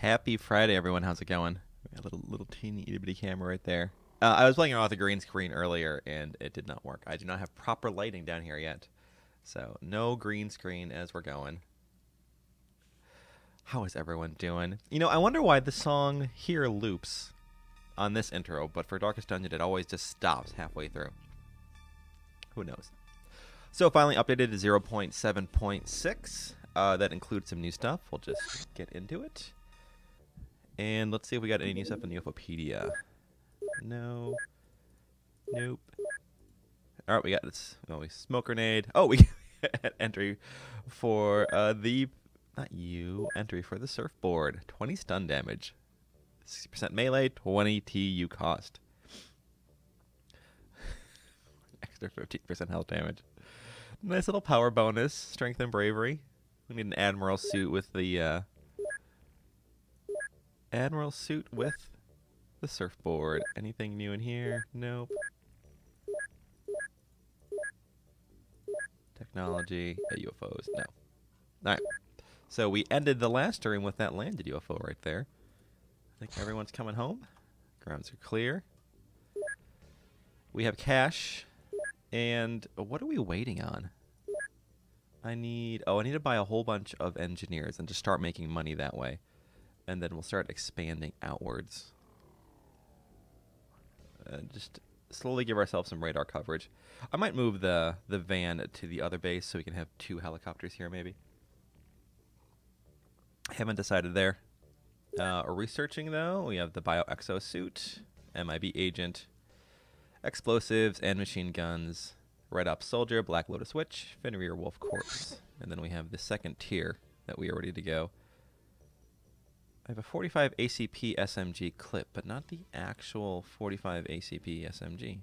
Happy Friday, everyone. How's it going? A little teeny itty bitty camera right there. I was playing around with the green screen earlier, and it did not work. I do not have proper lighting down here yet, so no green screen as we're going. How is everyone doing? You know, I wonder why the song here loops on this intro, but for Darkest Dungeon, it always just stops halfway through. Who knows? So finally updated to 0.7.6. That includes some new stuff. We'll just get into it. And let's see if we got any new stuff in the UFOpedia. No. Nope. All right, we got this. Oh, we smoke grenade. Oh, we got entry for entry for the surfboard. 20 stun damage. 60% melee, 20 TU cost. Extra 15% health damage. Nice little power bonus. Strength and bravery. We need an admiral suit with the surfboard. Anything new in here? Nope. Technology, UFOs, no. Alright. So we ended the last stream with that landed UFO right there. I think everyone's coming home. Grounds are clear. We have cash. And what are we waiting on? I need to buy a whole bunch of engineers and just start making money that way. And then we'll start expanding outwards. Just slowly give ourselves some radar coverage. I might move the van to the other base so we can have 2 helicopters here maybe. Haven't decided there. Researching though, we have the bio-exosuit, MIB agent, explosives and machine guns, Red Ops Soldier, Black Lotus Witch, Fenrir Wolf Corpse. And then we have the second tier that we are ready to go. I have a 45 ACP SMG clip, but not the actual 45 ACP SMG.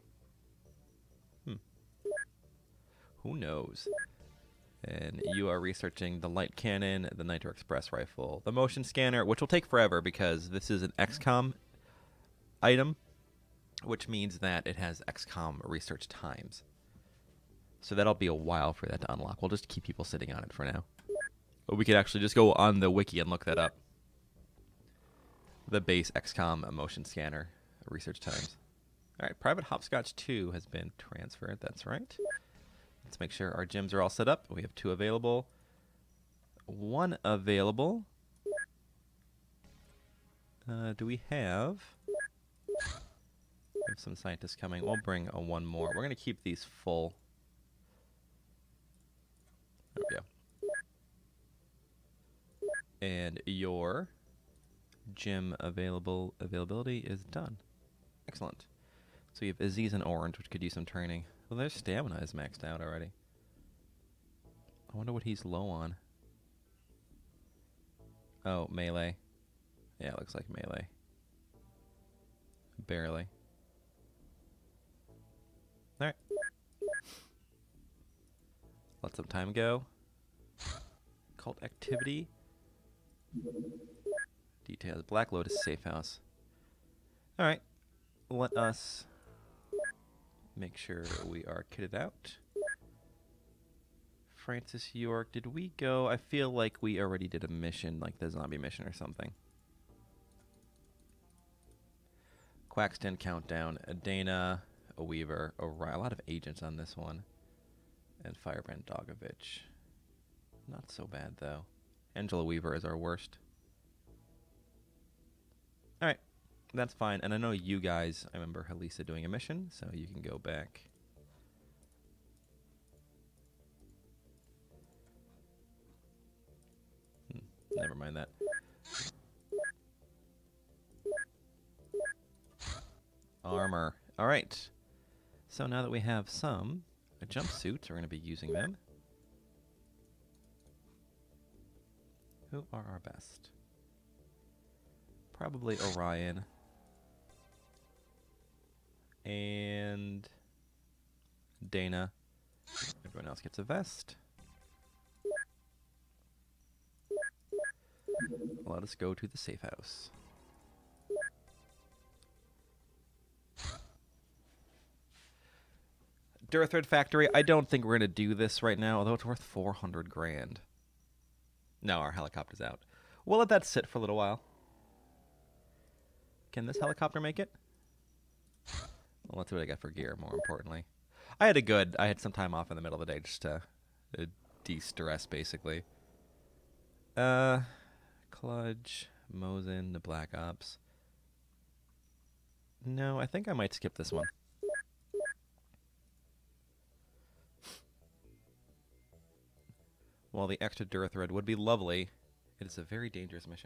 Who knows? And you are researching the light cannon, the Nitro Express rifle, the motion scanner, which will take forever because this is an XCOM item, which means that it has XCOM research times. So that'll be a while for that to unlock. We'll just keep people sitting on it for now. But we could actually just go on the wiki and look that up. The base XCOM motion scanner research times. All right, Private Hopscotch 2 has been transferred. That's right. Let's make sure our gyms are all set up. We have 2 available. 1 available. Do we have... We have some scientists coming. We'll bring 1 more. We're going to keep these full. There we go. And your gym availability is done. Excellent. So we have Aziz and Orange, which could use some training. Well, their stamina is maxed out already. I wonder what he's low on. Oh, melee. Yeah, it looks like melee. Barely. Alright. Let some time go. Cult activity. Details. Black Lotus safe house. Alright. Let us make sure we are kitted out. Francis York. Did we go? I feel like we already did a mission, like the zombie mission or something. Quaxton, Countdown, Dana, a Weaver, Orion. A lot of agents on this one. And Firebrand Dogovich. Not so bad, though. Angela Weaver is our worst. Alright. That's fine. And I know you guys, I remember Halisa doing a mission, so you can go back. Never mind that. Armor. Alright. So now that we have some jumpsuits, we're going to be using them. Who are our best? Probably Orion. And Dana. Everyone else gets a vest. Let us go to the safe house. Durthread Factory. I don't think we're going to do this right now, although it's worth 400 grand. No, our helicopter's out. We'll let that sit for a little while. Can this helicopter make it? Well, let's see what I got for gear, more importantly. I had some time off in the middle of the day just to de-stress, basically. Kludge, Mosin, the Black Ops. No, I think I might skip this one. While the extra Durithread would be lovely, it is a very dangerous mission.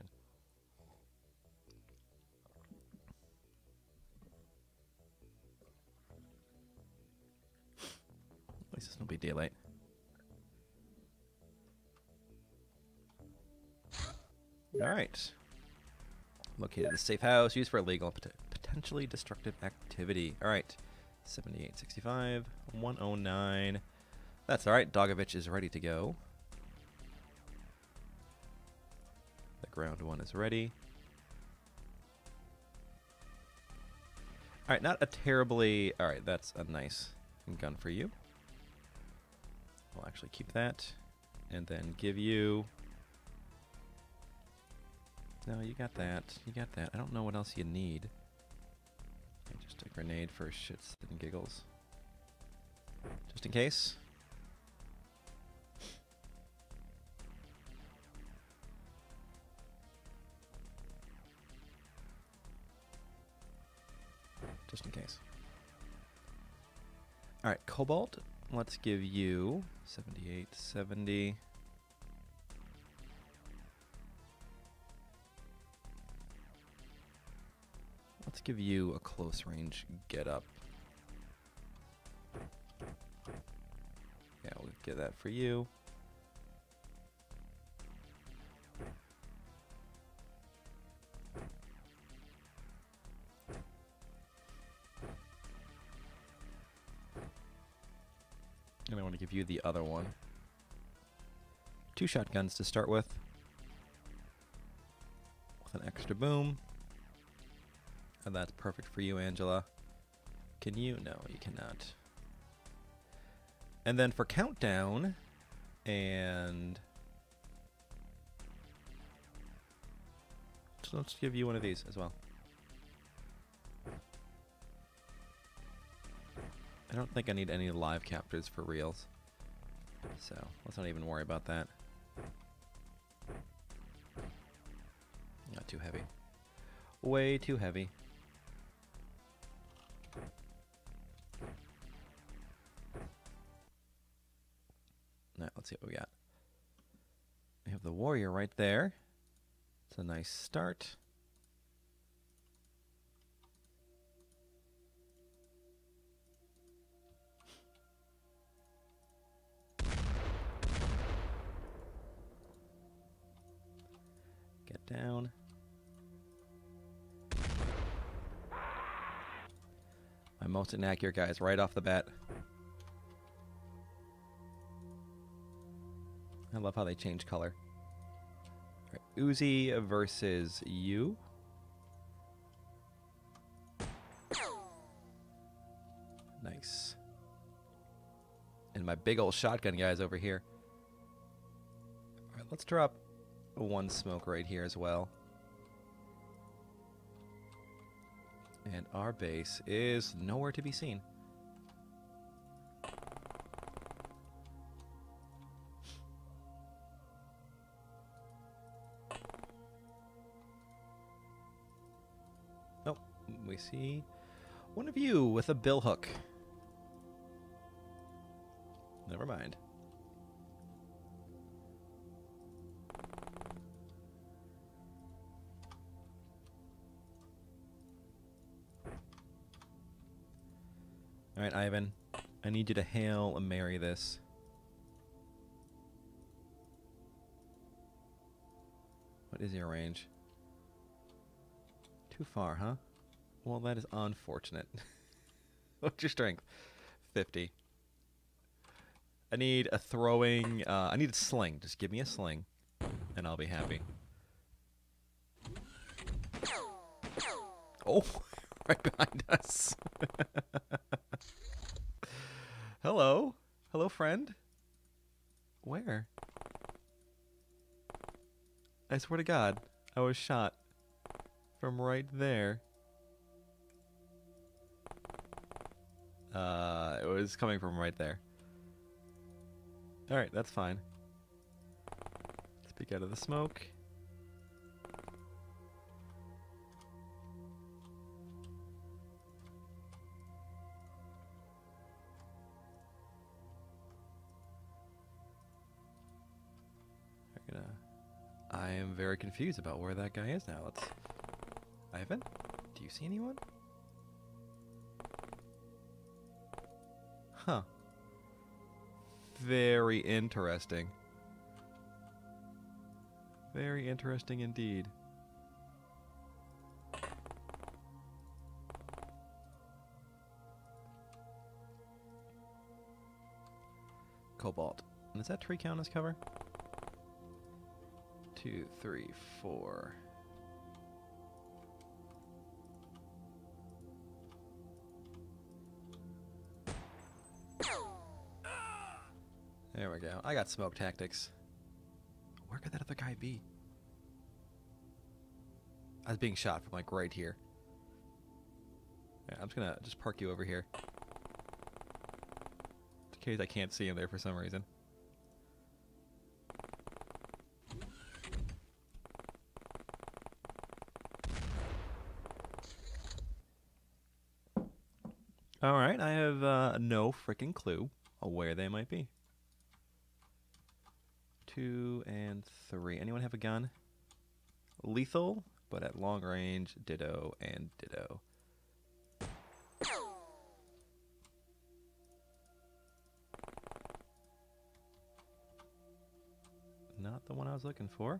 At least this won't be daylight. Alright. Located a safe house used for illegal and potentially destructive activity. Alright. 7865, 109. That's alright. Dogovich is ready to go. The ground one is ready. Alright, not a terribly... Alright, that's a nice gun for you. I'll actually keep that. And then give you... No, you got that. You got that. I don't know what else you need. Just a grenade for shits and giggles. Just in case. Just in case. Alright, Cobalt. Let's give you 78, 70. Let's give you a close range get up. Yeah, we'll get that for you. And I want to give you the other one. 2 shotguns to start with an extra boom. And that's perfect for you, Angela. Can you? No, you cannot. And then for countdown, and so let's give you one of these as well. I don't think I need any live captors for reals, so let's not even worry about that. Not too heavy. Way too heavy. Now, let's see what we got. We have the warrior right there. It's a nice start. Get down. My most inaccurate guys right off the bat. I love how they change color. Right, Uzi versus you. Nice. And my big old shotgun guys over here. Alright, let's drop one smoke right here as well. And our base is nowhere to be seen. We see one of you with a bill hook. Never mind. All right, Ivan. I need you to Hail Mary this. What is your range? Too far, huh? Well, that is unfortunate. What's your strength? 50. I need a throwing... I need a sling. Just give me a sling, and I'll be happy. Oh, right behind us. Hello? Hello, friend? Where? I swear to God, I was shot from right there. It was coming from right there. Alright, that's fine. Let's peek out of the smoke. I am very confused about where that guy is now. Let's... Ivan? Do you see anyone? Huh. Very interesting. Very interesting indeed. Cobalt. And does that tree count as cover? 2, 3, 4. There we go. I got smoke tactics. Where could that other guy be? I was being shot from like right here. Yeah, I'm just gonna park you over here. In case I can't see him there for some reason. Alright, I have no freaking clue where they might be. 2 and 3. Anyone have a gun? Lethal, but at long range, ditto and ditto. Not the one I was looking for.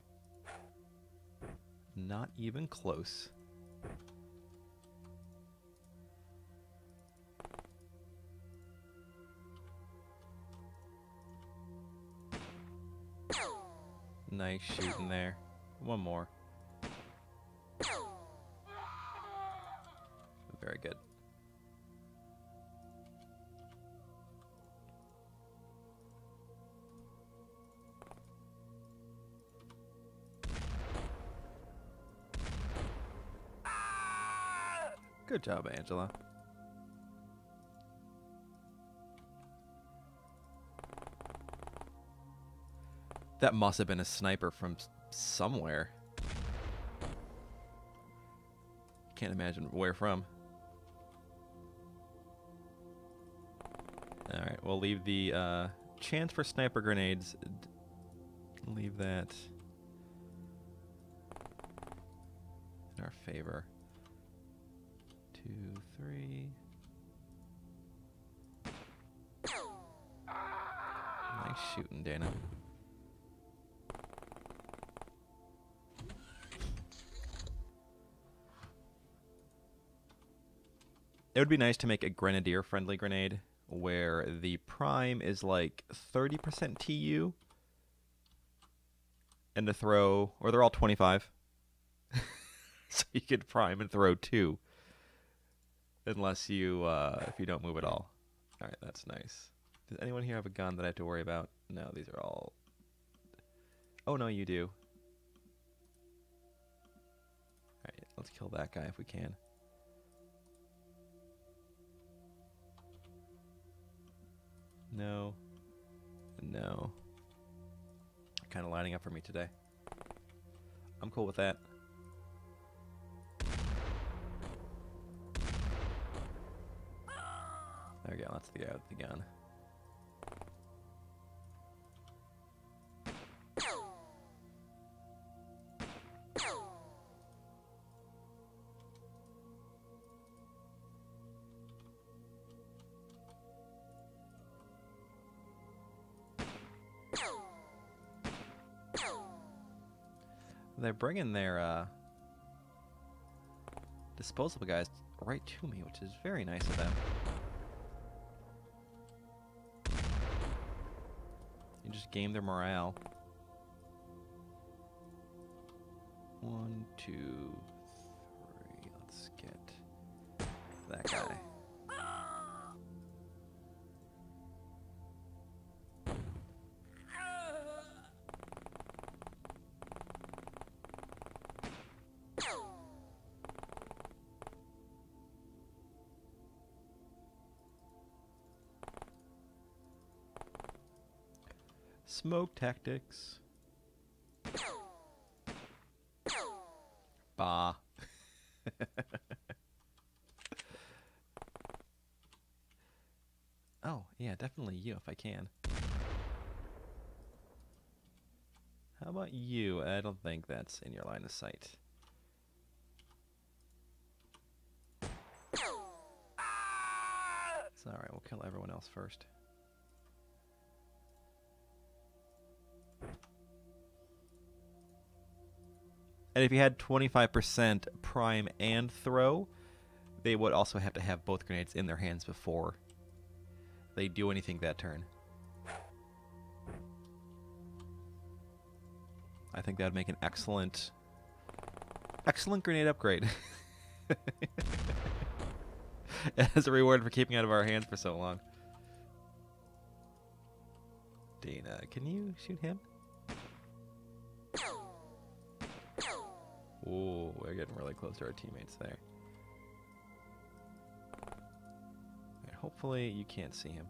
Not even close. Nice shooting there. One more. Very good. Good job, Angela. That must have been a sniper from somewhere. Can't imagine where from. Alright, we'll leave the chance for sniper grenades. Leave that in our favor. 2, 3. Nice shooting, Dana. It would be nice to make a grenadier-friendly grenade where the prime is like 30% TU and the throw, or they're all 25. So you could prime and throw 2 unless you, if you don't move at all. All right, that's nice. Does anyone here have a gun that I have to worry about? No, these are all... Oh, no, you do. All right, let's kill that guy if we can. No. No. Kind of lining up for me today. I'm cool with that. There we go. That's the guy with the gun. They're bringing their disposable guys right to me, which is very nice of them. You just game their morale. 1, 2, 3. Let's get that guy. Smoke tactics. Bah. Oh, yeah, definitely you if I can. How about you? I don't think that's in your line of sight. It's alright, we'll kill everyone else first. And if you had 25% prime and throw, they would also have to have both grenades in their hands before they do anything that turn. I think that would make an excellent grenade upgrade. As a reward for keeping out of our hands for so long. Dana, can you shoot him? Ooh, we're getting really close to our teammates there. Right, hopefully you can't see him.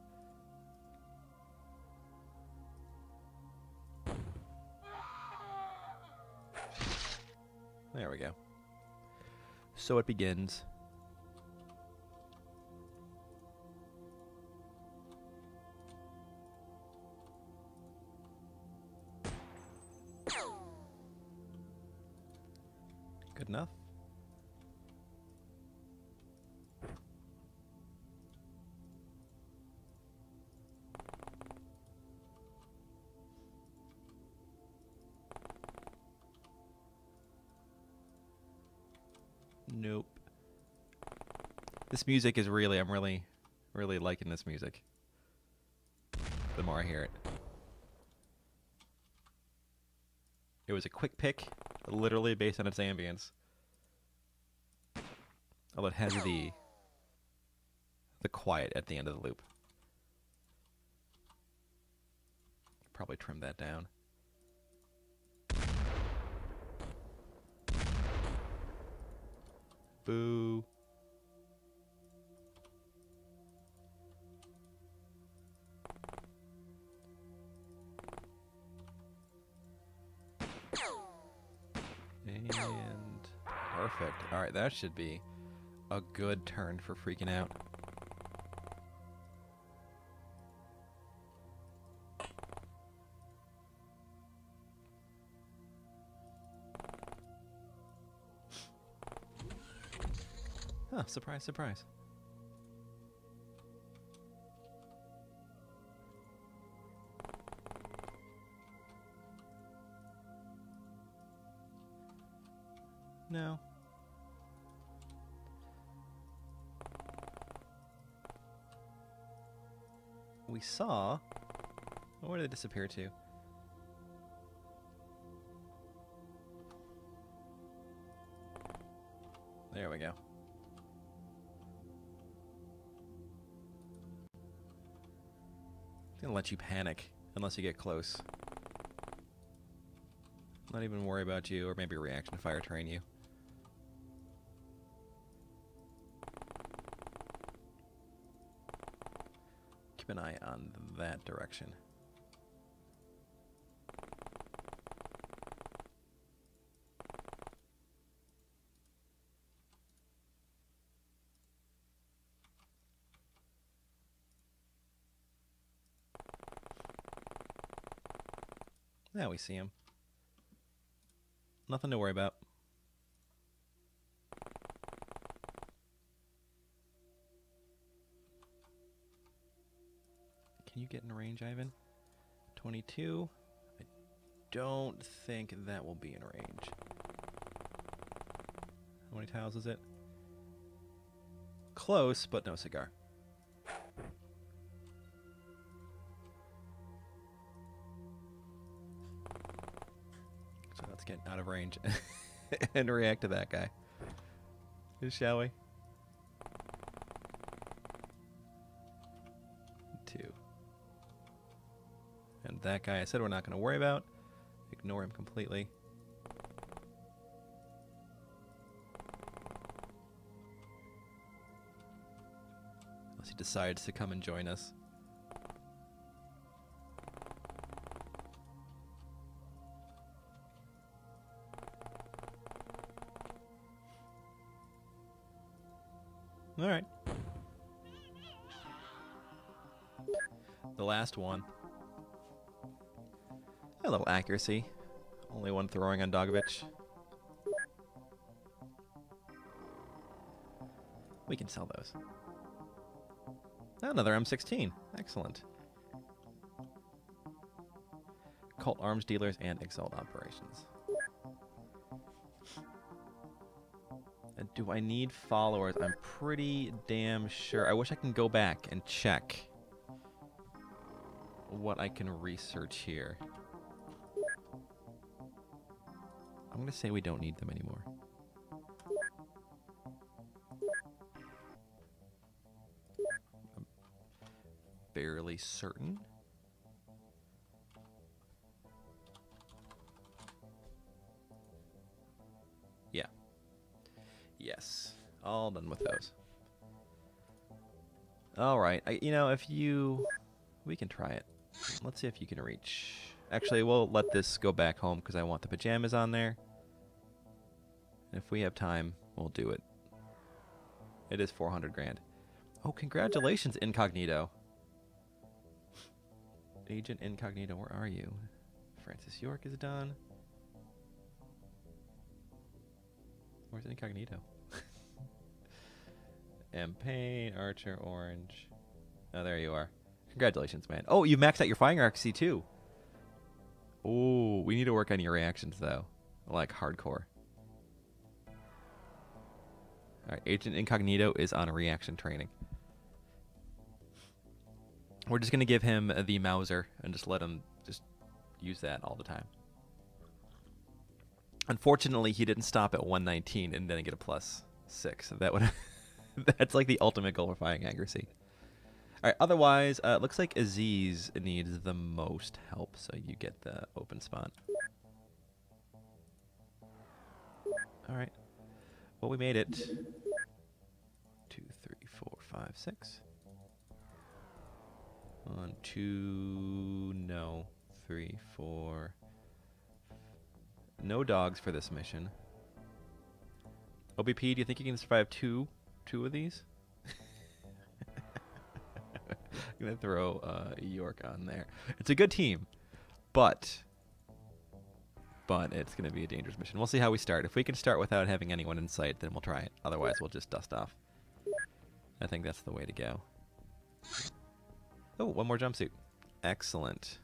There we go. So it begins. Good enough. Nope. This music is really, I'm really liking this music. The more I hear it. It was a quick pick, literally based on its ambience. Although it has the quiet at the end of the loop. Probably trim that down. Boo. And perfect. Alright, that should be a good turn for freaking out. Huh, surprise, surprise. No. We saw... Where did they disappear to? There we go. It's gonna let you panic unless you get close. Not even worry about you, or maybe reaction fire train you. Keep an eye on that direction. Now we see him. Nothing to worry about. Can you get in range, Ivan? 22. I don't think that will be in range. How many tiles is it? Close, but no cigar. So let's get out of range and react to that guy. Shall we? 2. And that guy I said we're not going to worry about. Ignore him completely. Unless he decides to come and join us. The last one. A little accuracy. Only one throwing on Dogovich. We can sell those. Another M16. Excellent. Cult arms dealers and Exalt operations. Do I need followers? I'm pretty damn sure. I wish I can go back and check what I can research here. I'm going to say we don't need them anymore. I'm fairly certain. Yeah. Yes. All done with those. All right. You know, if you... We can try it. Let's see if you can reach. Actually, we'll let this go back home because I want the pajamas on there. If we have time, we'll do it. It is 400 grand. Oh, congratulations, Incognito. Agent Incognito, where are you? Francis York is done. Where's Incognito? M. Payne, Archer, Orange. Oh, there you are. Congratulations, man. Oh, you maxed out your firing accuracy, too. Oh, we need to work on your reactions, though. Like, hardcore. Alright, Agent Incognito is on reaction training. We're just going to give him the Mauser and just let him just use that all the time. Unfortunately, he didn't stop at 119 and then get a +6. That would that's like the ultimate goal for firing accuracy. Alright, otherwise, it looks like Aziz needs the most help, so you get the open spot. Alright. Well, we made it. 2, 3, 4, 5, 6. 1, 2, no. 3, 4. No dogs for this mission. OBP, do you think you can survive two of these? I'm gonna throw York on there. It's a good team, but it's gonna be a dangerous mission. We'll see how we start. If we can start without having anyone in sight, then we'll try it. Otherwise, we'll just dust off. I think that's the way to go. Oh, one more jumpsuit. Excellent.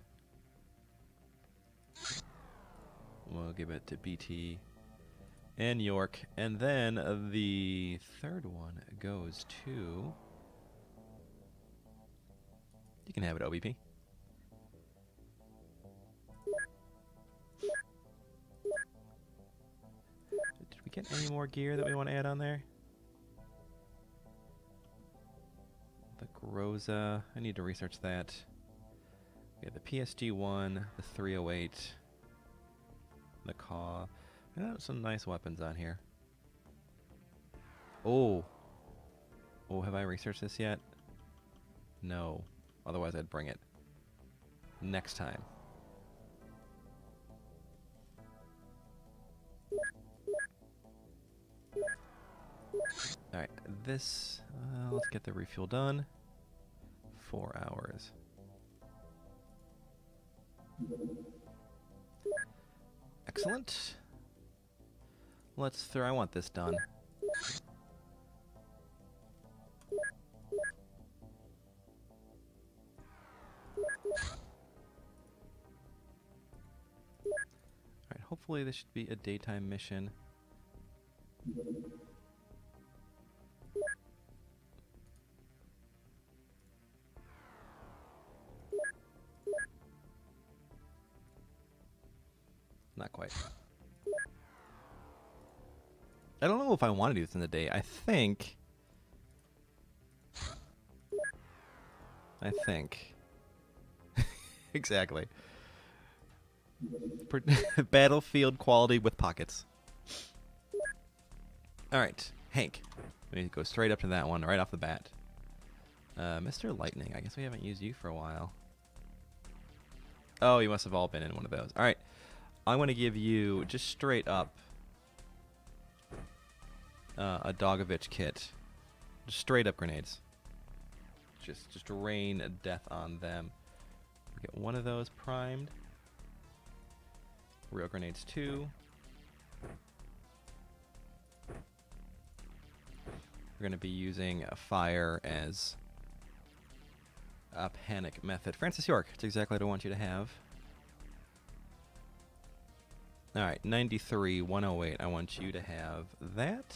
We'll give it to BT and York, and then the third one goes to... You can have it, OBP. Did we get any more gear that we want to add on there? The Groza. I need to research that. We have the PSG-1, the 308, the Caw. Some nice weapons on here. Oh. Oh, have I researched this yet? No. Otherwise, I'd bring it next time. Alright, this... let's get the refuel done. 4 hours. Excellent. Let's throw... I want this done. Alright, hopefully this should be a daytime mission. Not quite. I don't know if I want to do this in the day. I think... Exactly. Battlefield quality with pockets. Alright, Hank. We go straight up to that one right off the bat. Mr. Lightning, I guess we haven't used you for a while. Oh, you must have all been in one of those. Alright, I'm going to give you just straight up a Dogovich kit. Just straight up grenades. Just rain death on them. Get one of those primed. Real grenades 2. We're going to be using fire as a panic method. Francis York, it's exactly what I want you to have. Alright, 93, 108. I want you to have that.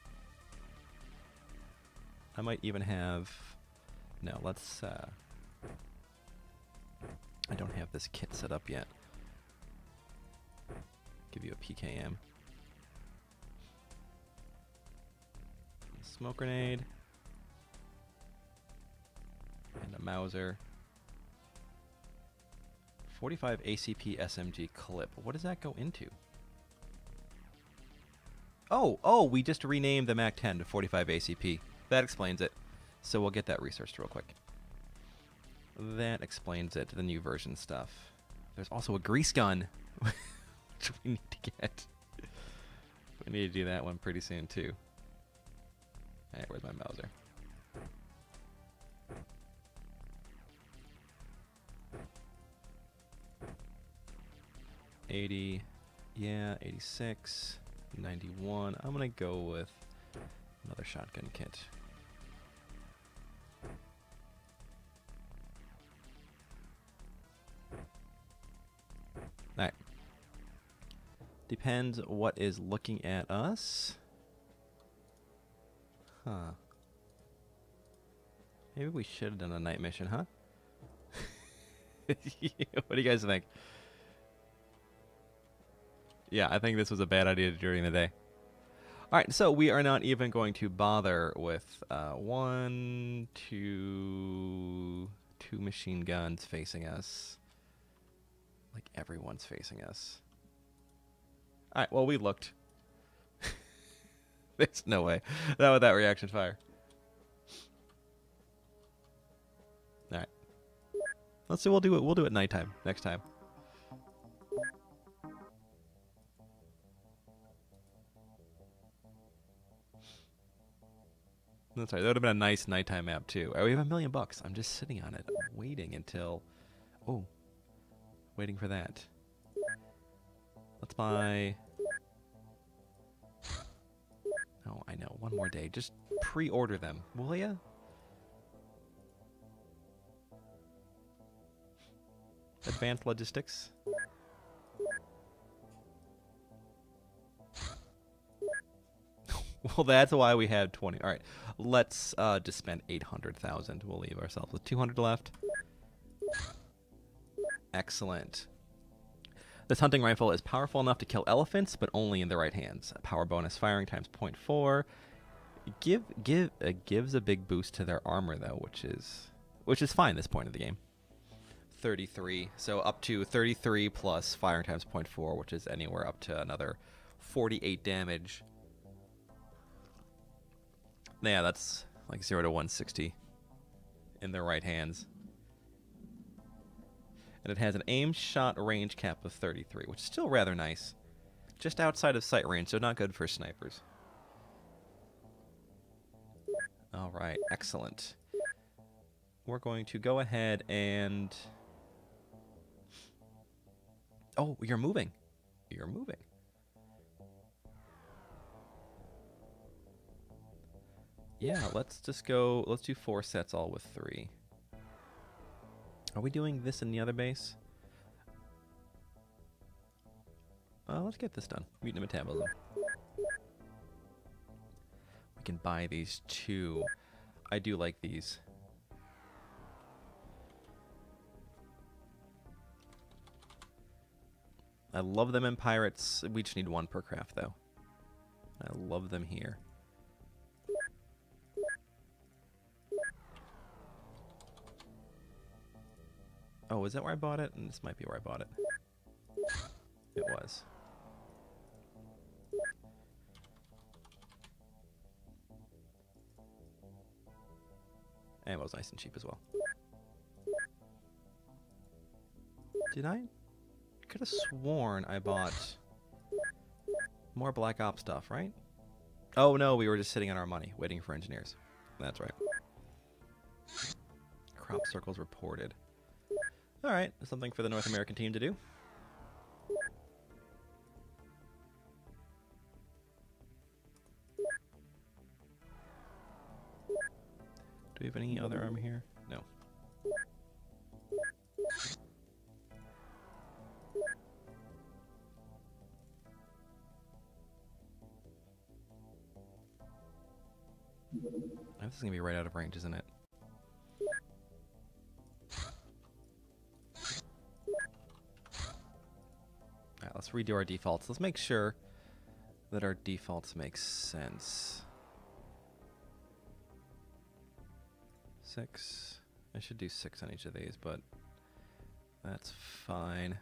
I might even have... No, let's... I don't have this kit set up yet. Give you a PKM. Smoke grenade. And a Mauser. 45 ACP SMG clip. What does that go into? Oh, we just renamed the MAC-10 to 45 ACP. That explains it. So we'll get that researched real quick. That explains it, the new version stuff. There's also a grease gun, which we need to get. We need to do that one pretty soon, too. Alright, where's my Mauser? $80, yeah, 86, 91. I'm gonna go with another shotgun kit. Alright. Depends what is looking at us. Huh. Maybe we should have done a night mission, huh? What do you guys think? Yeah, I think this was a bad idea during the day. Alright, so we are not even going to bother with two machine guns facing us. Like everyone's facing us. Alright, well, we looked. There's no way. Not with that reaction fire. Alright. Let's see, we'll do it nighttime next time. That's right. That would have been a nice nighttime map too. We have $1 million. I'm just sitting on it, waiting until. Oh, waiting for that. Let's buy. Oh, I know. One more day. Just pre-order them, will ya? Advanced logistics. Well, that's why we had 20. All right, let's just spend 800,000. We'll leave ourselves with 200 left. Excellent. This hunting rifle is powerful enough to kill elephants, but only in the right hands. Power bonus firing times 0.4. Gives a big boost to their armor though, which is fine at this point of the game. 33, so up to 33 plus firing times 0.4, which is anywhere up to another 48 damage. Yeah, that's like 0 to 160 in their right hands. And it has an aim shot range cap of 33, which is still rather nice. Just outside of sight range, so not good for snipers. All right, excellent. We're going to go ahead and... Oh, you're moving. You're moving. Yeah, let's just go. Let's do 4 sets all with 3. Are we doing this in the other base? Let's get this done. Mutant metabolism. We can buy these 2. I do like these. I love them in Pirates. We just need 1 per craft, though. I love them here. Oh, is that where I bought it? And this might be where I bought it. It was. Ammo's nice and cheap as well. Did I? Could have sworn I bought more Black Ops stuff, right? Oh no, we were just sitting on our money, waiting for engineers. That's right. Crop circles reported. All right, something for the North American team to do. Do we have any other army here? No. This is going to be right out of range, isn't it? Alright, let's redo our defaults. Let's make sure that our defaults make sense. 6. I should do 6 on each of these, but that's fine.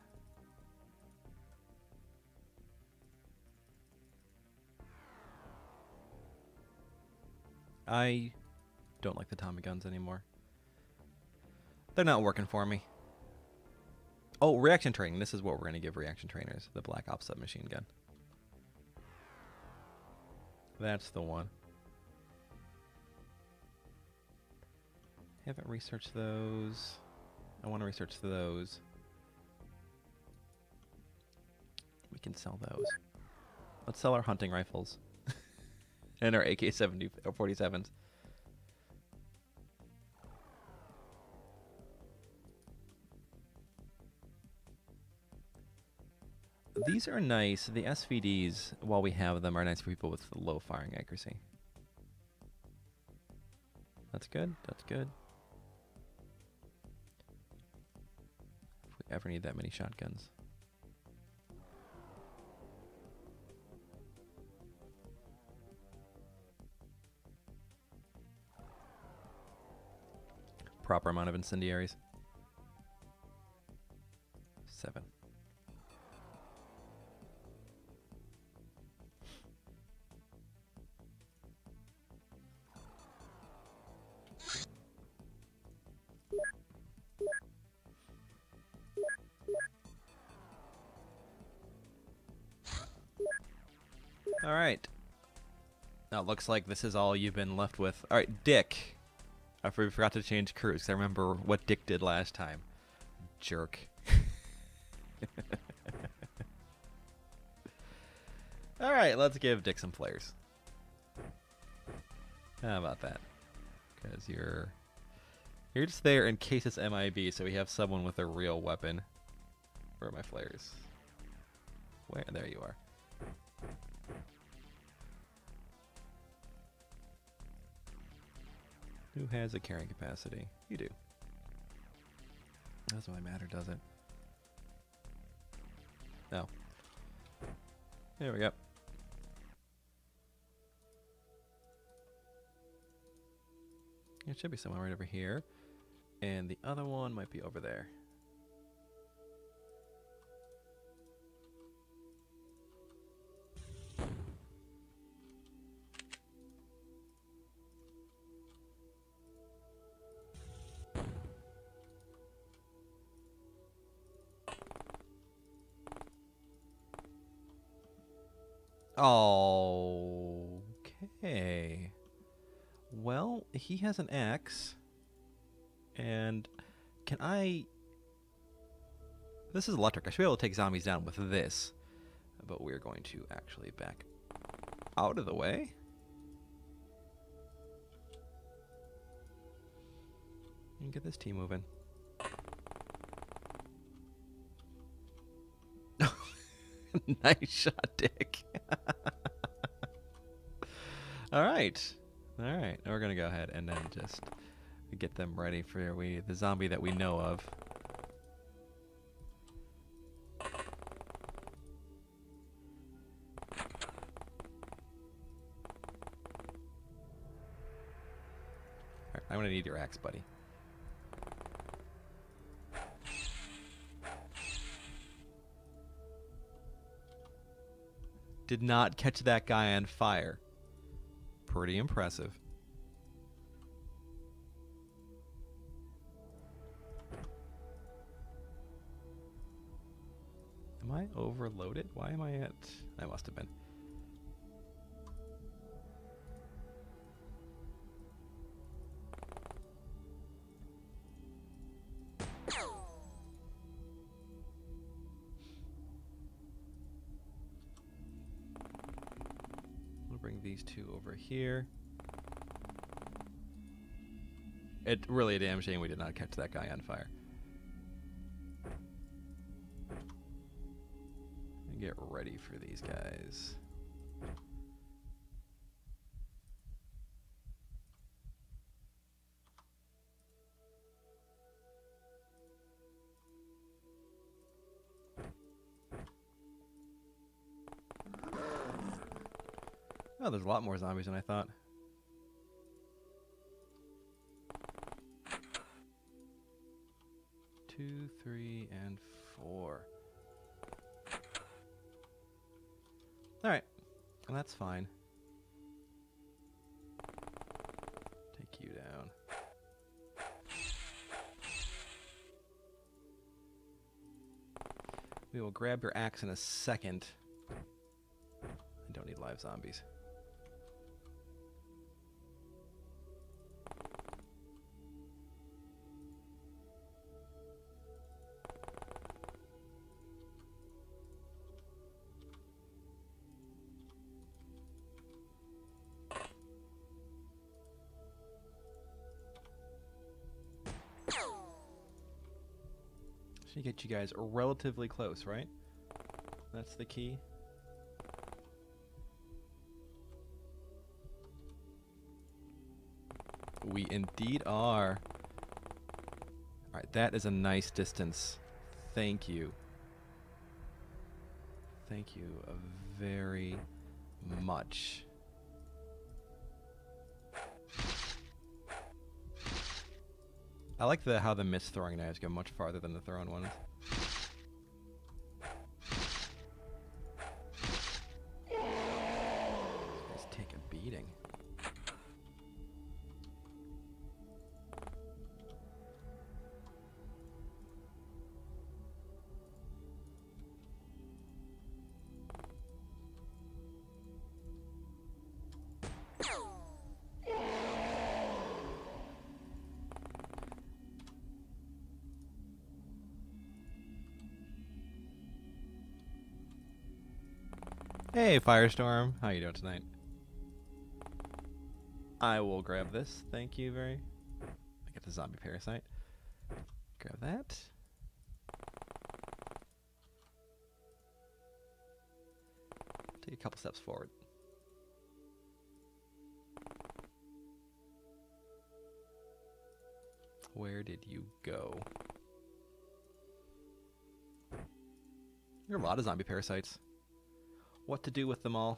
I don't like the Tommy guns anymore. They're not working for me. Oh, reaction training. This is what we're going to give reaction trainers. The Black Ops submachine gun. That's the one. Haven't researched those. I want to research those. We can sell those. Let's sell our hunting rifles. And our AK-70 or 47s. These are nice. The SVDs, while we have them, are nice for people with low firing accuracy. That's good. That's good. If we ever need that many shotguns. Proper amount of incendiaries. 7. All right. Now it looks like this is all you've been left with. All right, Dick. I forgot to change crews because I remember what Dick did last time. Jerk. All right, let's give Dick some flares. How about that? Because you're just there in case it's MIB, so we have someone with a real weapon. Where are my flares? Where? There you are. Who has a carrying capacity? You do. Doesn't really matter, does it? No. There we go. It should be somewhere right over here. And the other one might be over there. Okay. Well, he has an axe. And can I... This is electric. I should be able to take zombies down with this. But we're going to actually back out of the way. And get this team moving. Nice shot, Dick. All right. All right. Now we're going to go ahead and then just get them ready for the zombie that we know of. All right, I'm going to need your axe, buddy. Did not catch that guy on fire. Pretty impressive. Am I overloaded? Why am I at... I must have been. these two over here. It's really a damn shame we did not catch that guy on fire. And get ready for these guys. Oh, there's a lot more zombies than I thought. Two, three, and four. Alright. Well, that's fine. Take you down. We will grab your axe in a second. I don't need live zombies. Should get you guys relatively close, right? That's the key. We indeed are. Alright, that is a nice distance. Thank you. Thank you very much. I like how the missed throwing knives go much farther than the thrown ones. These guys take a beating. Hey, Firestorm. How you doing tonight? I will grab this. Thank you very... I get the zombie parasite. Grab that. Take a couple steps forward. Where did you go? There are a lot of zombie parasites. What to do with them all?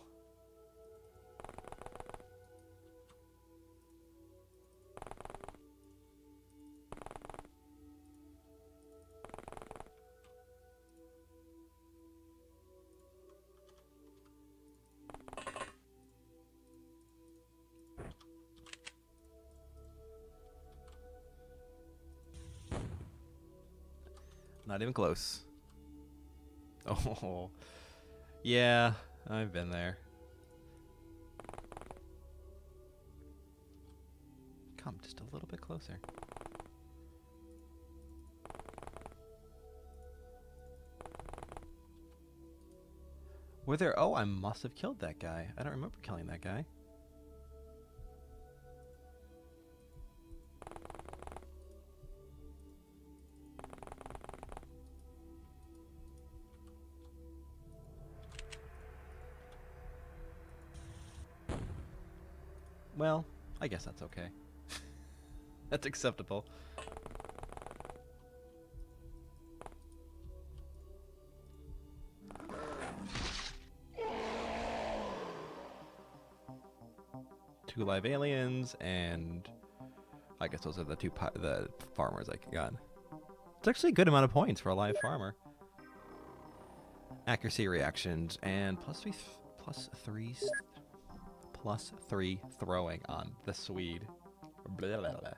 Not even close. Oh. Yeah, I've been there. Come just a little bit closer. Were there... Oh, I must have killed that guy. I don't remember killing that guy. Well, I guess that's okay. That's acceptable. Two live aliens, and I guess those are the the farmers I got. It's actually a good amount of points for a live farmer. Accuracy reactions and plus three throwing on the Swede. Blah, blah, blah.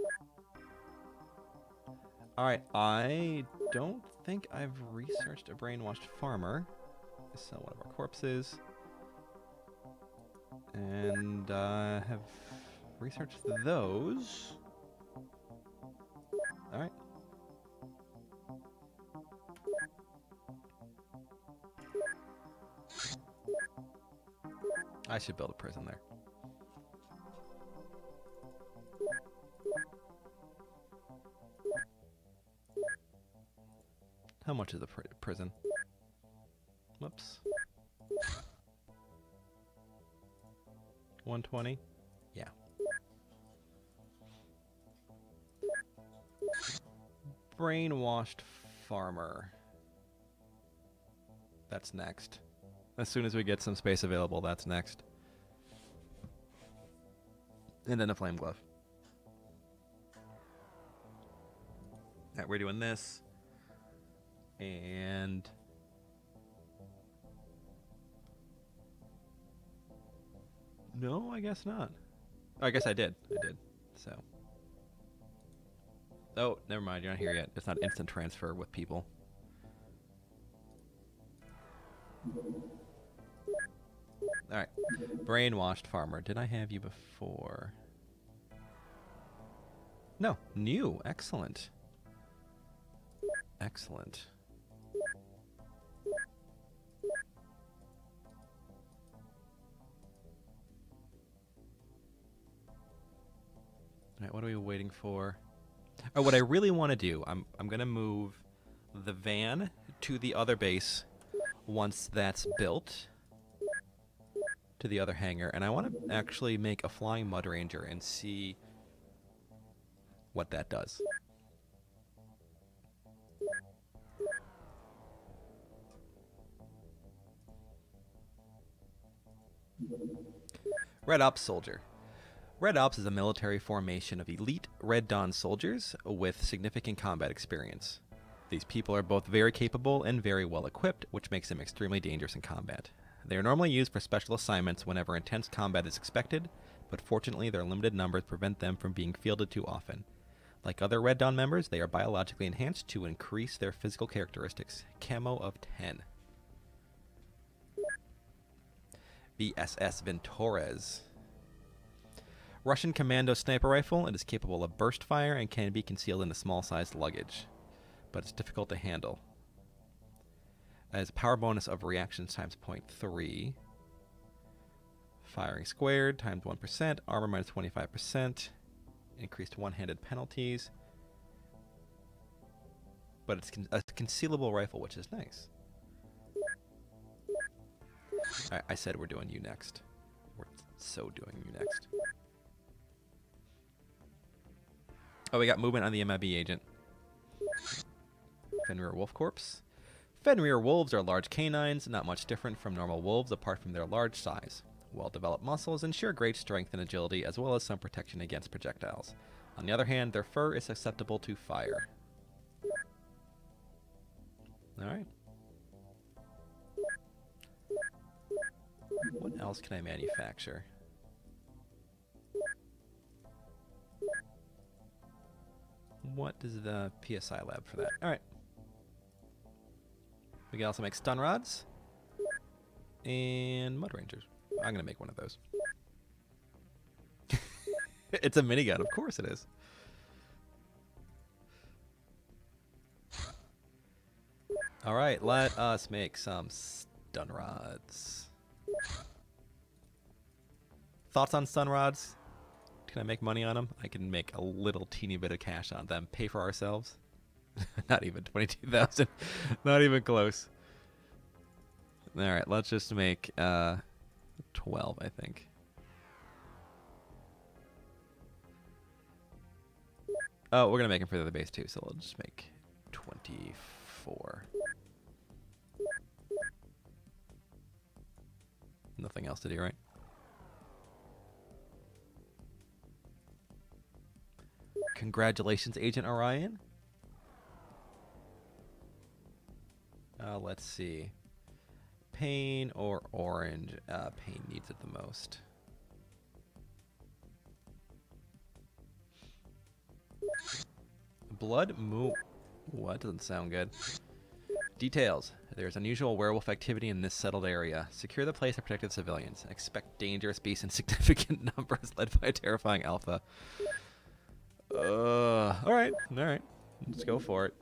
Alright, I don't think I've researched a brainwashed farmer. Sell one of our corpses. And have researched those. Alright. I should build a prison there. How much is the prison? Whoops. 120? Yeah. Brainwashed farmer. That's next. As soon as we get some space available, that's next. And then a flame glove. Alright, we're doing this. And no, I guess not. Oh, I guess I did. So. Oh, never mind. You're not here yet. It's not instant transfer with people. Alright. Brainwashed farmer. Did I have you before? No. New. Excellent. Excellent. Alright, what are we waiting for? Oh, what I really want to do, I'm going to move the van to the other base once that's built to the other hangar, and I want to actually make a flying Mud Ranger and see what that does. Red Ops Soldier. Red Ops is a military formation of elite Red Dawn soldiers with significant combat experience. These people are both very capable and very well equipped, which makes them extremely dangerous in combat. They are normally used for special assignments whenever intense combat is expected, but fortunately their limited numbers prevent them from being fielded too often. Like other Red Dawn members, they are biologically enhanced to increase their physical characteristics. Camo of 10. VSS Ventores. Russian Commando Sniper Rifle. It is capable of burst fire and can be concealed in a small-sized luggage, but it's difficult to handle. It has a power bonus of reactions times 0.3. Firing squared times 1%. Armor minus 25%. Increased one-handed penalties. But it's a concealable rifle, which is nice. I said we're doing you next. We're so doing you next. Oh, we got movement on the MIB agent. Fenrir Wolf Corpse. Fenrir wolves are large canines, not much different from normal wolves apart from their large size. Well-developed muscles ensure great strength and agility, as well as some protection against projectiles. On the other hand, their fur is susceptible to fire. Alright. What else can I manufacture? What is the PSI lab for that? Alright. We can also make stun rods. And Mud Rangers. I'm going to make one of those. It's a minigun. Of course it is. Alright, let us make some stun rods. Thoughts on stun rods? Can I make money on them? I can make a little teeny bit of cash on them. Pay for ourselves. Not even 22,000. Not even close. Alright, let's just make 12, I think. Oh, we're going to make them for the base too, so we'll just make 24. Nothing else to do, right? Congratulations, Agent Orion. Let's see. Pain or orange? Pain needs it the most. Blood Moon. What? Doesn't sound good. Details. There's unusual werewolf activity in this settled area. Secure the place and protect the civilians. Expect dangerous beasts in significant numbers led by a terrifying alpha. Alright. Alright. Let's go for it.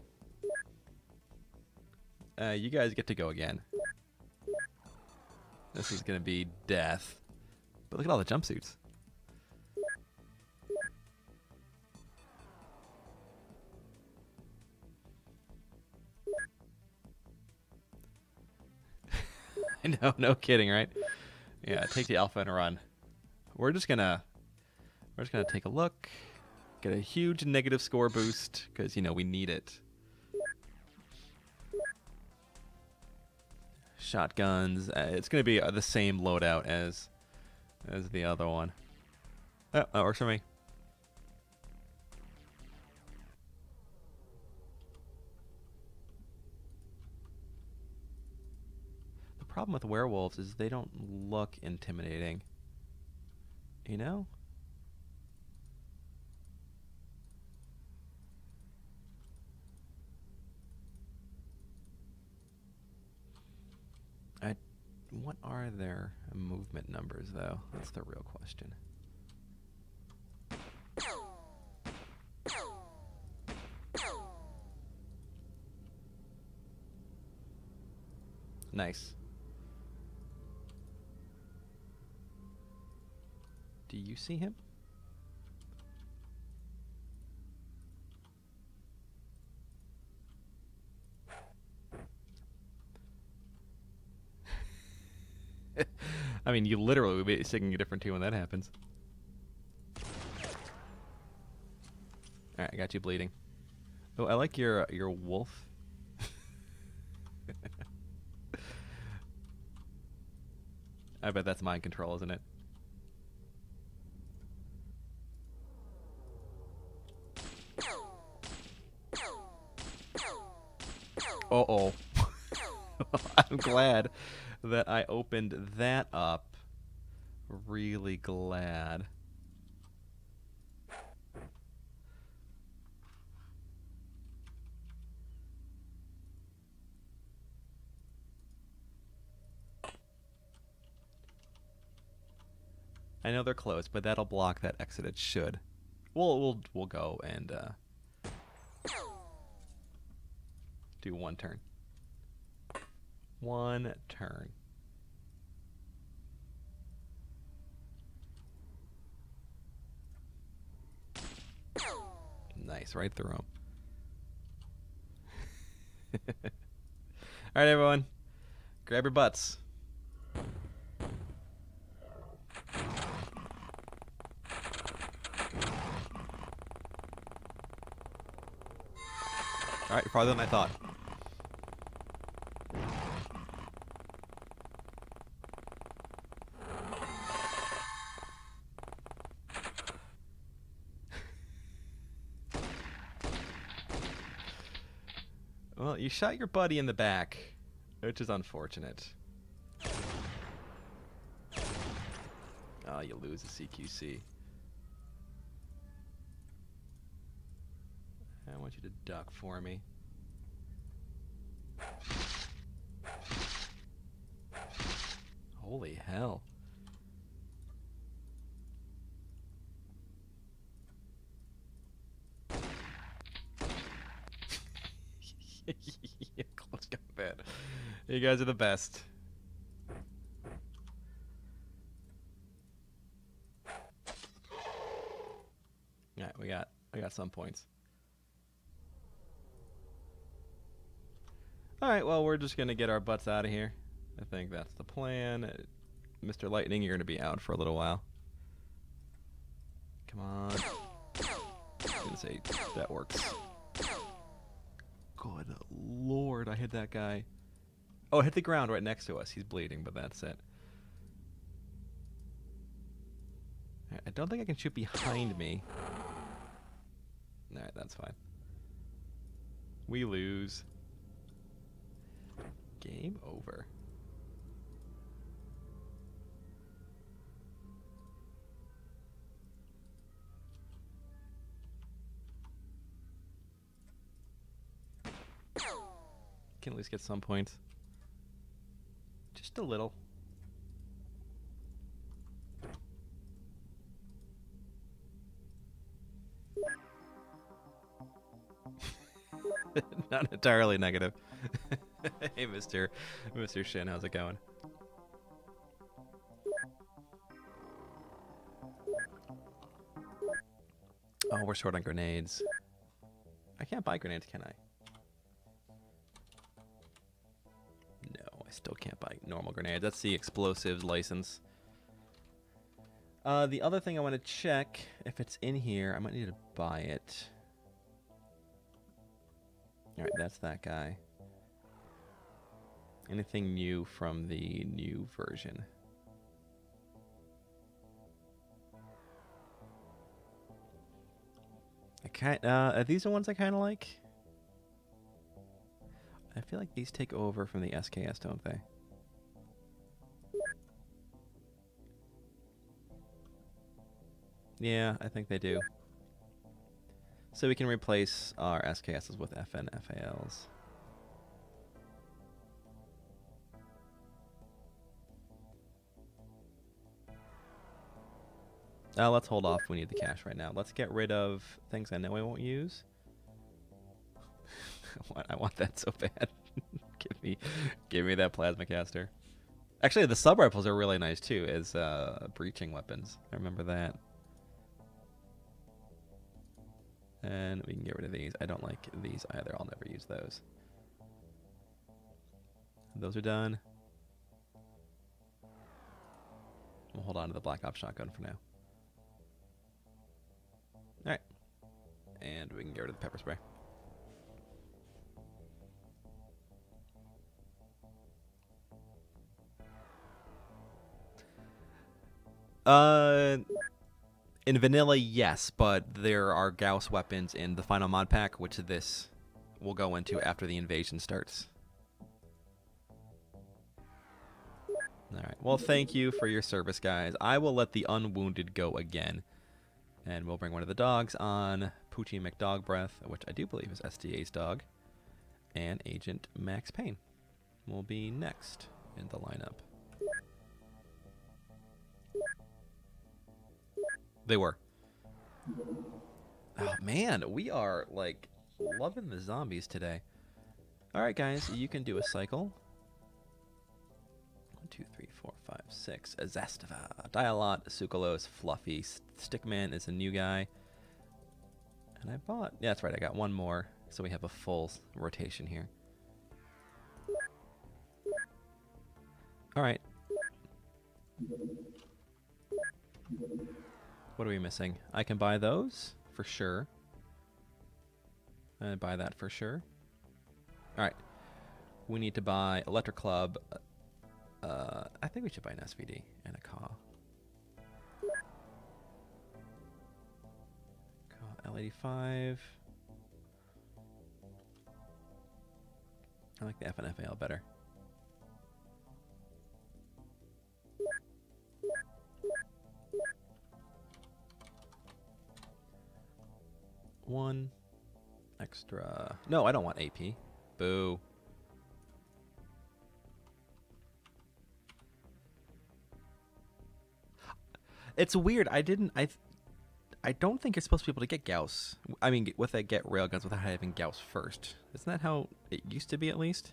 You guys get to go again. This is gonna be death. But look at all the jumpsuits. I know, no kidding, right? Yeah, take the alpha and run. We're just gonna take a look, get a huge negative score boost because we need it. Shotguns. It's gonna be the same loadout as the other one. Oh, that works for me. The problem with werewolves is they don't look intimidating. You know? What are their movement numbers, though? That's the real question. Nice. Do you see him? I mean, you literally would be singing a different tune when that happens. Alright, I got you bleeding. Oh, I like your wolf. I bet that's mind control, isn't it? Uh-oh. I'm glad that I opened that up. Really glad. I know they're close, but that'll block that exit. It should. We'll go and do one turn. One turn. Nice, right through him. All right, everyone, grab your butts. All right, you're farther than I thought. Well, you shot your buddy in the back, which is unfortunate. Oh, you lose a CQC. I want you to duck for me. Holy hell. Yeah, close combat. You guys are the best. Alright, we got some points. Alright, well, we're just gonna get our butts out of here. I think that's the plan. Mr. Lightning, you're gonna be out for a little while. Come on. I was gonna say that works. Good lord, I hit that guy. Oh, I hit the ground right next to us. He's bleeding, but that's it. I don't think I can shoot behind me. Alright, that's fine. We lose. Game over. Can at least get some points. Just a little. Not entirely negative. Hey, Mr. Shin, how's it going? Oh, we're short on grenades. I can't buy grenades, can I? No, I still can't buy normal grenades. That's the explosives license. The other thing I want to check, if it's in here, I might need to buy it. Alright, that's that guy. Anything new from the new version? Are these the ones I kind of like? I feel like these take over from the SKS, don't they? Yeah, I think they do. So we can replace our SKSs with FN FALs. Let's hold off. We need the cash right now. Let's get rid of things I know I won't use. I want that so bad. give me that plasma caster. Actually, the sub rifles are really nice too, as breaching weapons. I remember that. And we can get rid of these. I don't like these either. I'll never use those. Those are done. We'll hold on to the Black Ops shotgun for now. Alright. And we can get rid of the pepper spray. In vanilla, yes, but there are Gauss weapons in the final mod pack, which this will go into after the invasion starts. Alright, well, thank you for your service, guys. I will let the unwounded go again. And we'll bring one of the dogs on, Poochie McDogbreath, which I do believe is SDA's dog, and Agent Max Payne will be next in the lineup. They were. Oh, man, we are, like, loving the zombies today. Alright, guys, you can do a cycle. 1, 2, 3, 4, 5, 6. Zastava, Dialot, Sukalos, Fluffy. Stickman is a new guy. And I bought... Yeah, that's right, I got one more. So we have a full rotation here. Alright. What are we missing? I can buy those for sure. And buy that for sure. Alright. We need to buy Electric Club. I think we should buy an SVD and a CAW. CAW L85. I like the FNFAL better. One extra. No, I don't want AP. Boo. It's weird. I don't think you're supposed to be able to get Gauss. I mean, with that get railguns without having Gauss first. Isn't that how it used to be, at least?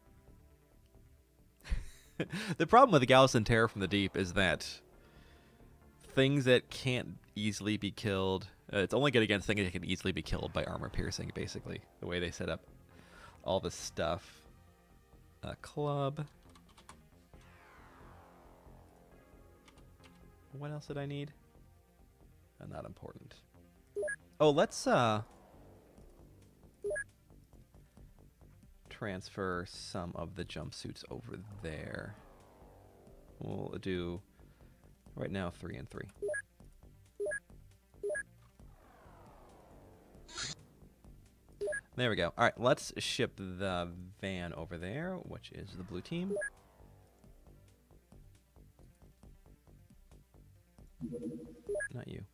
The problem with the Gauss and Terror from the Deep is that things that can't easily be killed... it's only good against things that can easily be killed by armor piercing, basically. The way they set up all this stuff. Club. What else did I need? Not important. Oh, let's transfer some of the jumpsuits over there. We'll do right now 3 and 3. There we go. All right, let's ship the van over there, which is the blue team. Not you.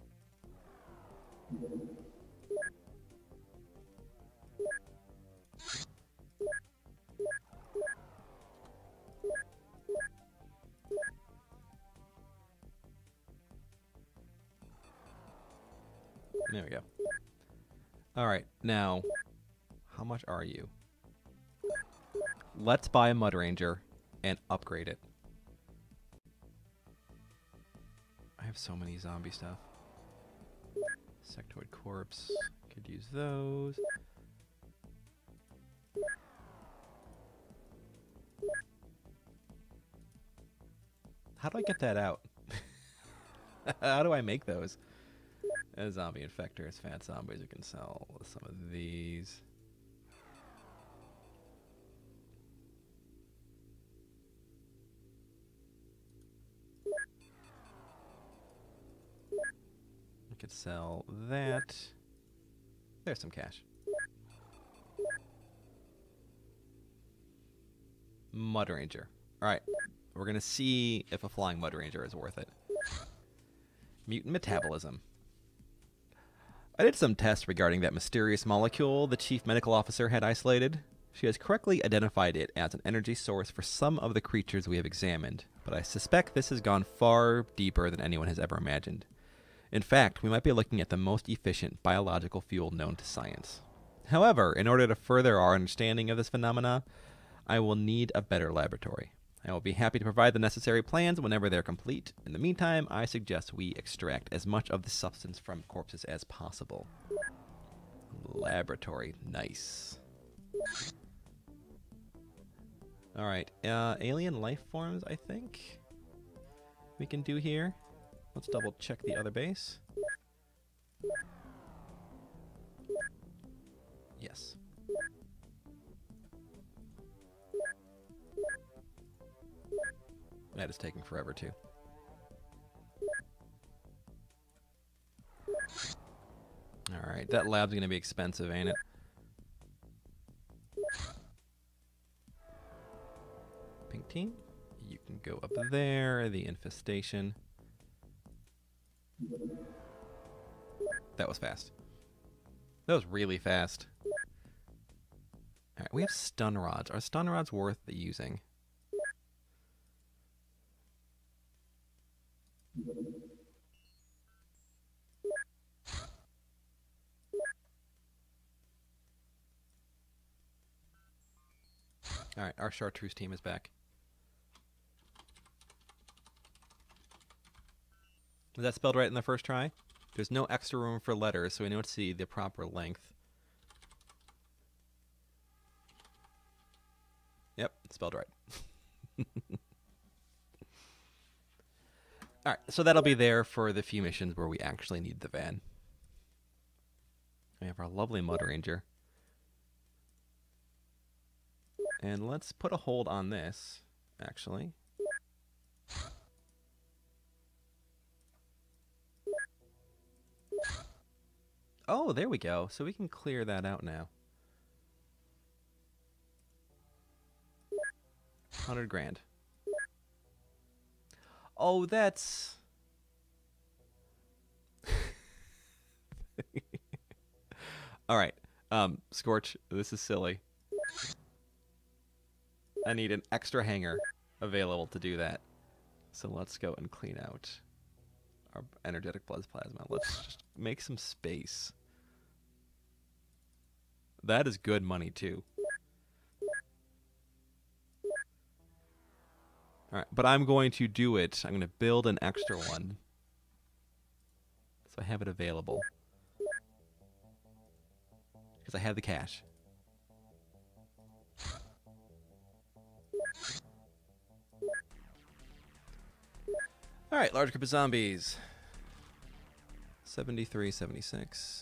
There we go. All right, now, how much are you? Let's buy a Mud Ranger and upgrade it. I have so many zombie stuff. Sectoid corpse. Could use those. How do I get that out? How do I make those? Zombie infectors, fat zombies. We can sell some of these. We could sell that. There's some cash. Mud Ranger. All right. We're going to see if a flying Mud Ranger is worth it. Mutant metabolism. I did some tests regarding that mysterious molecule the chief medical officer had isolated. She has correctly identified it as an energy source for some of the creatures we have examined, but I suspect this has gone far deeper than anyone has ever imagined. In fact, we might be looking at the most efficient biological fuel known to science. However, in order to further our understanding of this phenomena, I will need a better laboratory. I will be happy to provide the necessary plans whenever they're complete. In the meantime, I suggest we extract as much of the substance from corpses as possible. Laboratory. Nice. Alright, alien life forms, I think we can do here. Let's double check the other base. Yes. That is taking forever, too. Alright, that lab's going to be expensive, ain't it? Pink team, you can go up there. The infestation. That was fast. That was really fast. Alright, we have stun rods. Are stun rods worth the using? Alright, our chartreuse team is back. Was that spelled right in the first try? There's no extra room for letters, so we know to see the proper length. Yep, spelled right. Alright, so that'll be there for the few missions where we actually need the van. We have our lovely Mud Ranger. And let's put a hold on this, actually. Oh, there we go. So we can clear that out now. 100 grand. Oh, that's... Alright. Scorch, this is silly. I need an extra hanger available to do that. So let's go and clean out our energetic plasma. Let's just make some space. That is good money, too. Alright, but I'm going to do it. I'm going to build an extra one. So I have it available. Because I have the cash. Alright, large group of zombies. 73, 76.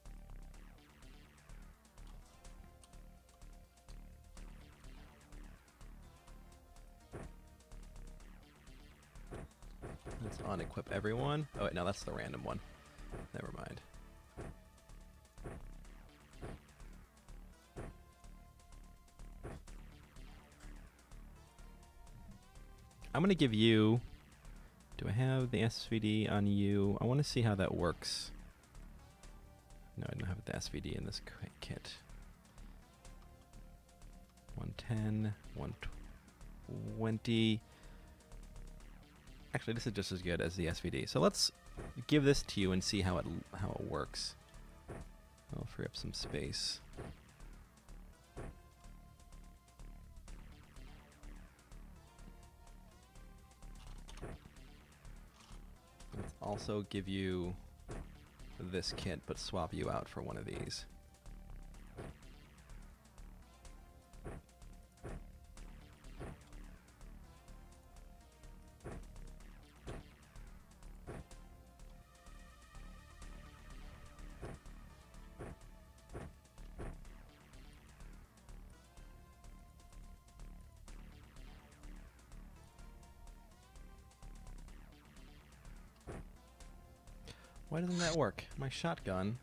Let's unequip everyone. Oh, wait, no, that's the random one. Never mind. I'm going to give you... Do I have the SVD on you? I want to see how that works. No, I don't have the SVD in this kit. 110, 120. Actually, this is just as good as the SVD. So let's give this to you and see how it works. I'll free up some space. Let's also give you this kit, but swap you out for one of these. Why doesn't that work? My shotgun.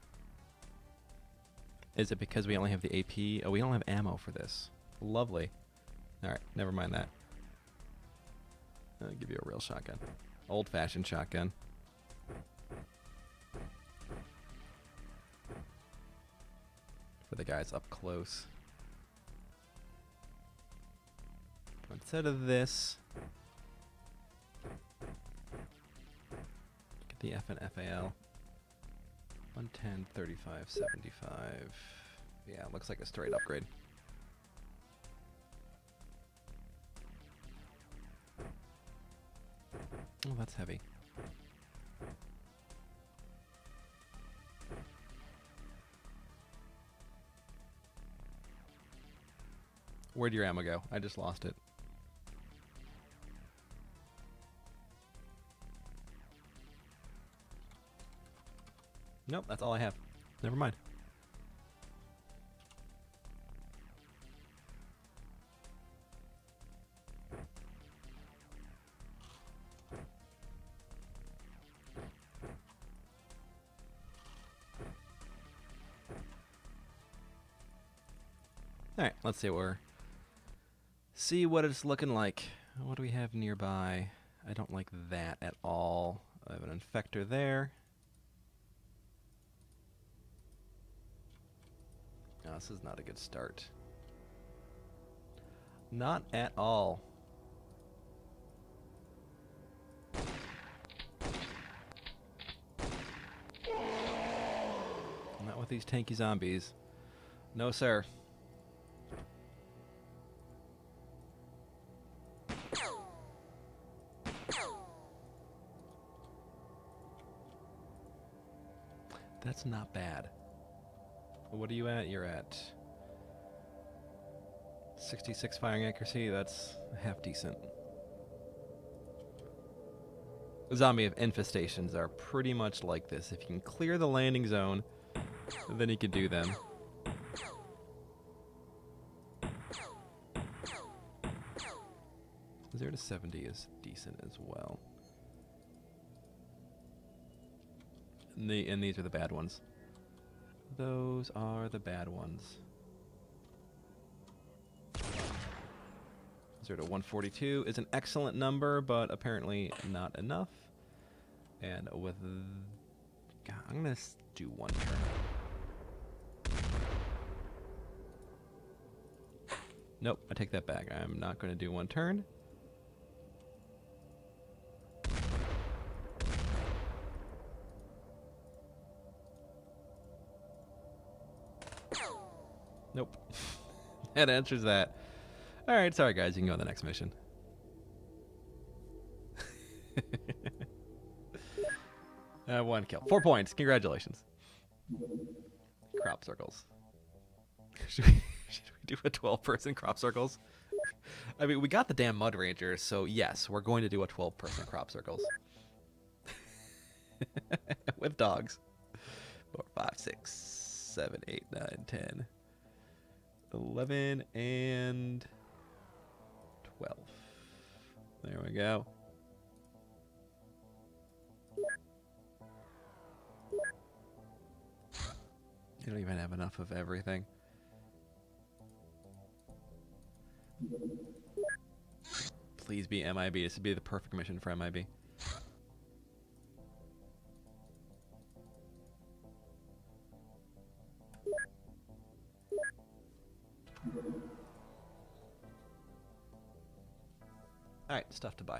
Is it because we only have the AP? Oh, we don't have ammo for this. Lovely. Alright, never mind that. I'll give you a real shotgun. Old-fashioned shotgun. For the guys up close. Instead of this, get the F and FAL. 110, 35, 75. Yeah, it looks like a straight upgrade. Oh, that's heavy. Where'd your ammo go? I just lost it. Nope, that's all I have. Never mind. Alright, let's see what it's looking like. What do we have nearby? I don't like that at all. I have an infector there. Oh, this is not a good start. Not at all. Not with these tanky zombies. No, sir. That's not bad. What are you at? You're at 66 firing accuracy. That's half decent. Zombie infestations are pretty much like this. If you can clear the landing zone, then you can do them. 0 to 70 is decent as well. And these are the bad ones. Those are the bad ones. 0 to 142 is an excellent number, but apparently not enough. And with... God, I'm going to do one turn. Nope, I take that back. I'm not going to do one turn. Nope. That answers that. Alright, sorry guys, you can go on the next mission. One kill. 4 points. Congratulations. Crop circles. Should we do a 12-person crop circles? I mean, we got the damn Mud Ranger, so yes, we're going to do a 12-person crop circles. With dogs. 4, 5, 6, 7, 8, 9, 10. 11 and 12. There we go. You don't even have enough of everything. Please be MIB. This would be the perfect mission for MIB. Alright, stuff to buy.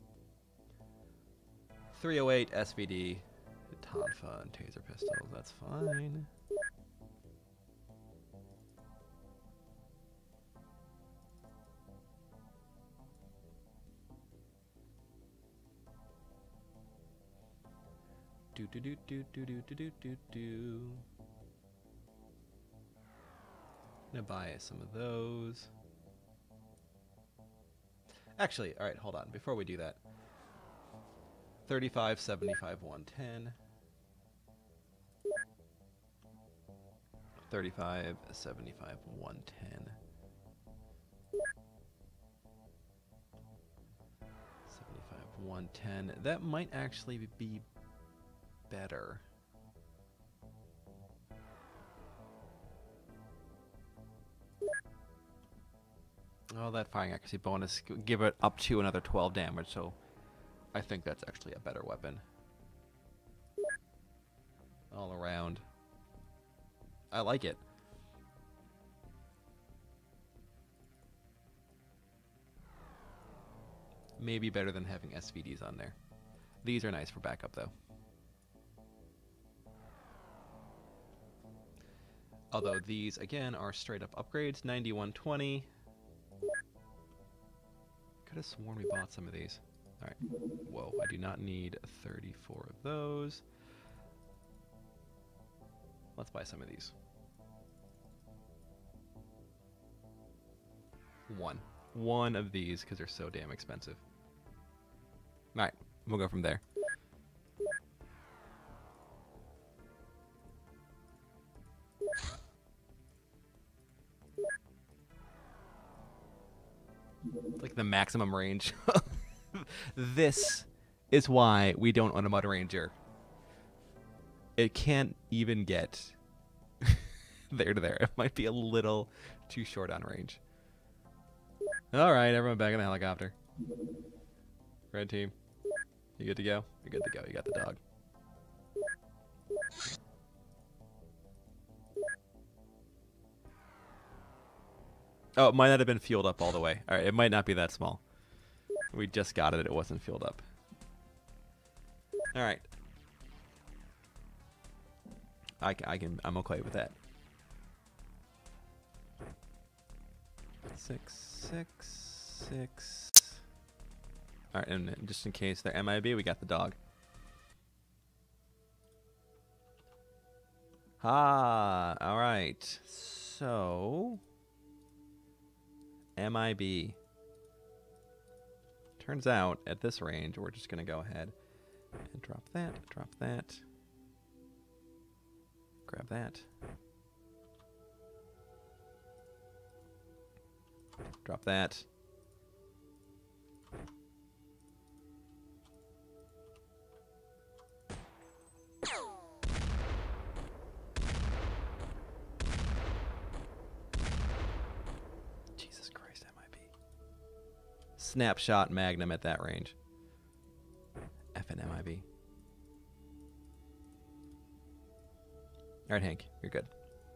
308 SVD, Tonfa, and taser pistols. That's fine. Do do do do do do do do do do. Gonna buy some of those. Actually, all right, hold on. Before we do that, 35, 75, 110. 35, 75, 110. 75, 110. That might actually be better. Oh, that firing accuracy bonus, give it up to another 12 damage, so I think that's actually a better weapon. All around. I like it. Maybe better than having SVDs on there. These are nice for backup, though. Although these, again, are straight up upgrades. 9120. Could have sworn we bought some of these. Alright. Whoa, I do not need 34 of those. Let's buy some of these. One of these, because they're so damn expensive. Alright, we'll go from there. Like the maximum range. This is why we don't own a Mud Ranger. It can't even get there to there. It might be a little too short on range. Alright, everyone back in the helicopter. Red team. You good to go? You're good to go. You got the dog. Oh, it might not have been fueled up all the way. Alright, it might not be that small. We just got it. It wasn't fueled up. Alright. I'm okay with that. 6, 6, 6. Alright, and just in case they're MIB, we got the dog. Alright. So MIB. Turns out, at this range, we're just going to go ahead and drop that, grab that, drop that. Jesus Christ, MIB. Snapshot Magnum at that range. F and MIB. Alright, Hank, you're good.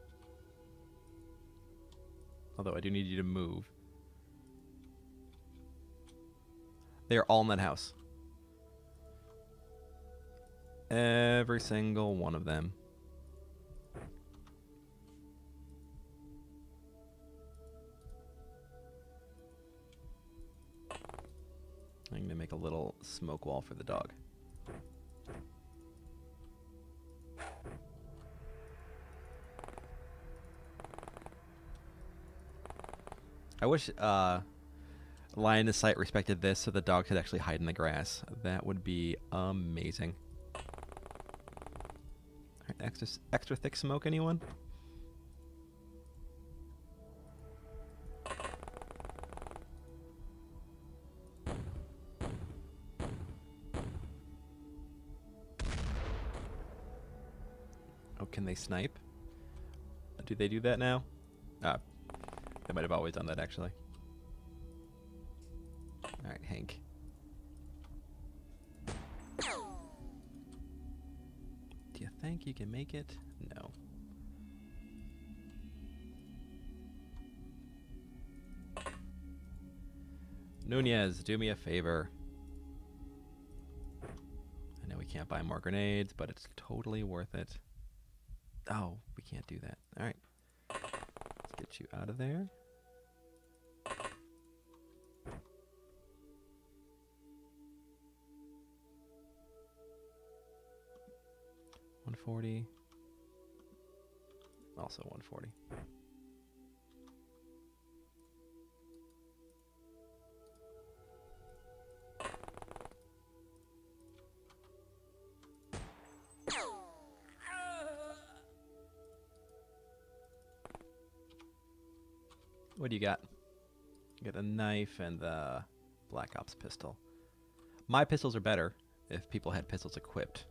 Although I do need you to move. They are all in that house. Every single one of them. I'm going to make a little smoke wall for the dog. I wish Line of Sight respected this so the dog could actually hide in the grass. That would be amazing. All right, extra thick smoke, anyone? Oh, can they snipe? Do they do that now? They might have always done that, actually. Alright, Hank. Do you think you can make it? No. Nunez, do me a favor. I know we can't buy more grenades, but it's totally worth it. Oh, we can't do that. Alright. Let's get you out of there. 140. Also 140. What do you got? You got the knife and the Black Ops pistol. My pistols are better if people had pistols equipped.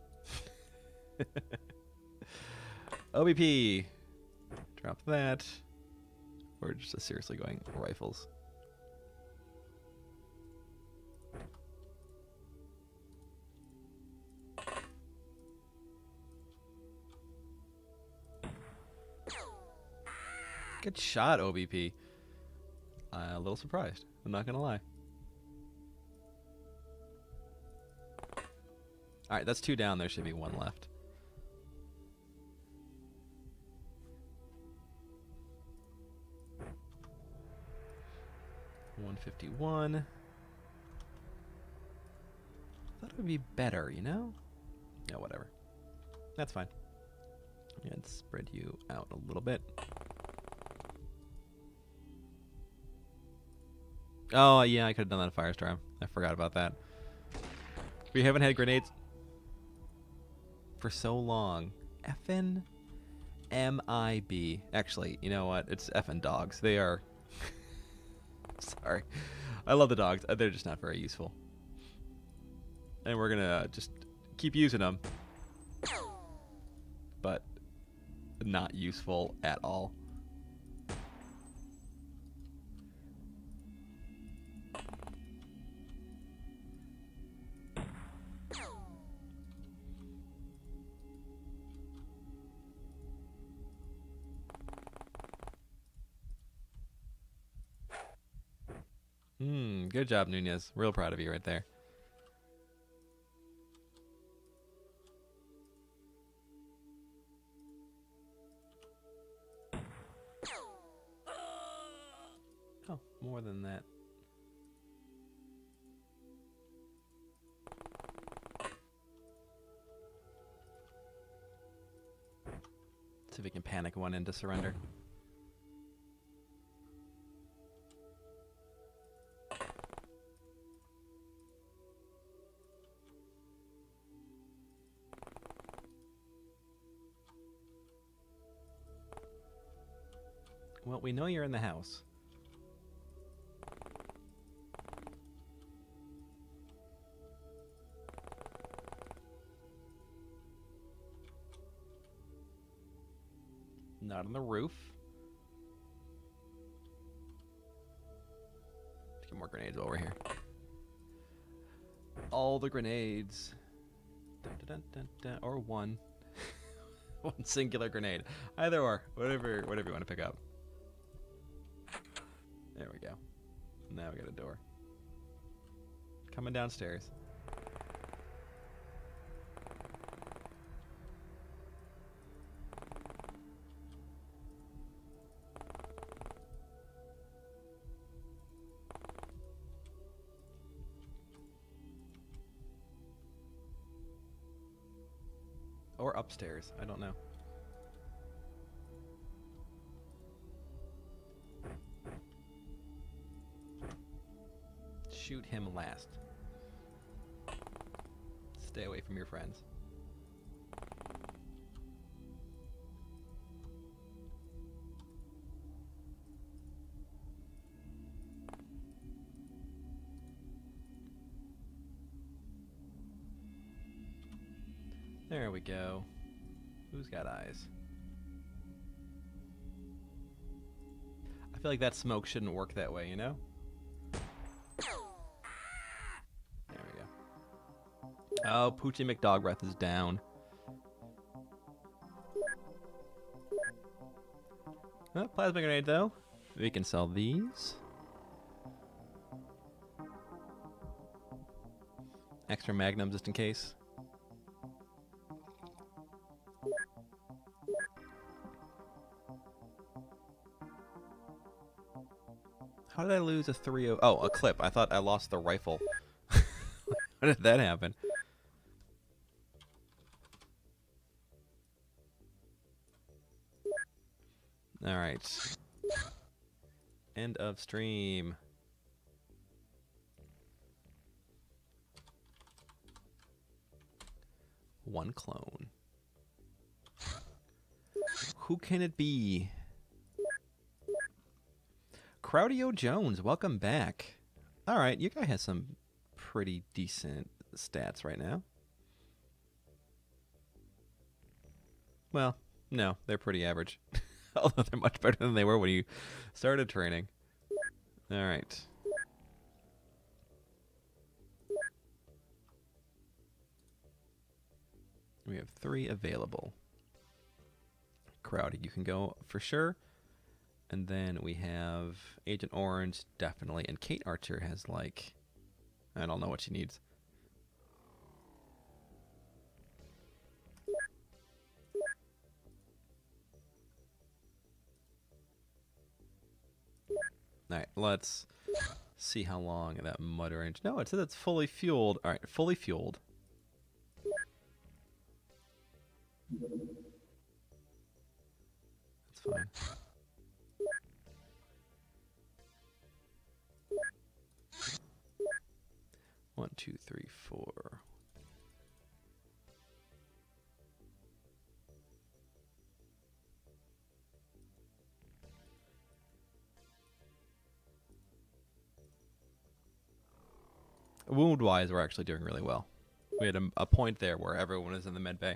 OBP. Drop that. We're just seriously going rifles. Good shot, OBP. A little surprised. I'm not going to lie. Alright, that's 2 down. There should be 1 left. $151. Thought it would be better, you know? Yeah, whatever. That's fine. And spread you out a little bit. Oh, yeah, I could have done that at Firestorm. I forgot about that. We haven't had grenades for so long. Effin' MIB. Actually, you know what? It's effin' dogs. They are... Sorry. I love the dogs. They're just not very useful. And we're going to just keep using them. But not useful at all. Good job, Nunez. Real proud of you right there. Oh, more than that. See if we can panic one into surrender. Well, we know you're in the house. Not on the roof. Get more grenades over here. All the grenades. Dun, dun, dun, dun, dun. Or one. One singular grenade. Either or. Whatever you want to pick up. There we go. Now we got a door. Coming downstairs. Or upstairs. I don't know. Shoot him last. Stay away from your friends. There we go. Who's got eyes? I feel like that smoke shouldn't work that way, you know? Oh, Poochie McDogbreath is down. Oh, plasma grenade, though. We can sell these. Extra magnum just in case. How did I lose a 3-0? Oh, a clip. I thought I lost the rifle. How did that happen? right. End of stream. One clone. Who can it be? Crowdio Jones, welcome back. All right, your guy has some pretty decent stats right now. Well, no, they're pretty average. Although they're much better than they were when you started training. All right. We have 3 available. Crowdy, you can go for sure. And then we have Agent Orange, definitely. And Kate Archer has, like, I don't know what she needs. All right, let's see how long that mud range. No, it says it's fully fueled. All right, fully fueled. That's fine. One, two, three, four. Wound-wise, we're actually doing really well. We had a point there where everyone is in the med bay.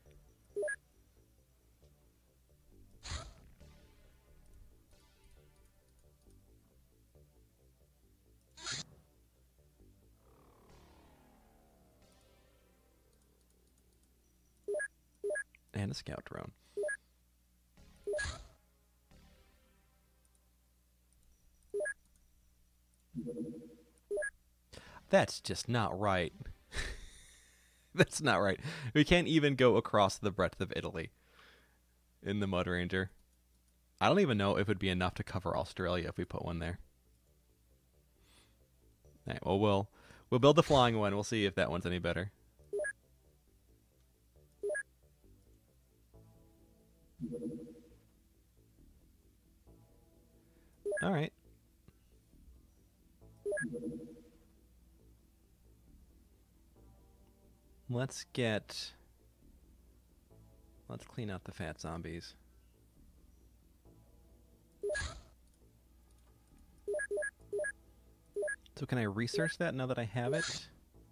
And a scout drone. That's just not right. That's not right. We can't even go across the breadth of Italy in the Mud Ranger. I don't even know if it would be enough to cover Australia if we put one there. All right, well, we'll build the flying one. We'll see if that one's any better. All right. Let's clean out the fat zombies. So can I research that now that I have it?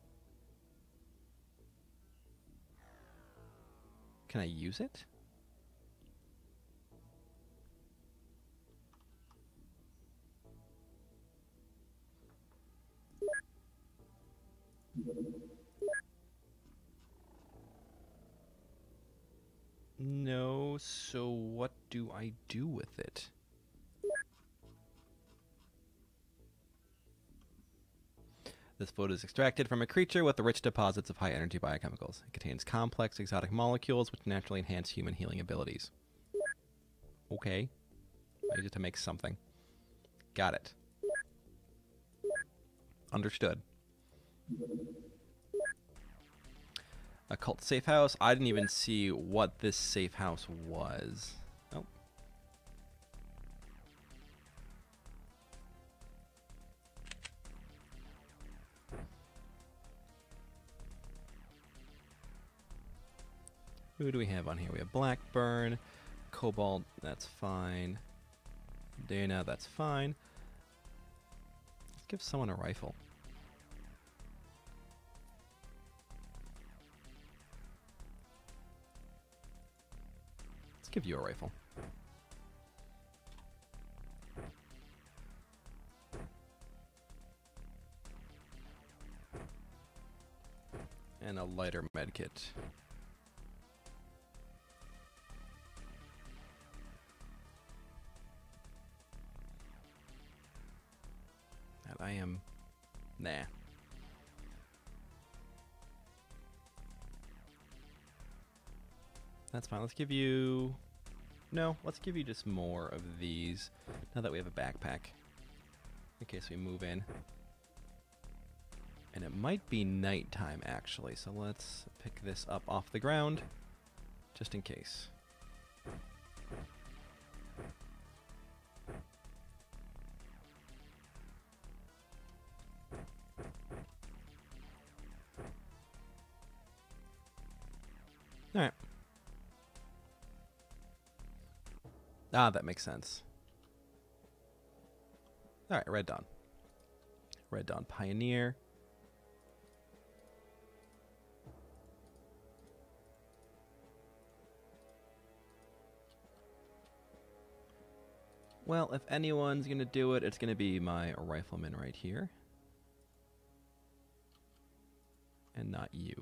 Can I use it? No, so what do I do with it? This food is extracted from a creature with rich deposits of high-energy biochemicals. It contains complex exotic molecules which naturally enhance human healing abilities. Okay. I use it to make something. Got it. Understood. Occult safe house. I didn't even see what this safe house was. Oh. Who do we have on here? We have Blackburn, Cobalt, that's fine. Dana, that's fine. Let's give someone a rifle. Let's give you a rifle. And a lighter medkit. I am... Nah. That's fine. Let's give you... No, let's give you just more of these, now that we have a backpack. In case we move in. And it might be nighttime, actually, so let's pick this up off the ground, just in case. All right. Ah, that makes sense. All right, Red Dawn. Red Dawn Pioneer. Well, if anyone's going to do it, it's going to be my rifleman right here. And not you.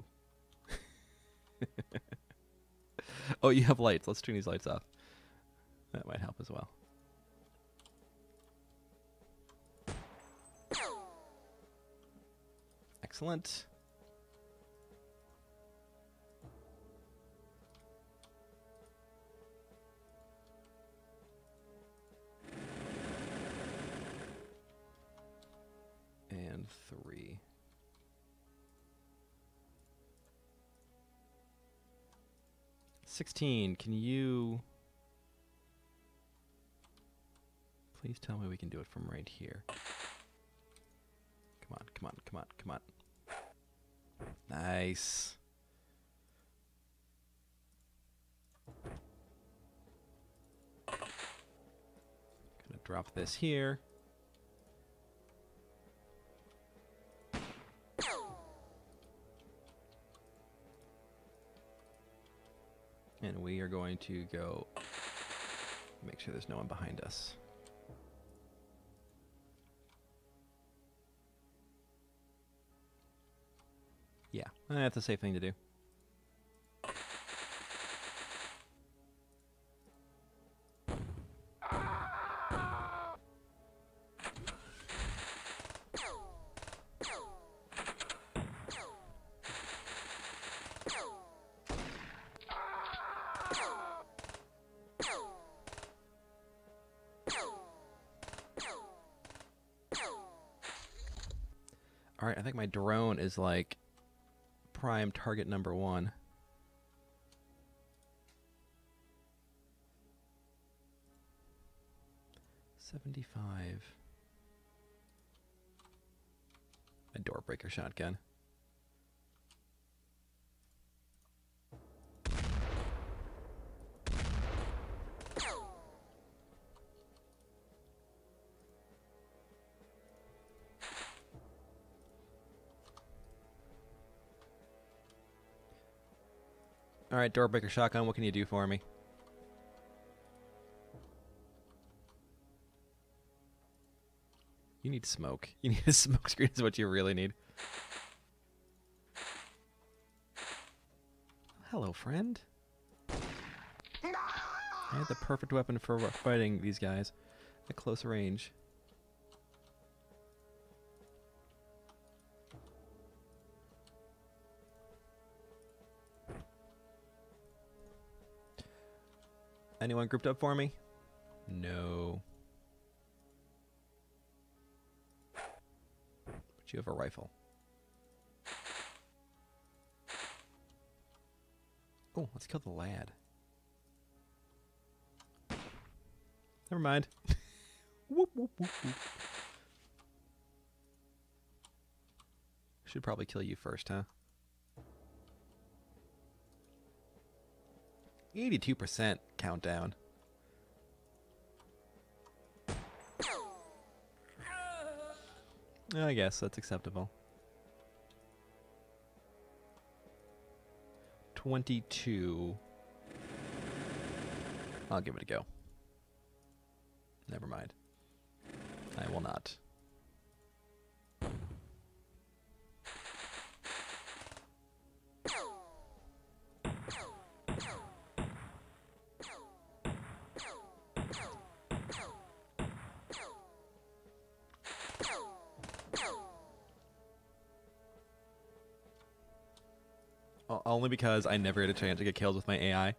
Oh, you have lights. Let's turn these lights off. That might help as well. Excellent. And 3. $16. Can you please tell me we can do it from right here? Come on, come on, come on, come on. Nice. Gonna drop this here. And we are going to go make sure there's no one behind us. Yeah, that's a safe thing to do. All right, I think my drone is like prime target number 1. $75. A door breaker shotgun. All right, door breaker shotgun, what can you do for me? You need smoke. You need a smoke screen is what you really need. Hello, friend. I had the perfect weapon for fighting these guys at close range. Anyone grouped up for me? No. But you have a rifle. Oh, let's kill the lad. Never mind. Whoop, whoop, whoop, whoop. Should probably kill you first, huh? 82% countdown. I guess that's acceptable. 22. I'll give it a go. Never mind. I will not. Only because I never had a chance to get kills with my AI.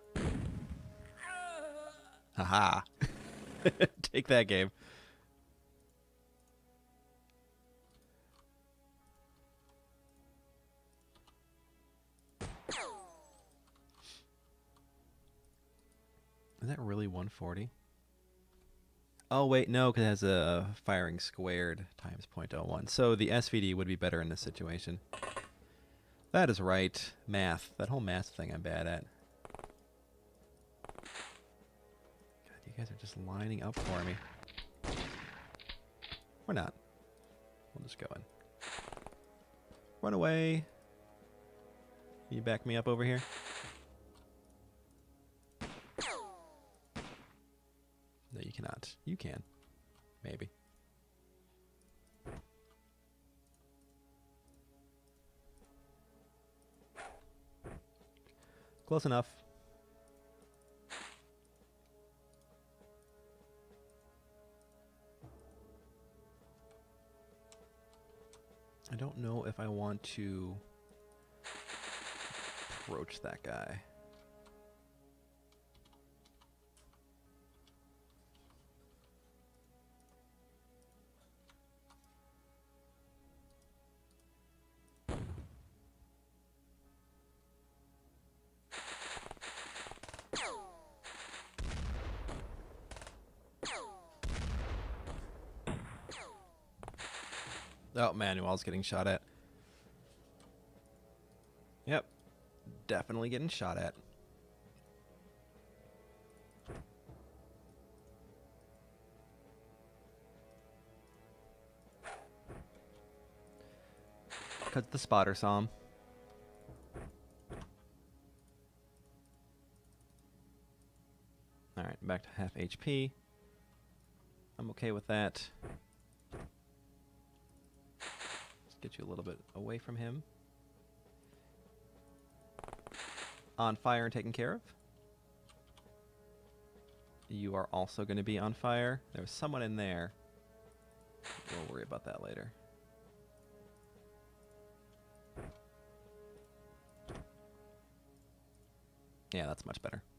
Haha. Take that, game. Is that really 140? Oh, wait, no, because it has a firing squared times .01. So the SVD would be better in this situation. That is right. Math. That whole math thing I'm bad at. God, you guys are just lining up for me. Or not. We'll just go in. Run away. Can you back me up over here? No, you cannot. You can. Maybe. Close enough. I don't know if I want to approach that guy. Oh, Manuel's getting shot at. Yep. Definitely getting shot at. Cut the spotter saw him. Alright, back to half HP. I'm okay with that. Get you a little bit away from him. On fire and taken care of. You are also going to be on fire. There was someone in there. We'll worry about that later. Yeah, that's much better.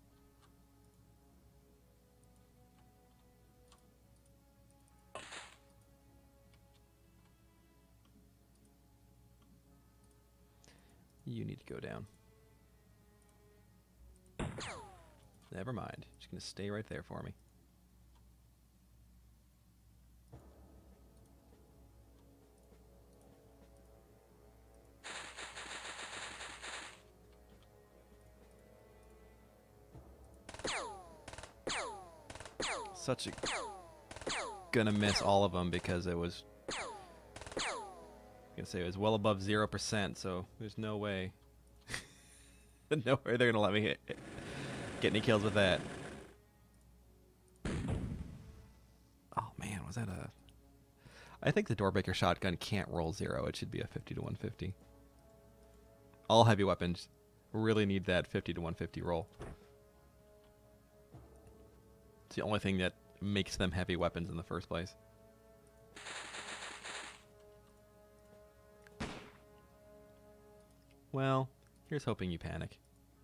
You need to go down. Never mind. Just going to stay right there for me. Such a... Gonna miss all of them because it was... I was gonna say it was well above 0%, so there's no way. No way they're gonna let me get any kills with that. Oh man, was that a... I think the Doorbreaker shotgun can't roll 0. It should be a 50 to 150. All heavy weapons really need that 50 to 150 roll. It's the only thing that makes them heavy weapons in the first place. Well, here's hoping you panic.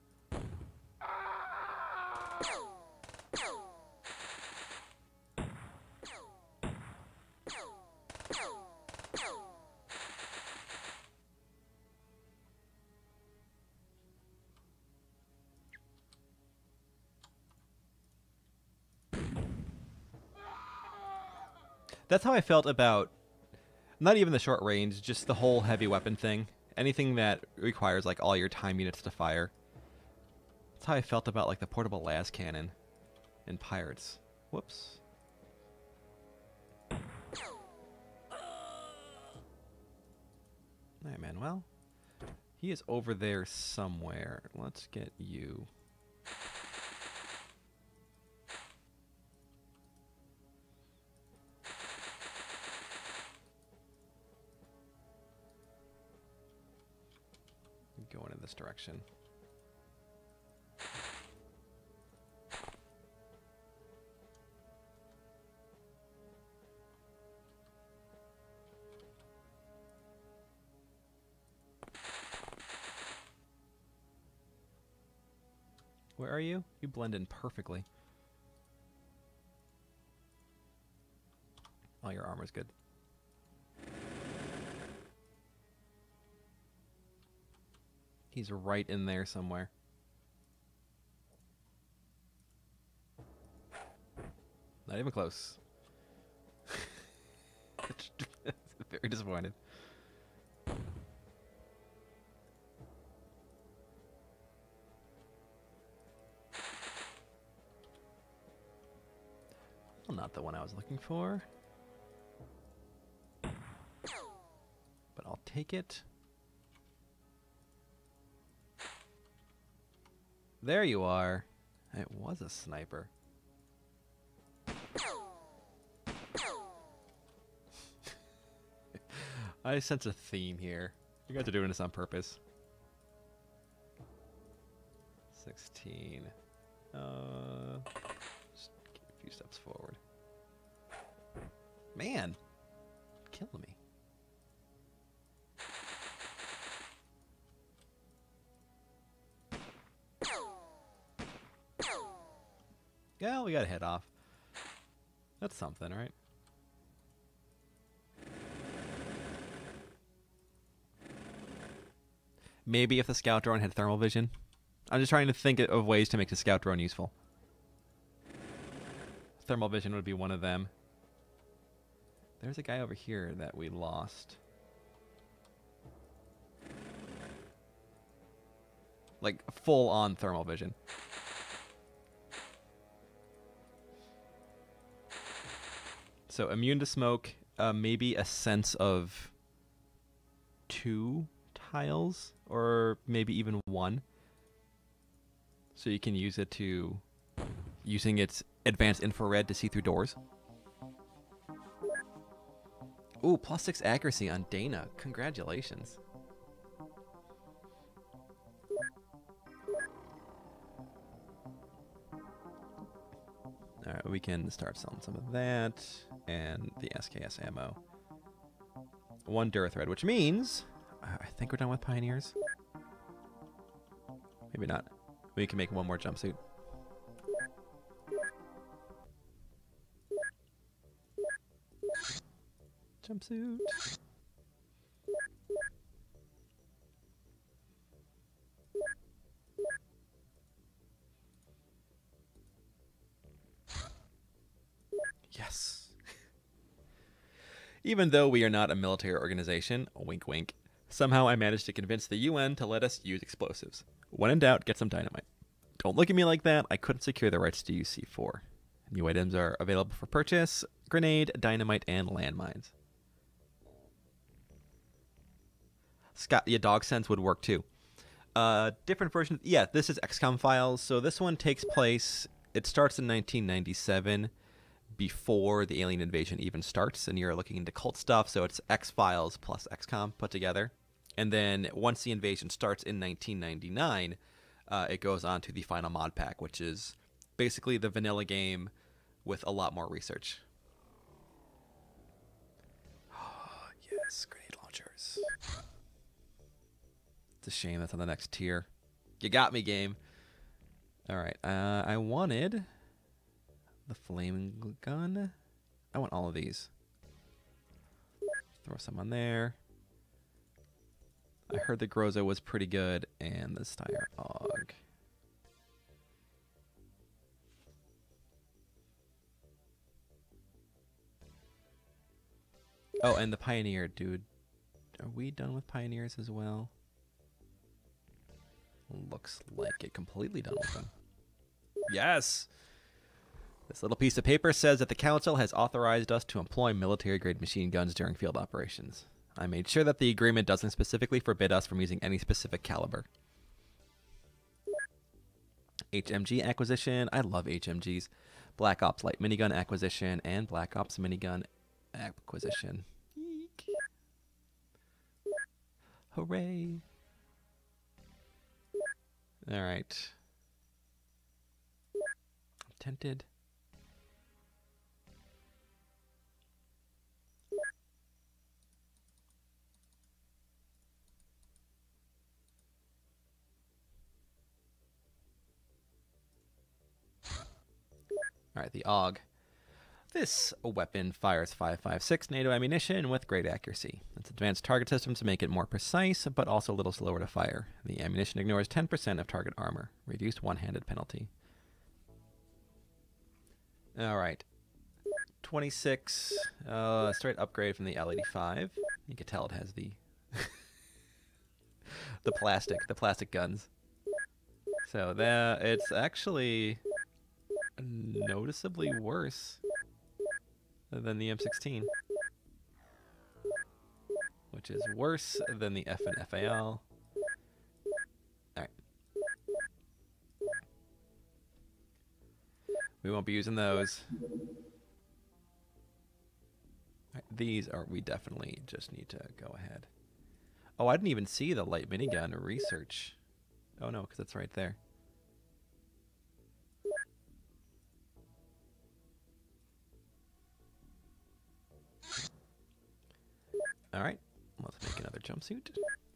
That's how I felt about not even the short range, just the whole heavy weapon thing. Anything that requires like all your time units to fire. That's how I felt about like the portable las cannon in Pirates. Whoops. Alright, Manuel. He is over there somewhere. Let's get you. Going in this direction. Where are you? You blend in perfectly. Oh, your armor's good. He's right in there somewhere. Not even close. Very disappointed. the one I was looking for. But I'll take it. There you are. It was a sniper. I sense a theme here. You guys are doing this on purpose. 16. Just get a few steps forward. Man, killing me. Yeah, we got to head off. That's something, right? Maybe if the scout drone had thermal vision. I'm just trying to think of ways to make the scout drone useful. Thermal vision would be one of them. There's a guy over here that we lost. Like, full-on thermal vision. So, immune to smoke, maybe a sense of 2 tiles, or maybe even 1. So you can use it to... using its advanced infrared to see through doors. Ooh, +6 accuracy on Dana. Congratulations. Alright, we can start selling some of that. And the SKS ammo. 1 Durithread, which means... I think we're done with Pioneers. Maybe not. We can make 1 more jumpsuit. Jumpsuit. Yes. Even though we are not a military organization, wink wink, somehow I managed to convince the UN to let us use explosives. When in doubt, get some dynamite. Don't look at me like that. I couldn't secure the rights to use C4. New items are available for purchase: grenade, dynamite, and landmines. Scott, yeah, dog sense would work too. Different version. Yeah, this is XCOM files. So this one takes place. It starts in 1997, before the alien invasion even starts, and you're looking into cult stuff. So it's X-Files plus XCOM put together. And then once the invasion starts in 1999, it goes on to the final mod pack, which is basically the vanilla game with a lot more research. Oh, yes, grenade launchers. It's a shame that's on the next tier. You got me, game. All right, I wanted the flaming gun. I want all of these. Throw some on there. I heard the Groza was pretty good, and the Steyr AUG. Oh, and the Pioneer, dude. Are we done with Pioneers as well? Looks like it. Completely done with them. Yes! This little piece of paper says that the Council has authorized us to employ military-grade machine guns during field operations. I made sure that the agreement doesn't specifically forbid us from using any specific caliber. HMG acquisition. I love HMGs. Black Ops light minigun acquisition and Black Ops minigun acquisition. Eek. Hooray. All right. I'm tempted. All right, the AUG. This weapon fires 5.56 NATO ammunition with great accuracy. Its advanced target systems make it more precise, but also a little slower to fire. The ammunition ignores 10% of target armor. Reduced one-handed penalty. All right. 26. Straight upgrade from the L85. You can tell it has the the plastic guns. So it's actually noticeably worse. than the M16, which is worse than the F and FAL. Alright. We won't be using those. Right, these are, we definitely just need to go ahead. Oh, I didn't even see the light minigun research. Oh no, because it's right there. Alright, let's make another jumpsuit.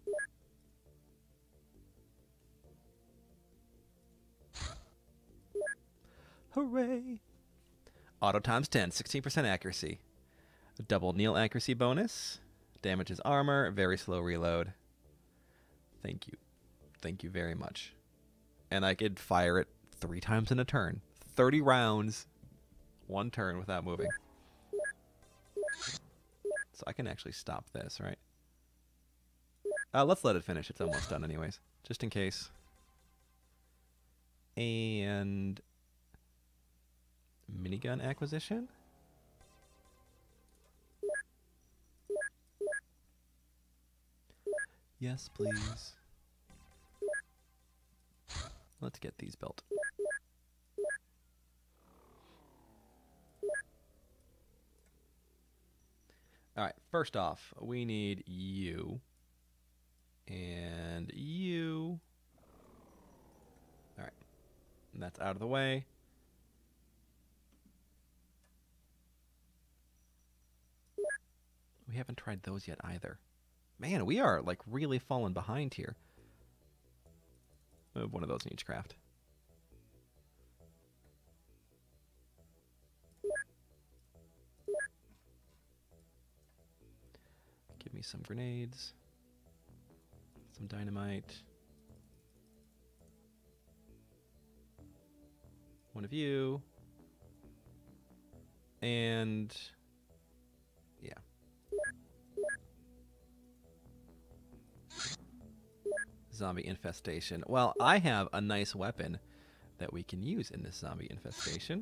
Hooray! Auto times 10, 16% accuracy. Double kneel accuracy bonus. Damages armor, very slow reload. Thank you. Thank you very much. And I could fire it 3 times in a turn. 30 rounds, 1 turn without moving. So I can actually stop this, right? Let's let it finish. It's almost done anyways. Just in case. And minigun acquisition? Yes, please. Let's get these built. Alright, first off, we need you. And you. Alright. And that's out of the way. We haven't tried those yet either. Man, we are like really falling behind here. One of those in each craft. Give me some grenades. Some dynamite. One of you. And yeah. Zombie infestation. Well, I have a nice weapon that we can use in this zombie infestation.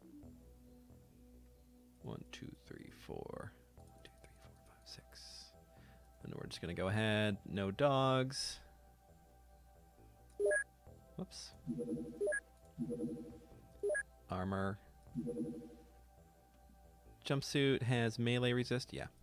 1, 2, 3, 4. 1, 2, 3, 4, 5, 6. And we're just gonna go ahead. No dogs. Whoops. Armor. Jumpsuit has melee resist. Yeah.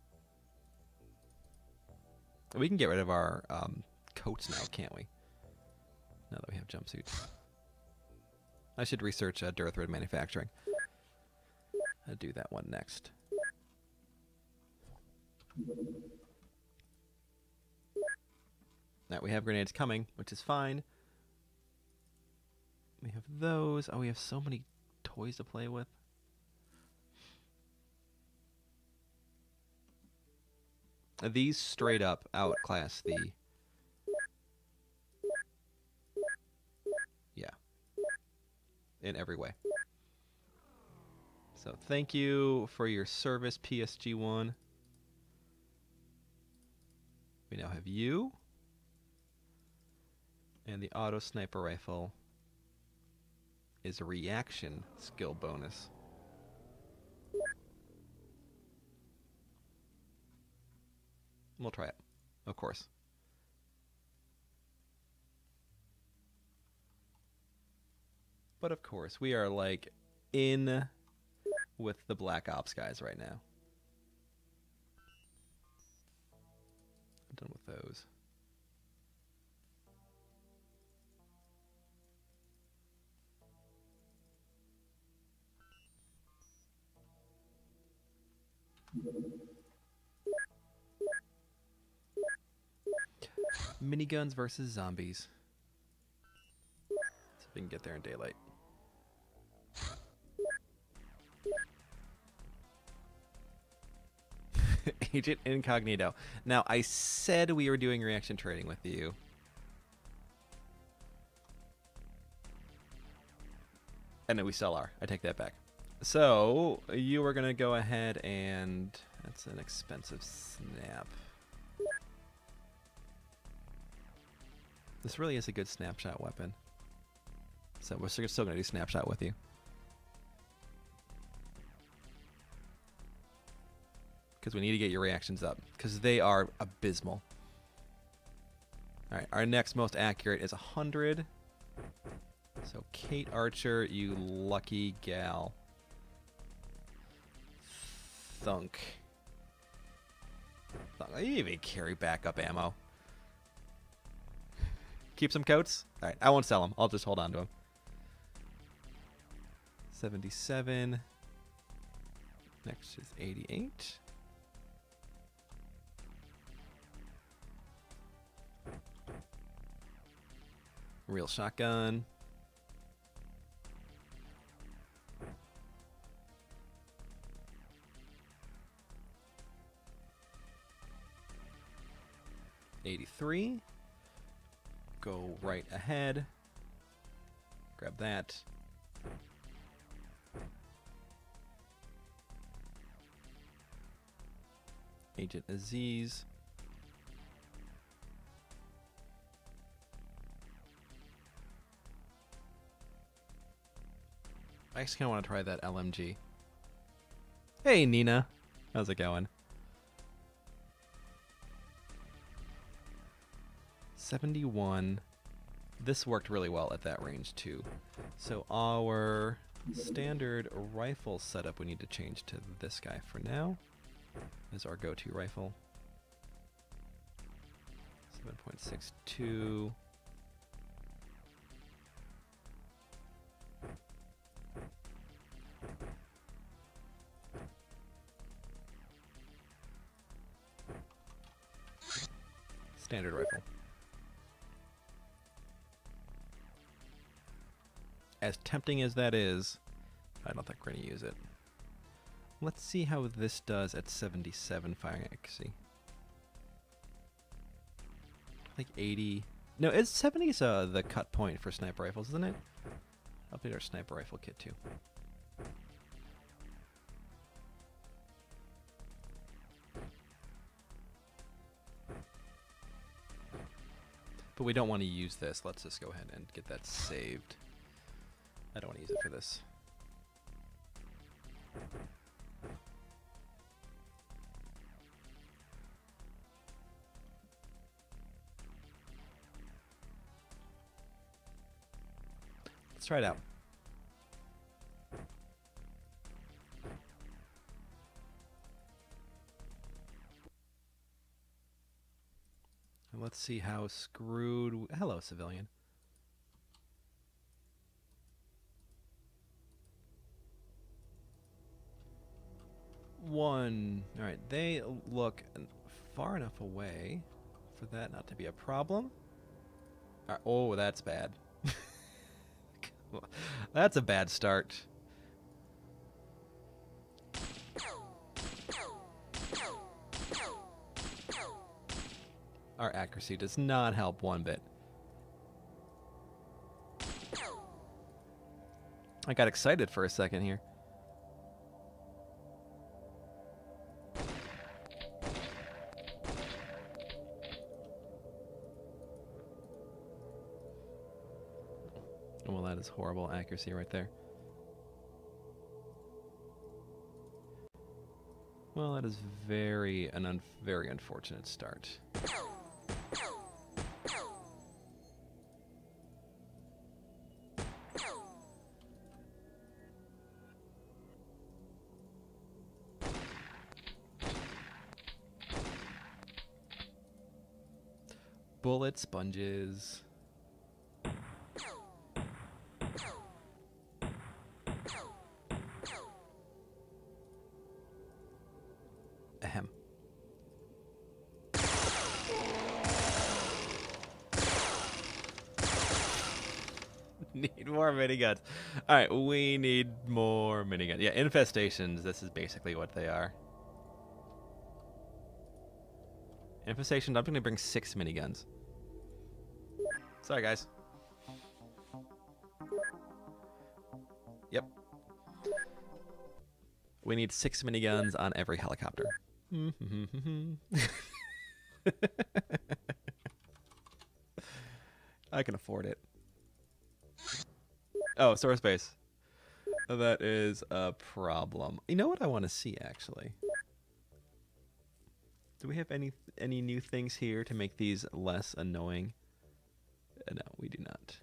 We can get rid of our coats now, can't we? Now that we have jumpsuits. I should research Durthread manufacturing. I'll do that one next. Now we have grenades coming, which is fine. We have those. Oh, we have so many toys to play with. These straight up outclass the... Yeah. In every way. So thank you for your service, PSG-1. We now have you. And the auto sniper rifle is a reaction skill bonus. We'll try it, of course. But of course, we are like in with the Black Ops guys right now. I'm done with those. Miniguns versus zombies. See if we can get there in daylight. Agent Incognito. Now, I said we were doing reaction trading with you. And then we still are. I take that back. So, you were going to go ahead and... That's an expensive snap. This really is a good snapshot weapon. So we're still going to do snapshot with you. because we need to get your reactions up, because they are abysmal. All right, our next most accurate is 100. So Kate Archer, you lucky gal. Thunk. You even carry backup ammo. Keep some coats? All right, I won't sell them. I'll just hold on to them. 77. Next is 88. Real shotgun. $83. Go right ahead. Grab that. Agent Aziz. I actually kind of want to try that LMG. Hey, Nina. How's it going? 71. This worked really well at that range, too. So our standard rifle setup we need to change to this guy for now. Is our go-to rifle. 7.62. Standard rifle. As tempting as that is, I don't think we're going to use it. Let's see how this does at 77 firing accuracy. Like 80. No, it's 70 is the cut point for sniper rifles, isn't it? Update our sniper rifle kit too. But we don't want to use this. Let's just go ahead and get that saved. I don't want to use it for this. Let's try it out. And let's see how screwed... Hello, civilian. One. All right, they look far enough away for that not to be a problem. All right, oh, that's bad. That's a bad start. Our accuracy does not help one bit. I got excited for a second here. Well, that is horrible accuracy right there. Well, that is very unfortunate start. Bullet sponges. Ahem. Need more miniguns. Alright, we need more miniguns. Yeah, infestations, this is basically what they are. Infestation, I'm going to bring 6 miniguns. Sorry, guys. Yep. We need 6 miniguns on every helicopter. I can afford it. Oh, source base. That is a problem. You know what I want to see, actually? Do we have any new things here to make these less annoying? No, we do not.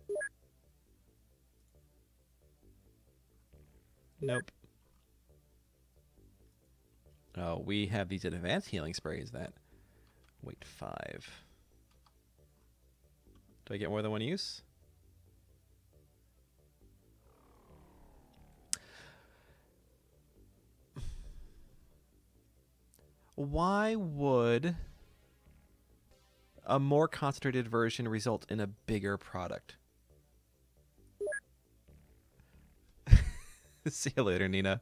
Nope. Oh, we have these advanced healing sprays that weight 5. Do I get more than one use? Why would a more concentrated version result in a bigger product? See you later, Nina.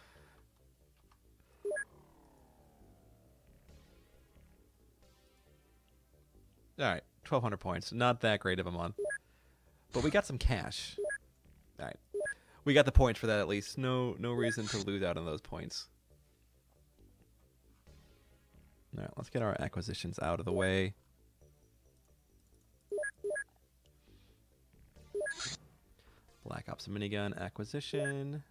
All right, 1,200 points. Not that great of a month. But we got some cash. All right. We got the points for that at least. No reason to lose out on those points. All right, let's get our acquisitions out of the way. Black Ops minigun acquisition.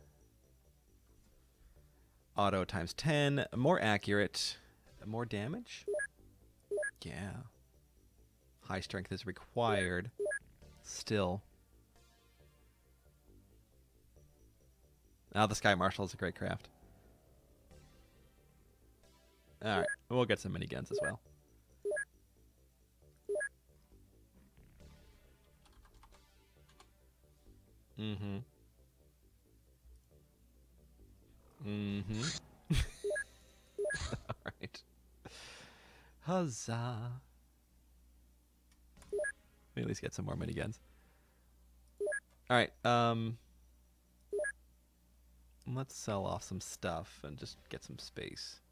Auto times 10. More accurate. More damage? Yeah. High strength is required. Still. Now the Sky Marshal is a great craft. Alright, we'll get some miniguns as well. Mm-hmm. Mm-hmm. Alright. Huzzah. We at least get some more miniguns. Alright, let's sell off some stuff and just get some space.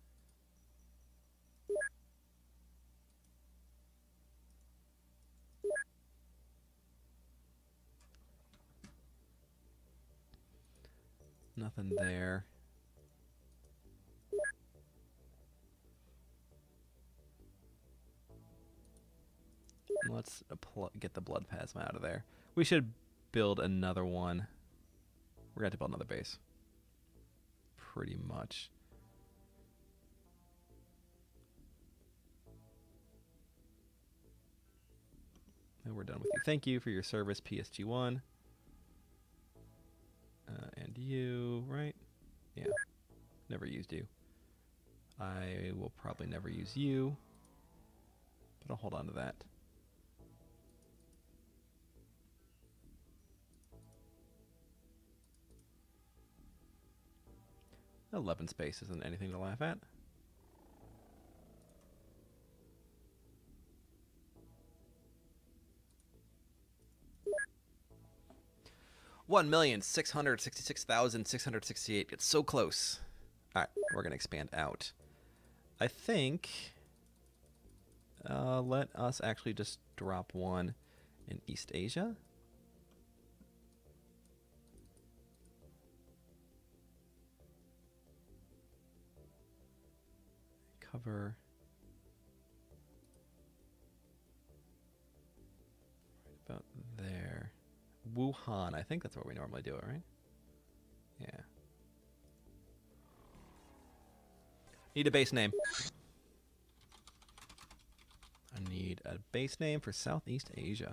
Nothing there. Let's get the blood plasma out of there. We should build another one. We're going to have to build another base. Pretty much. And we're done with you. Thank you for your service, PSG1. And you, right? Yeah. Never used you. I will probably never use you. But I'll hold on to that. 11 space isn't anything to laugh at. $1,666,668. It's so close. All right, we're gonna expand out. I think. Let us actually just drop one in East Asia. Cover. Right about there. Wuhan. I think that's where we normally do it, right? Yeah. Need a base name. I need a base name for Southeast Asia.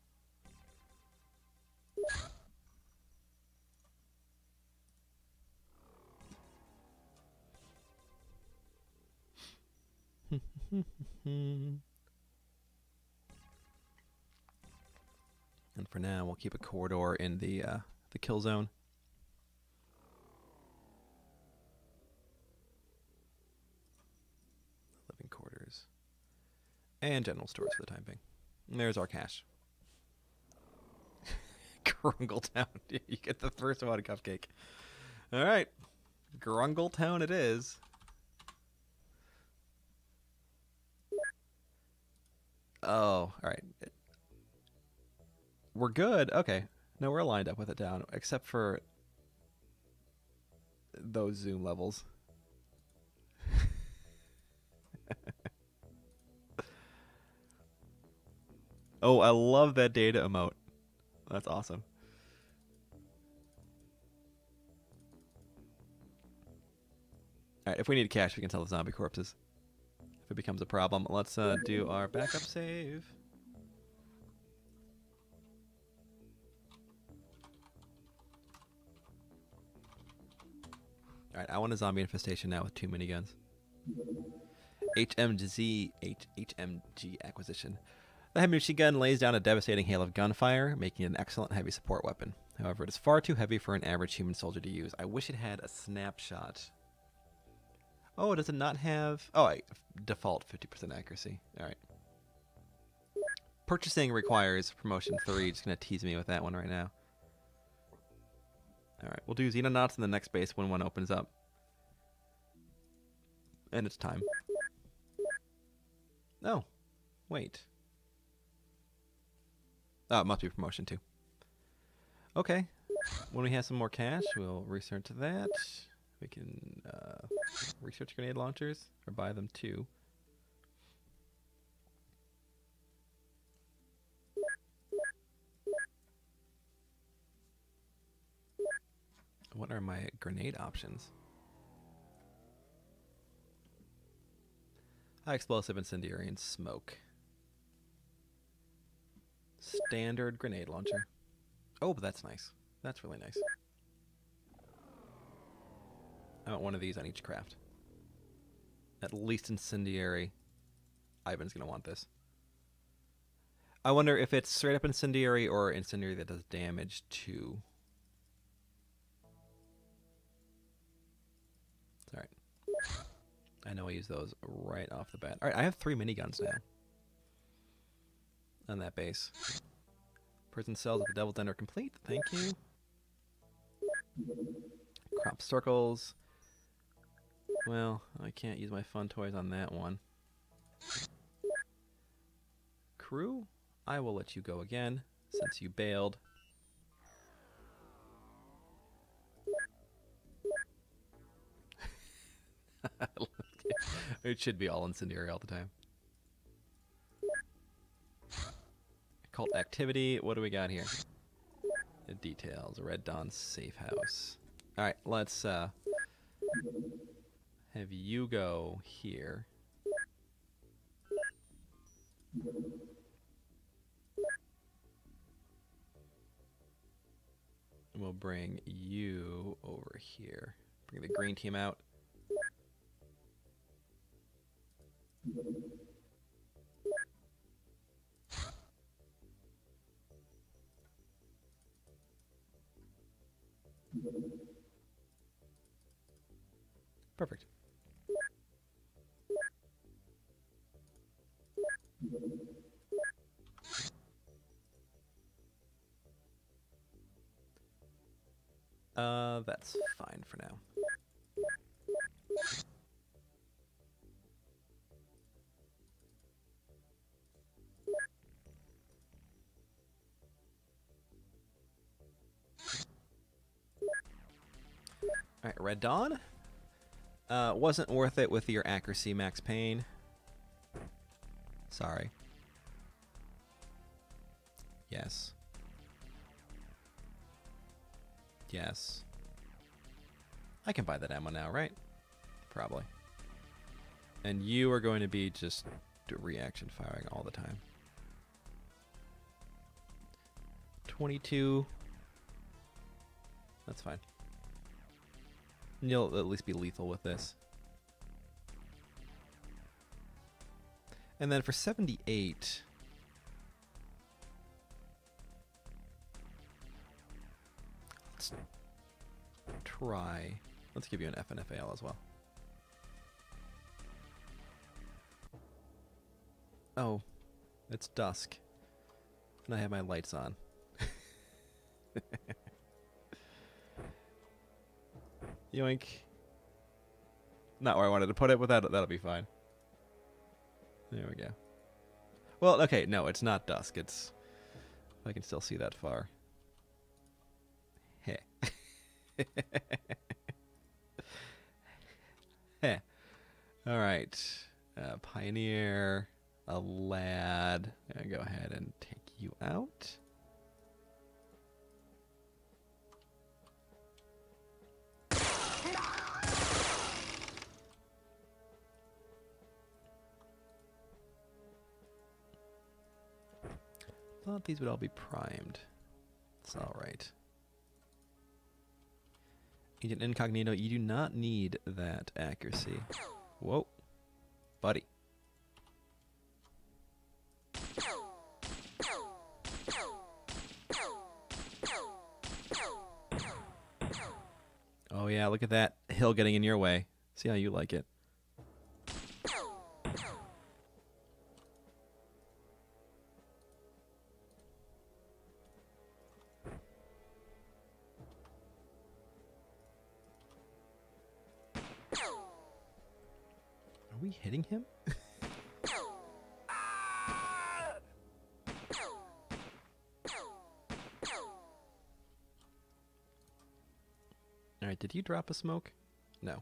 And for now, we'll keep a corridor in the kill zone. Living quarters. And general stores for the time being. And there's our cash. Grungletown. You get the first one, Cupcake. All right. Grungletown it is. Oh, all right. We're good. Okay. No, we're lined up with it down, except for those zoom levels. Oh, I love that data emote. That's awesome. All right, if we need cash, we can sell the zombie corpses. if it becomes a problem. Let's do our backup save. Alright, I want a zombie infestation now with 2 miniguns. HMG acquisition. The heavy machine gun lays down a devastating hail of gunfire, making it an excellent heavy support weapon. However, it is far too heavy for an average human soldier to use. I wish it had a snapshot. Oh, does it not have... Oh, default 50% accuracy. Alright. Purchasing requires promotion 3. Just going to tease me with that one right now. Alright, we'll do Xenonauts in the next base when one opens up. And it's time. No. Wait. Oh, it must be promotion 2. Okay. When we have some more cash, we'll research that. We can research grenade launchers, or buy them too. What are my grenade options? High explosive, incendiary, and smoke. Standard grenade launcher. Oh, but that's nice. That's really nice. I want one of these on each craft. At least incendiary. Ivan's going to want this. I wonder if it's straight up incendiary or incendiary that does damage to... Alright. I know I use those right off the bat. Alright, I have 3 miniguns now. On that base. Prison cells at the Devil's Den are complete. Thank you. Crop circles. Well, I can't use my fun toys on that one. Crew, I will let you go again, since you bailed. It should be all incendiary all the time. Cult activity, what do we got here? The details, Red Dawn safe house. Alright, let's have you go here. And we'll bring you over here. Bring the green team out. Perfect. That's fine for now. Alright, Red Dawn. Wasn't worth it with your accuracy, Max Payne. Sorry. Yes. Yes. I can buy that ammo now, right? Probably. And you are going to be just reaction firing all the time. 22. That's fine. And you'll at least be lethal with this. And then for 78... Let's try... Let's give you an FNFAL as well. Oh, it's dusk. And I have my lights on. Yoink. Not where I wanted to put it, but that'll be fine. There we go. Well, okay, no, it's not dusk. It's... I can still see that far. Heh. Heh. Alright. Pioneer, a lad. I'm gonna go ahead and take you out. thought these would all be primed. It's alright. Agent Incognito, you do not need that accuracy. Whoa. Buddy. Oh yeah, look at that hill getting in your way. See how you like it. Are we hitting him? Alright, did you drop a smoke? No.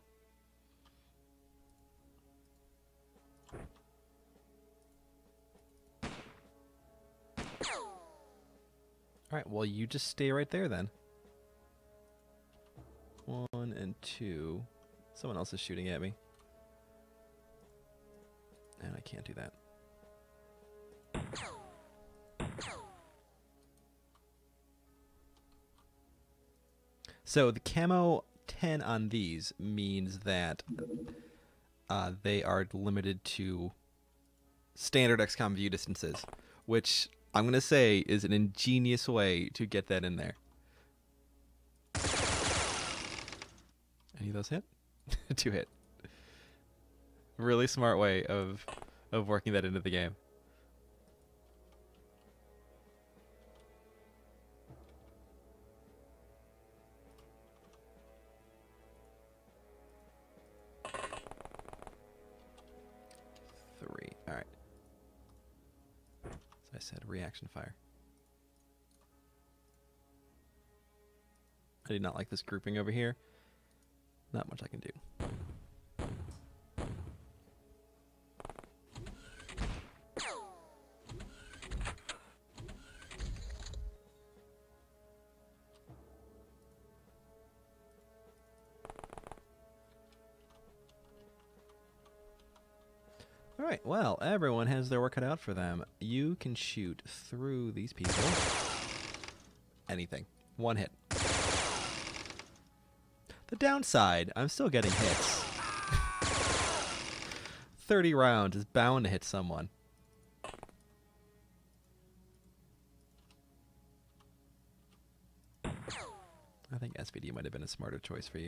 Alright, well you just stay right there then. 1 and 2. Someone else is shooting at me. And I can't do that. So the camo 10 on these means that they are limited to standard XCOM view distances, which I'm going to say is an ingenious way to get that in there. Any of those hit? 2 hit. Really smart way of working that into the game. Alright. As I said, reaction fire. I do not like this grouping over here. Not much I can do. Alright, well, everyone has their work cut out for them. You can shoot through these people. Anything. 1 hit. The downside, I'm still getting hits. 30 rounds is bound to hit someone. I think SVD might have been a smarter choice for you.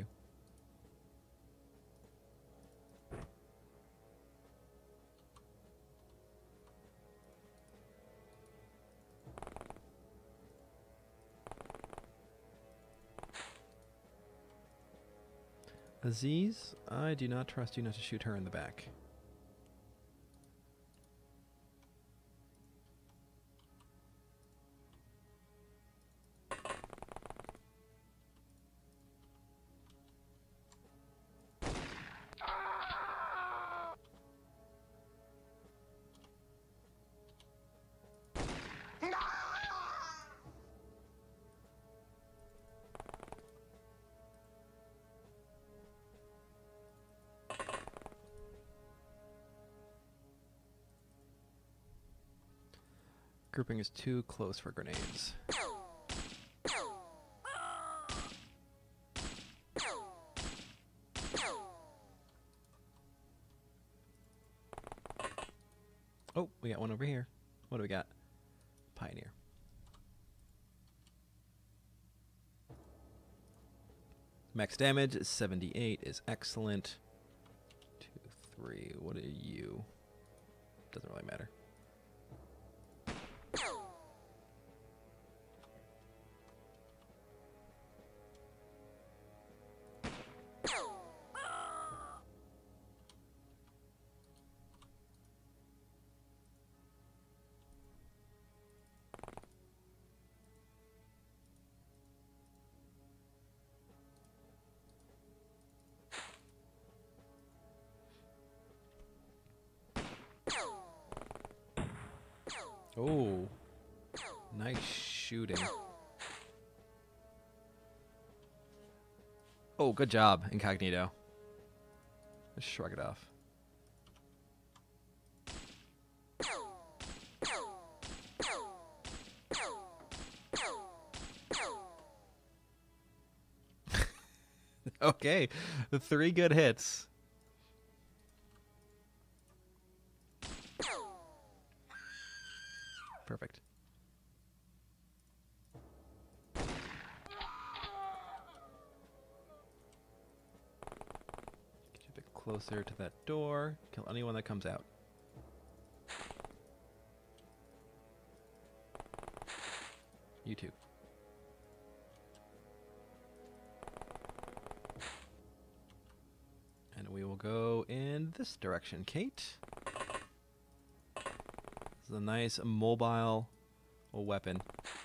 Aziz, I do not trust you not to shoot her in the back. Grouping is too close for grenades. Oh, we got one over here. What do we got? Pioneer. Max damage is 78 is excellent. 2, 3. What are you? Doesn't really matter. Oh, nice shooting. Oh, good job, Incognito. Just shrug it off. Okay, the 3 good hits. Perfect. Get you a bit closer to that door. Kill anyone that comes out. You too. And we will go in this direction, Kate. This is a nice mobile weapon.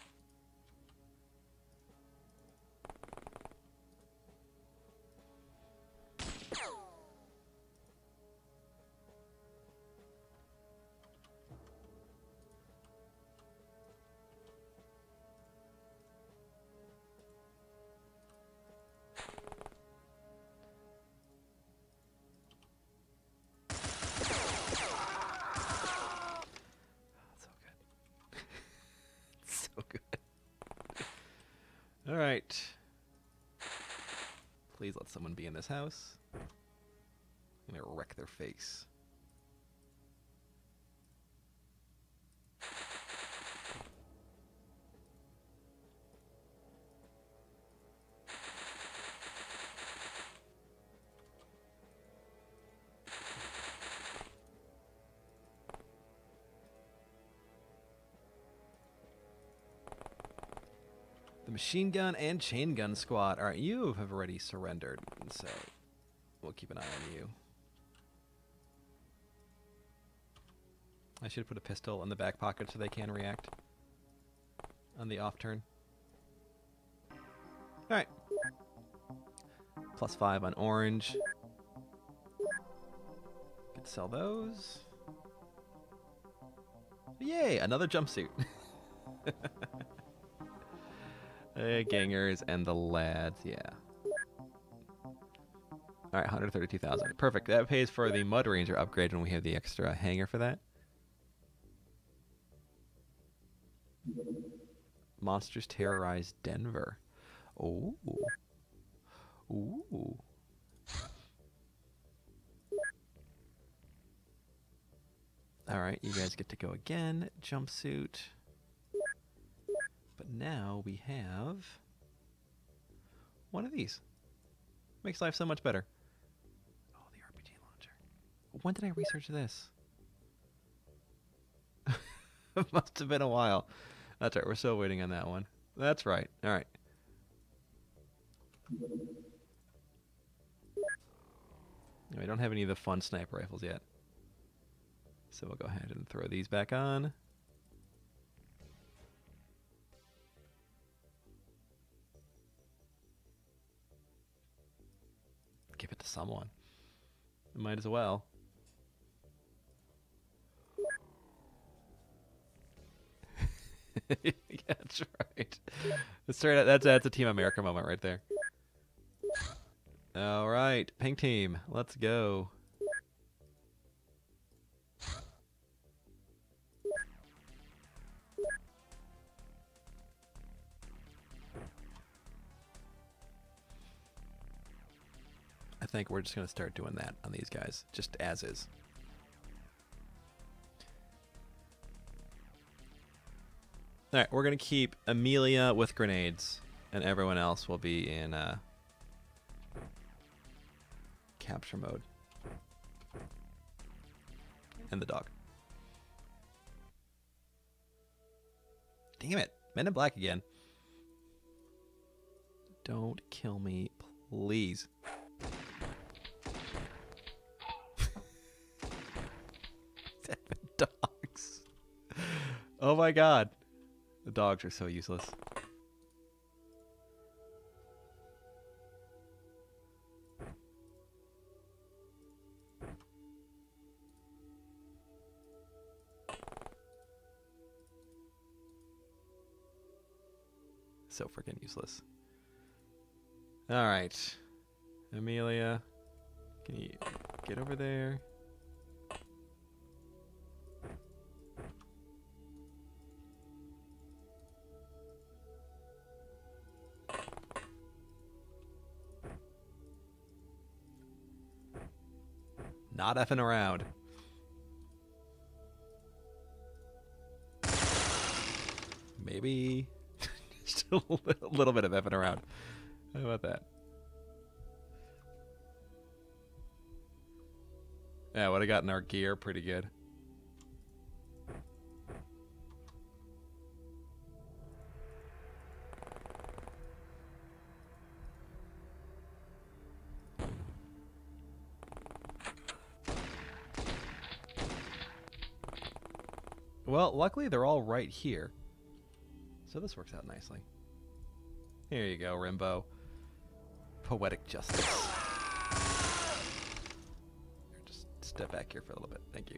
So good. All right. Please let someone be in this house. I'm gonna wreck their face. The machine gun and chain gun squad. All right, you have already surrendered, so we'll keep an eye on you. I should put a pistol in the back pocket so they can react on the off turn. All right. +5 on orange. Could sell those. Yay, another jumpsuit. Gangers and the lads, yeah. Alright, 132,000. Perfect. That pays for the Mud Ranger upgrade when we have the extra hanger for that. Monsters terrorize Denver. Ooh. Ooh. Alright, you guys get to go again. Jumpsuit. But now we have one of these. Makes life so much better. Oh, the RPG launcher. When did I research this? It must have been a while. That's right, we're still waiting on that one. That's right. All right. We don't have any of the fun sniper rifles yet. So we'll go ahead and throw these back on. Give it to someone. Might as well. Yeah, that's right. That's a Team America moment right there. All right, pink team, let's go. I think we're just going to start doing that on these guys, just as is. All right, we're going to keep Amelia with grenades, and everyone else will be in capture mode. And the dog. Damn it, Men in Black again. Don't kill me, please. Dogs. Oh my god. The dogs are so useless. So freaking useless. Alright. Amelia, can you get over there? Not effing around. Maybe just a little bit of effing around. How about that? Yeah, would have gotten our gear pretty good. Well, luckily they're all right here. So this works out nicely. Here you go, Rimbo. Poetic justice. Here, just step back here for a little bit. Thank you.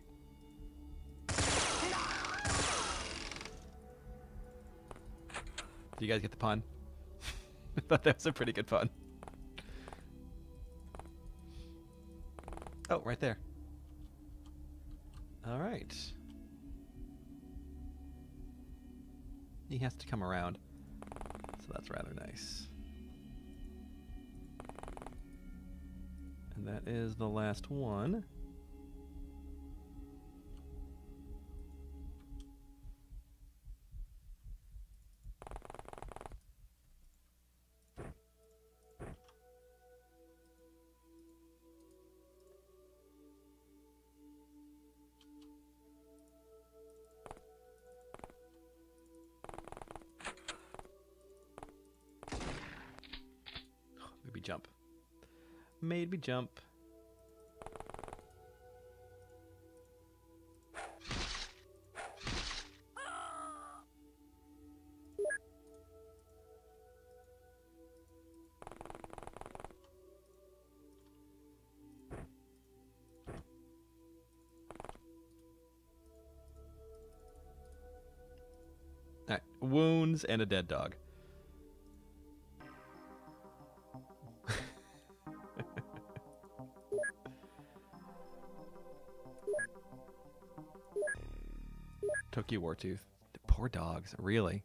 Do you guys get the pun? I thought that was a pretty good pun. Oh, right there. All right. He has to come around, so that's rather nice. And that is the last one. Maybe jump. Maybe jump. All right, wounds and a dead dog. Tokyo Wartooth. Poor dogs, really.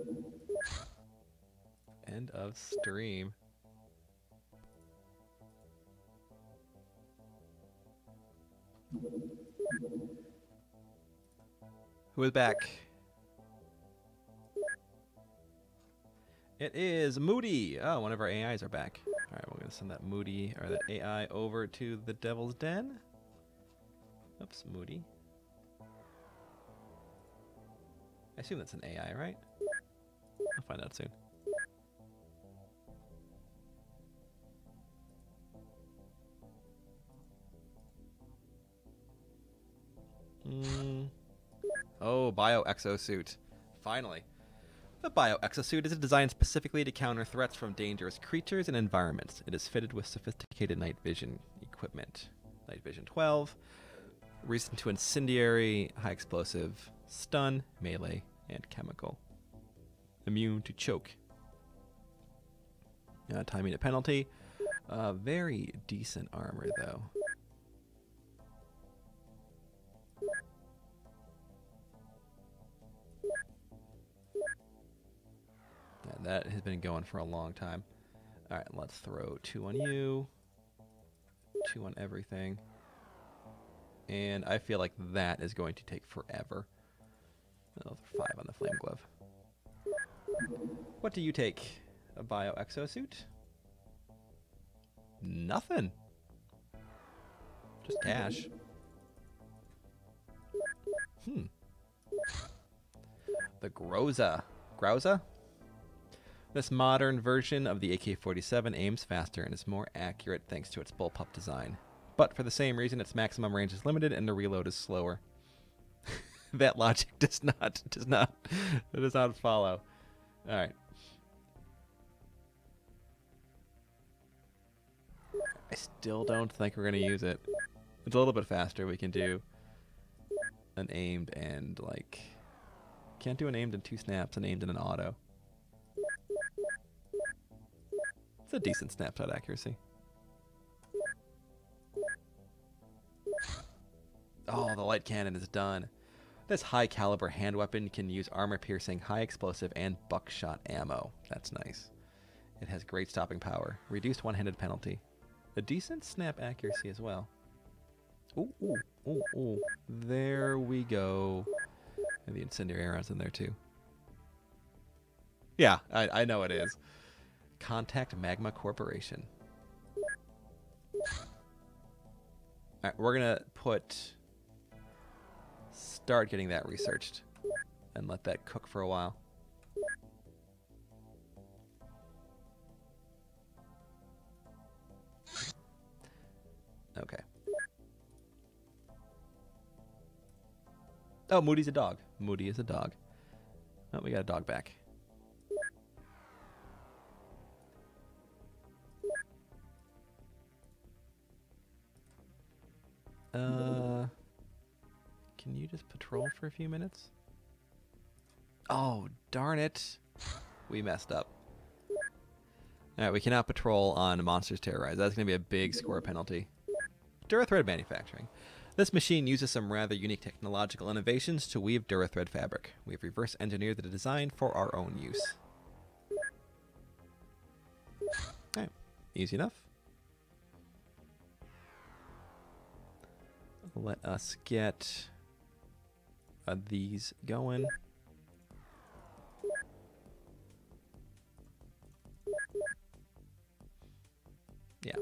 End of stream. Who is back? It is Moody. Oh, one of our AIs are back. All right, we're gonna send that Moody or that AI over to the Devil's Den. Oops, Moody. I assume that's an AI, right? I'll find out soon. Oh, Bio Exosuit. Finally. The Bio Exosuit is designed specifically to counter threats from dangerous creatures and environments. It is fitted with sophisticated night vision equipment. Night vision 12. Resistant to incendiary, high explosive, stun, melee, and chemical. Immune to choke. Time unit penalty. Very decent armor, though. That has been going for a long time. Alright, let's throw 2 on you. 2 on everything. And I feel like that is going to take forever. Another 5 on the Flame Glove. What do you take? A Bio Exosuit? Nothing. Just cash. The Groza. Grauza? This modern version of the AK-47 aims faster and is more accurate thanks to its bullpup design. But for the same reason, its maximum range is limited and the reload is slower. That logic does not follow. All right. I still don't think we're going to use it. It's a little bit faster. We can do an aimed and like... Can't do an aimed in 2 snaps, an aimed and an auto. It's a decent snapshot accuracy. Oh, the light cannon is done. This high caliber hand weapon can use armor piercing, high explosive, and buckshot ammo. That's nice. It has great stopping power, reduced one-handed penalty, a decent snap accuracy as well. Ooh, ooh, ooh, ooh. There we go. And the incendiary arrows in there too. Yeah, I know it is. Contact Magma Corporation. Alright, we're gonna start getting that researched and let that cook for a while. Okay. Oh, Moody's a dog. Moody is a dog. Oh, we got a dog back. Can you just patrol for a few minutes? Oh, darn it. We messed up. Alright, we cannot patrol on Monsters Terrorized. That's going to be a big score penalty. Durathread manufacturing. This machine uses some rather unique technological innovations to weave Durathread fabric. We've reverse engineered the design for our own use. Alright, easy enough. Let us get these going. Yeah.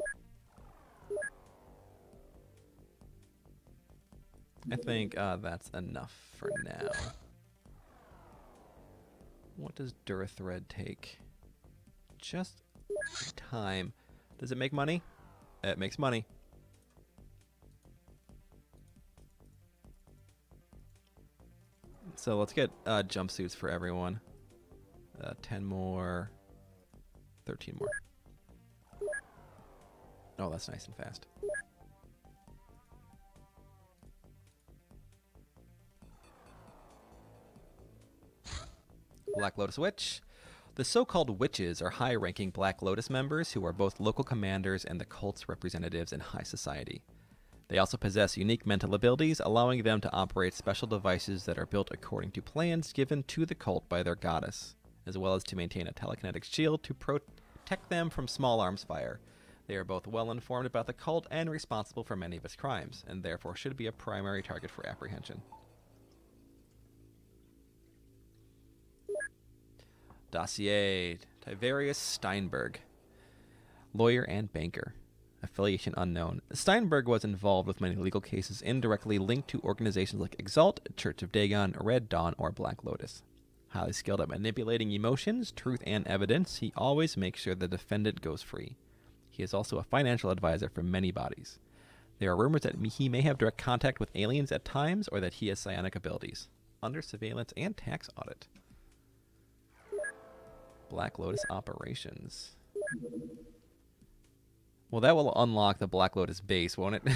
I think that's enough for now. What does Durathread take? Just time. Does it make money? It makes money. So let's get jumpsuits for everyone. 10 more. 13 more. Oh, that's nice and fast. Black Lotus Witch. The so-called witches are high-ranking Black Lotus members who are both local commanders and the cult's representatives in high society. They also possess unique mental abilities, allowing them to operate special devices that are built according to plans given to the cult by their goddess, as well as to maintain a telekinetic shield to protect them from small arms fire. They are both well informed about the cult and responsible for many of its crimes, and therefore should be a primary target for apprehension. Dossier. Tiverius Steinberg. Lawyer and banker. Affiliation unknown. Steinberg was involved with many legal cases indirectly linked to organizations like Exalt, Church of Dagon, Red Dawn, or Black Lotus. Highly skilled at manipulating emotions, truth, and evidence, he always makes sure the defendant goes free. He is also a financial advisor for many bodies. There are rumors that he may have direct contact with aliens at times, or that he has psionic abilities. Under surveillance and tax audit. Black Lotus operations. Well, that will unlock the Black Lotus base, won't it?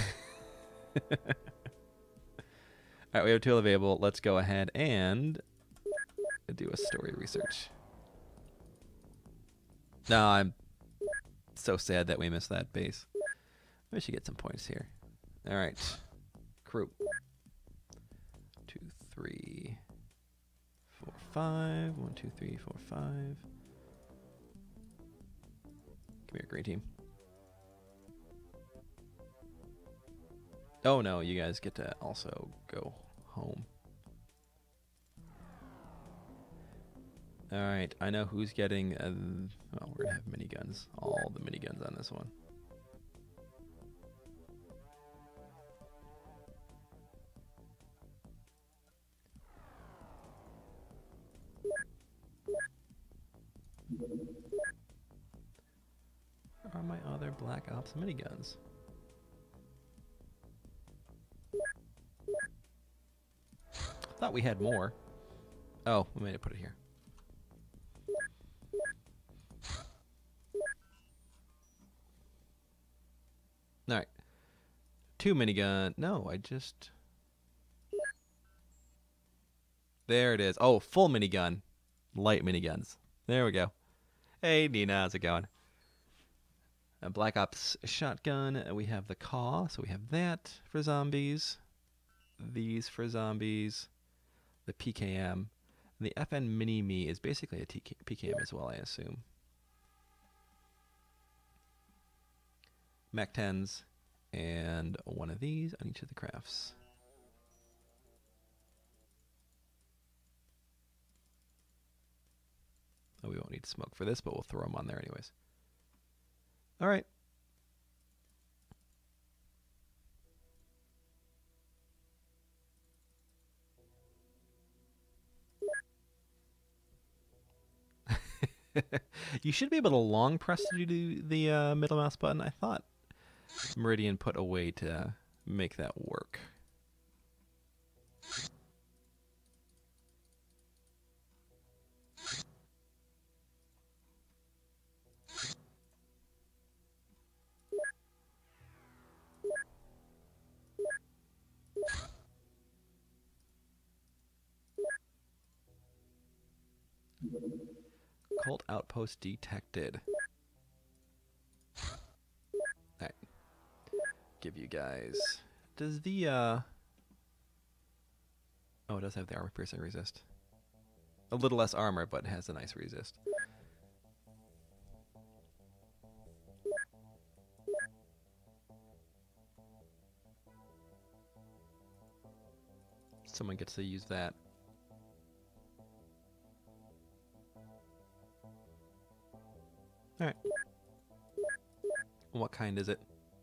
Alright, we have 2 available. Let's go ahead and do a story research. No, I'm so sad that we missed that base. We should get some points here. Alright. Crew. 2, 3, 4, 5. 1, 2, 3, 4, 5. Come here, green team. Oh no, you guys get to also go home. Alright, I know who's getting... well, we're going to have miniguns. All the miniguns on this one. Where are my other Black Ops miniguns? Thought we had more. Oh, we made it put it here. Alright. 2 minigun. No, I just... There it is. Oh, full minigun. Light miniguns. There we go. Hey, Nina, how's it going? A Black Ops shotgun. We have the CAW, so we have that for zombies. These for zombies. The PKM. The FN Mini-Me is basically a PKM as well, I assume. Mach 10s. And one of these on each of the crafts. Oh, we won't need smoke for this, but we'll throw them on there anyways. All right. You should be able to long press to do the middle mouse button. I thought Meridian put a way to make that work. Cult outpost detected. Alright. Give you guys. Does the oh, it does have the armor piercing resist. A little less armor, but it has a nice resist. Someone gets to use that. Alright. What kind is it?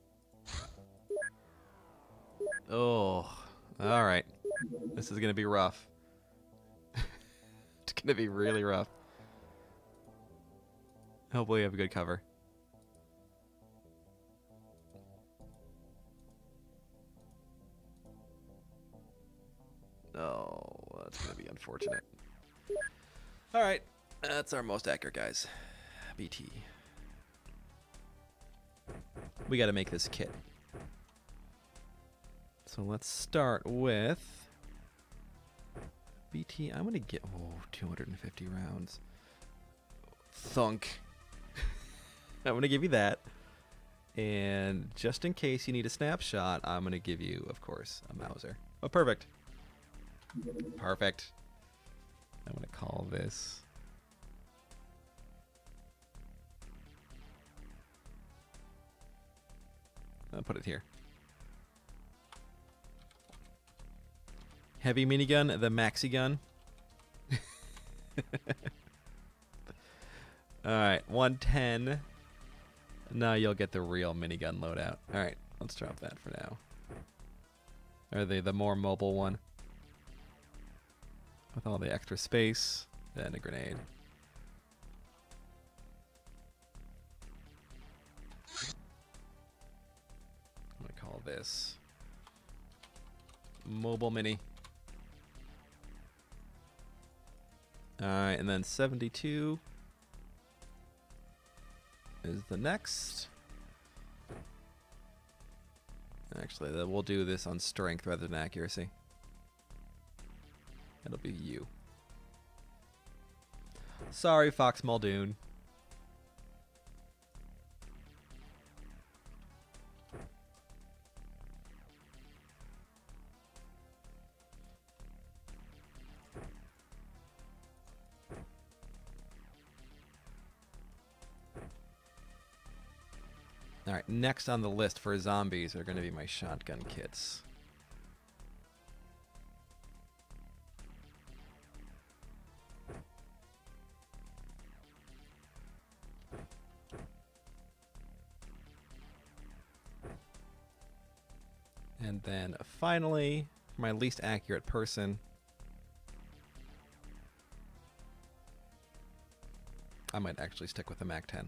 Oh, alright. This is going to be rough. It's going to be really rough. Hopefully you have a good cover. Oh, that's going to be unfortunate. Alright, that's our most accurate guys. BT. We got to make this kit. So let's start with BT. I'm going to get 250 rounds. Thunk. I'm going to give you that. And just in case you need a snapshot, I'm going to give you, of course, a Mauser. Oh, perfect. Perfect. I'm going to call this... I'll put it here. Heavy minigun, the maxi gun. Alright, 110. Now you'll get the real minigun loadout. Alright, let's drop that for now. Are they the more mobile one? With all the extra space and a grenade. I'm gonna call this Mobile Mini. Alright, and then 72 is the next. Actually, we'll do this on strength rather than accuracy. It'll be you. Sorry, Fox Muldoon. Alright, next on the list for zombies are going to be my shotgun kits. And then finally, for my least accurate person, I might actually stick with the MAC-10.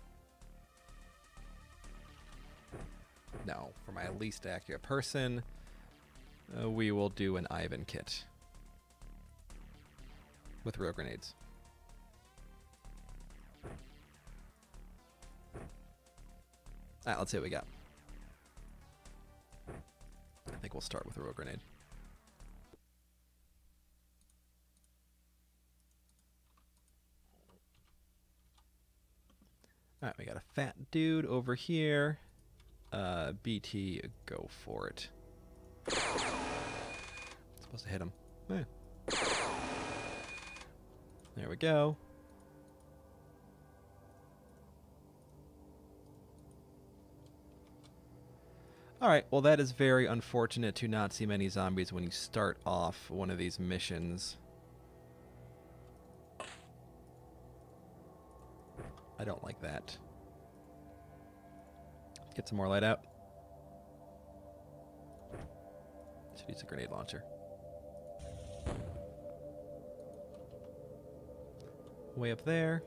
No, for my least accurate person, we will do an Ivan kit with real grenades. Alright, let's see what we got. I think we'll start with a real grenade. Alright, we got a fat dude over here. BT, go for it. Supposed to hit him. Eh. There we go. Alright, well that is very unfortunate to not see many zombies when you start off one of these missions. I don't like that. Get some more light out. Should use a grenade launcher. Way up there.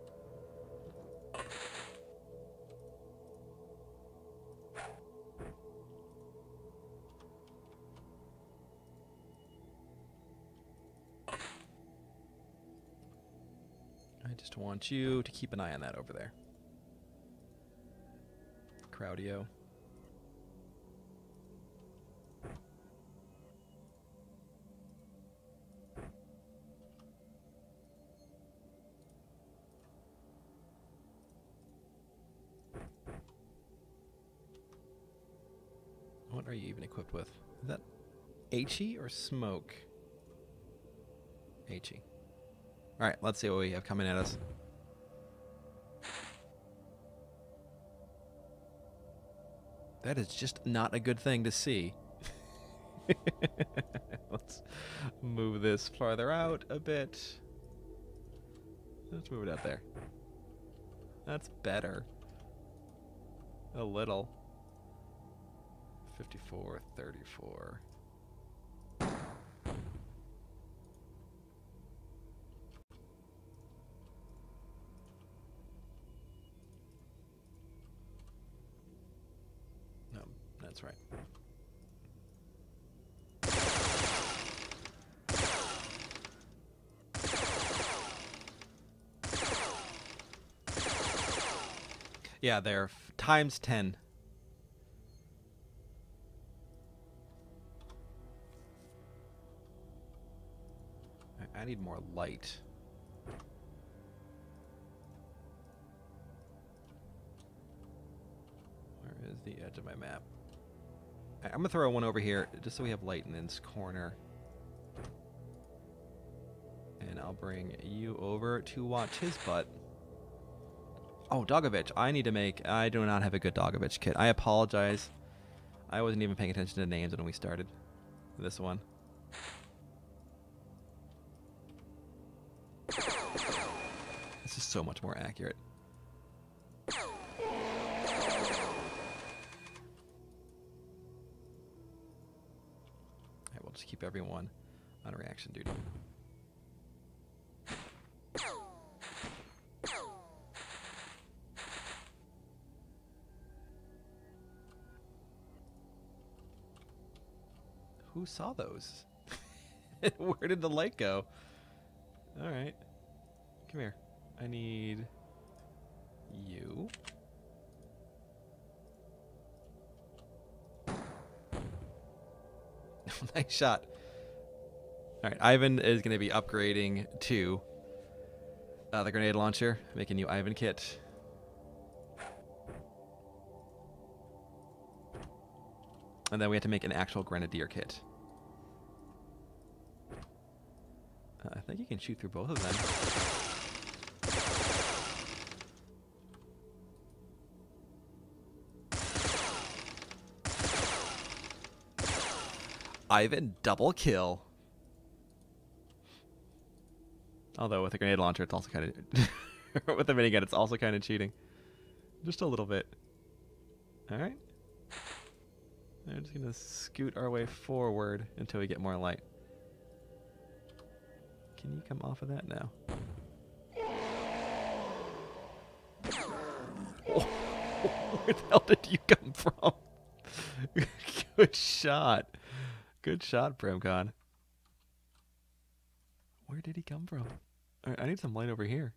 I just want you to keep an eye on that over there. Crowdio. What are you even equipped with? Is that HE or smoke? HE. Alright, let's see what we have coming at us. That is just not a good thing to see. Let's move this farther out a bit. Let's move it out there. That's better. A little. 54, 34. No, that's right. Yeah, they're times 10. I need more light. Where is the edge of my map? I'm going to throw one over here just so we have light in this corner. And I'll bring you over to watch his butt. Oh, Dogovich. I do not have a good Dogovich kit. I apologize. I wasn't even paying attention to names when we started this one. This is so much more accurate. Alright, we'll just keep everyone on reaction duty. Who saw those? Where did the light go? Alright. Come here. I need you. Nice shot. Alright, Ivan is going to be upgrading to the grenade launcher. Make a new Ivan kit. And then we have to make an actual grenadier kit. I think you can shoot through both of them. Ivan double kill. Although with a grenade launcher, it's also kind of with a minigun, it's also kind of cheating, just a little bit. All right, I'm just gonna scoot our way forward until we get more light. Can you come off of that now? Oh, where the hell did you come from? Good shot. Good shot, Premcon. Where did he come from? Alright, I need some light over here.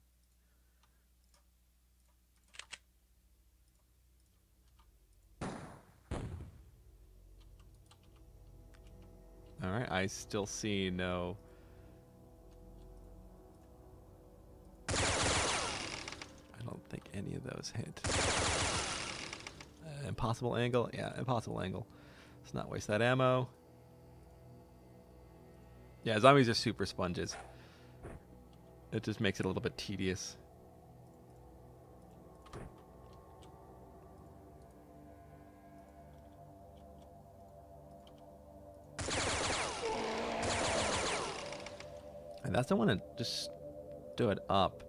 Alright, I still see no... I don't think any of those hit. Impossible angle? Yeah, impossible angle. Let's not waste that ammo. Yeah, zombies are super sponges. It just makes it a little bit tedious. I still want to just do it up.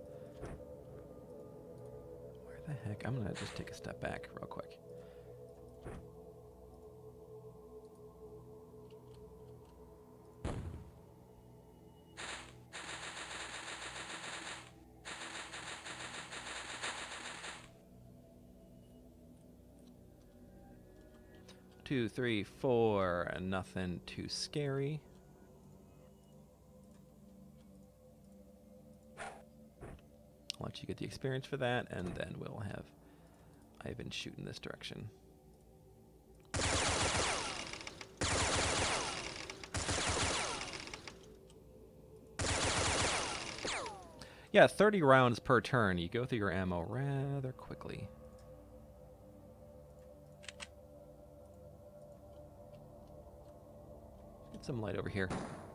Where the heck? I'm going to just take a step back real quick. Two, three, four, nothing too scary. I'll let you get the experience for that, and then we'll have Ivan shoot in this direction. Yeah, 30 rounds per turn. You go through your ammo rather quickly. Get some light over here.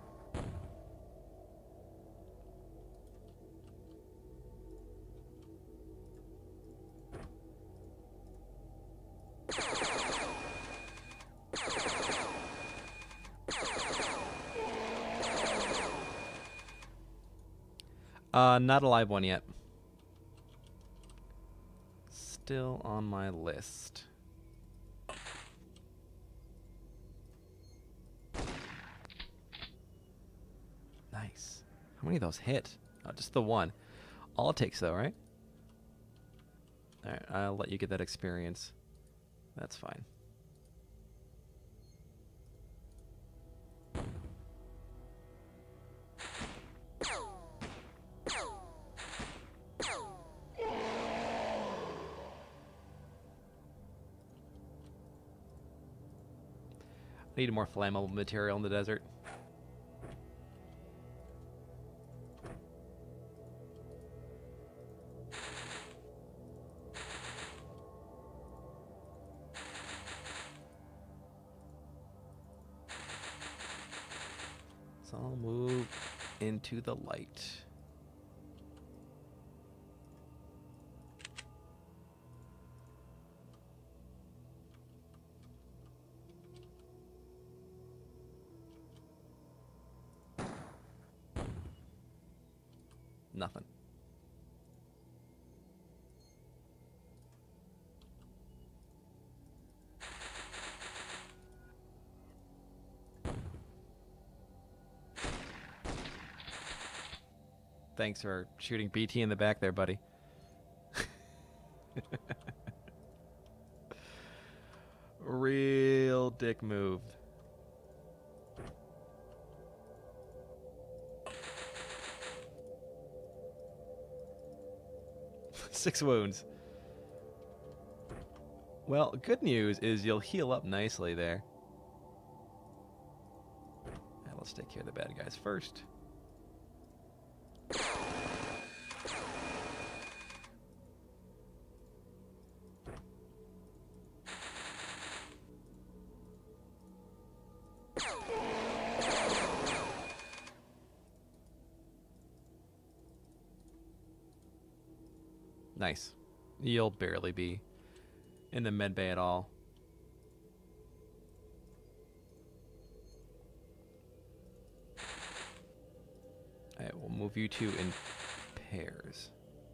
Not a live one yet. Still on my list. Nice. How many of those hit? Oh, just the one. All it takes, though, right? Alright, I'll let you get that experience. That's fine. I need more flammable material in the desert. So I'll move into the light. Nothing. Thanks for shooting BT in the back there, buddy. Real dick move. Six wounds. Well, good news is you'll heal up nicely there. Now let's take care of the bad guys first. Nice. You'll barely be in the med bay at all. Alright, we'll move you two in pairs.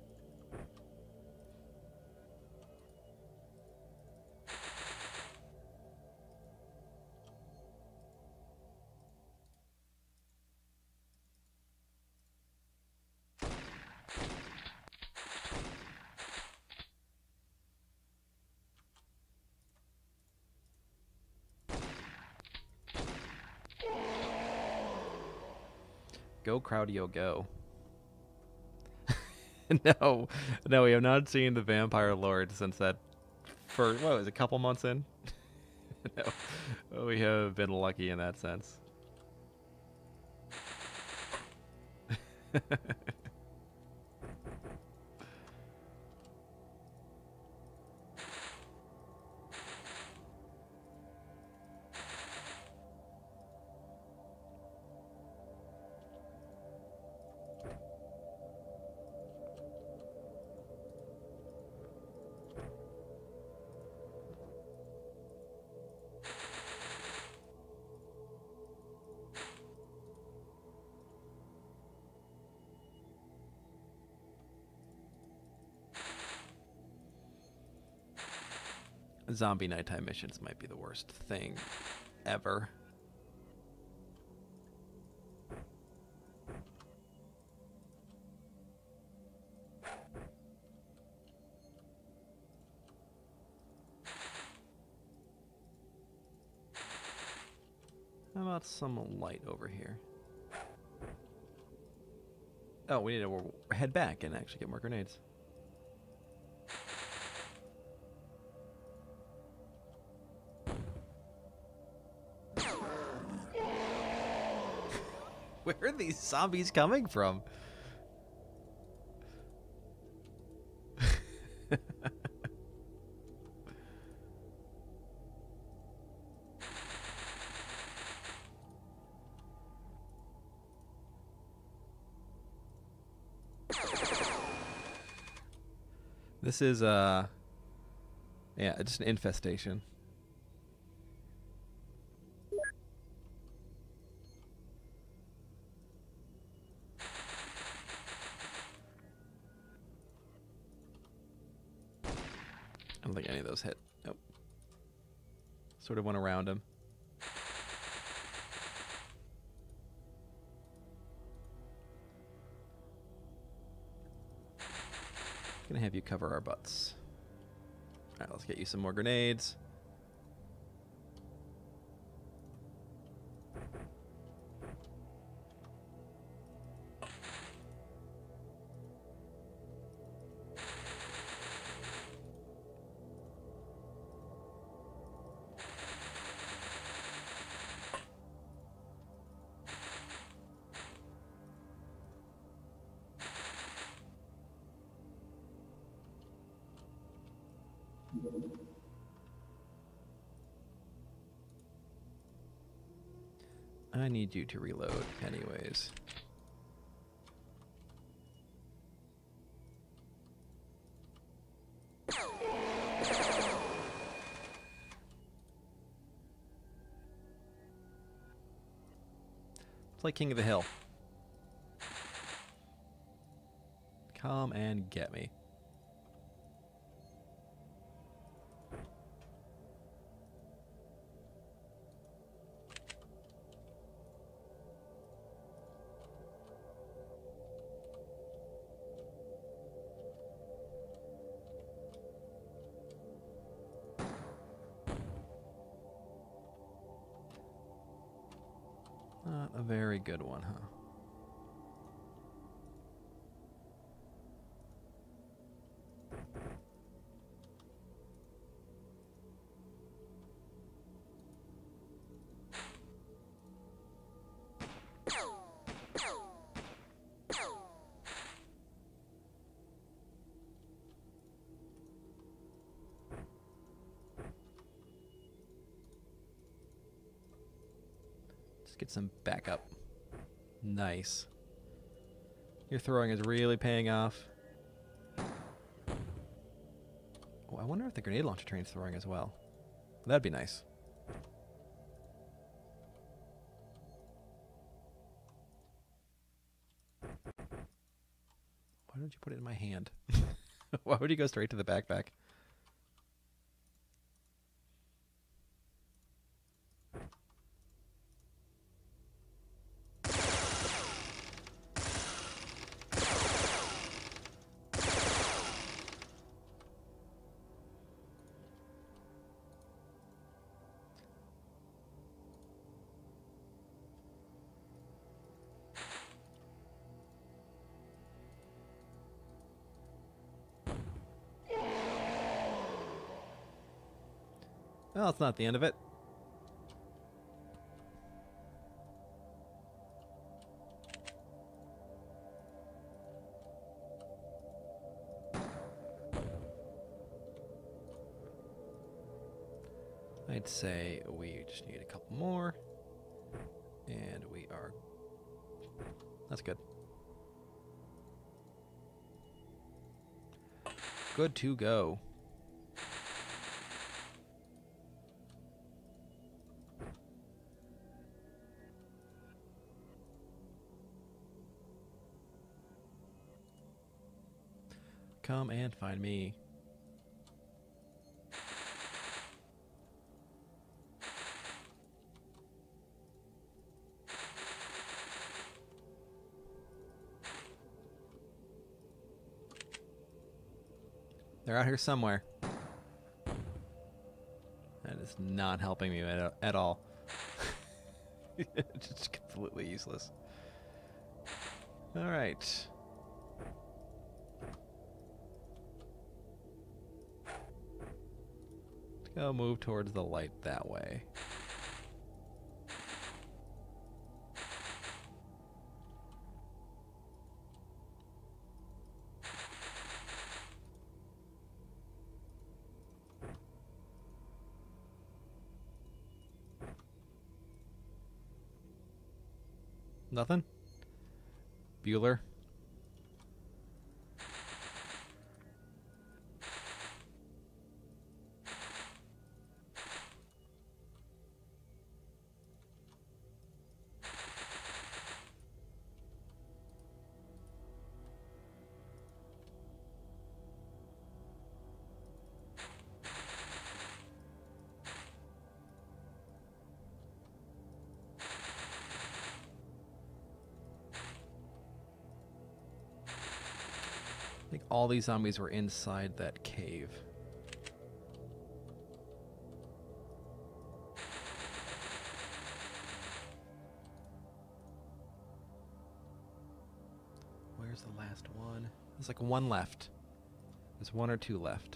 Go, Crowdio, go. No, we have not seen the Vampire Lord since that first, what was it, a couple months in? No, we have been lucky in that sense. Zombie nighttime missions might be the worst thing ever. How about some light over here? Oh, we need to head back and actually get more grenades. Where are these zombies coming from? This is yeah, just an infestation. I don't think any of those hit. Nope. Sort of went around him. Gonna have you cover our butts. Alright, let's get you some more grenades. I need you to reload anyways. It's like King of the Hill. Come and get me. Not a very good one, huh? Get some backup. Nice. Your throwing is really paying off. Oh, I wonder if the grenade launcher train's throwing as well. That'd be nice. Why don't you put it in my hand? Why would you go straight to the backpack? Well, it's not the end of it. I'd say we just need a couple more. And we are... That's good. Good to go. Come and find me. They're out here somewhere. That is not helping me at all. Just completely useless. All right. Let's go move towards the light that way. Nothing? Bueller? I think all these zombies were inside that cave. Where's the last one? There's like one left. There's one or two left.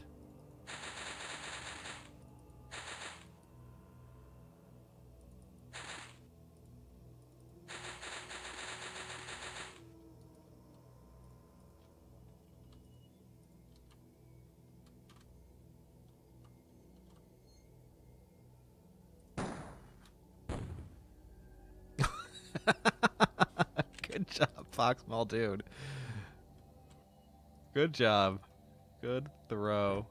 Good job, Foxmall dude. Good job. Good throw.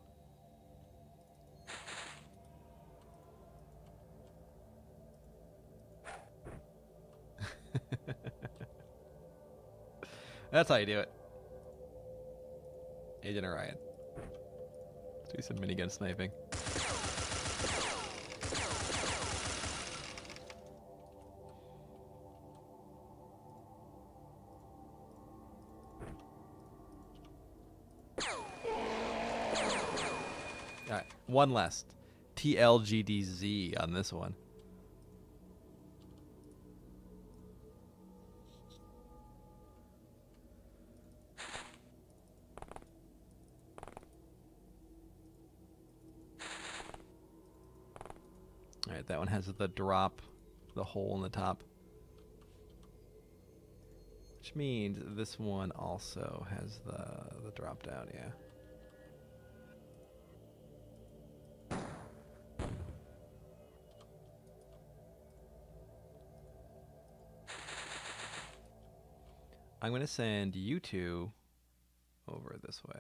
That's how you do it. Agent Orion. Let's do some minigun sniping. Alright, one less. TLGDZ on this one. Alright, that one has the drop, the hole in the top. Which means this one also has the drop down, yeah. I'm going to send you two over this way.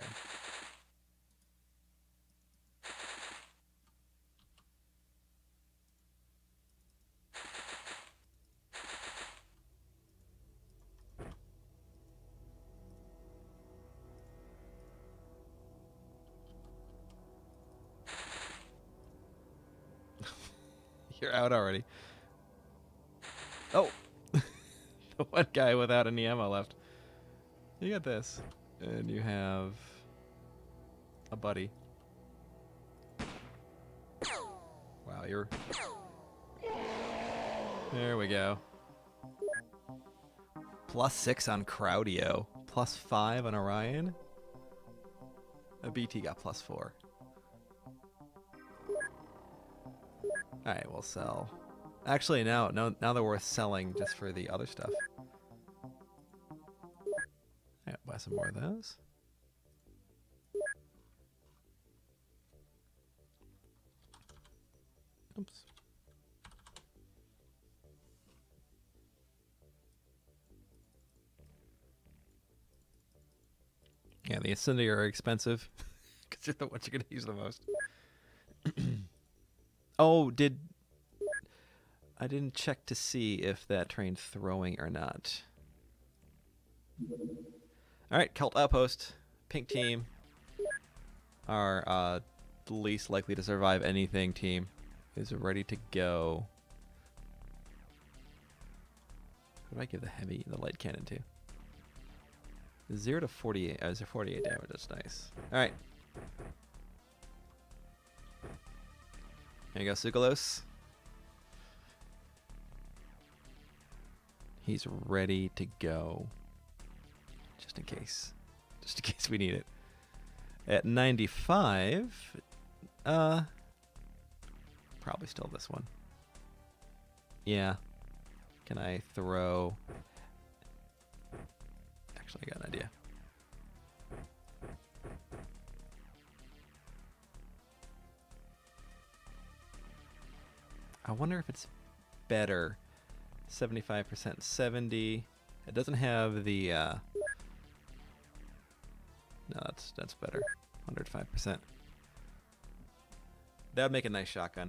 You're out already. Oh! The one guy without any ammo left. You got this. And you have a buddy. Wow, you're... There we go. +6 on Crowdio. +5 on Orion. A BT got +4. Alright, we'll sell. Actually, now they're worth selling just for the other stuff. Alright, buy some more of those. Oops. Yeah, the incendiary are expensive because you're the ones you're going to use the most. Oh, I didn't check to see if that train's throwing or not. Alright, Cult Outpost. Pink team. Our least likely to survive anything team is ready to go. What do I give the light cannon to? 0 to 48. 48 damage. That's nice. Alright, There you go, Sugalos. He's ready to go. Just in case. Just in case we need it. At 95, probably still this one. Yeah. Can I throw... Actually, I got an idea. I wonder if it's better. 75%, 70. It doesn't have the... No, that's better. 105%. That would make a nice shotgun.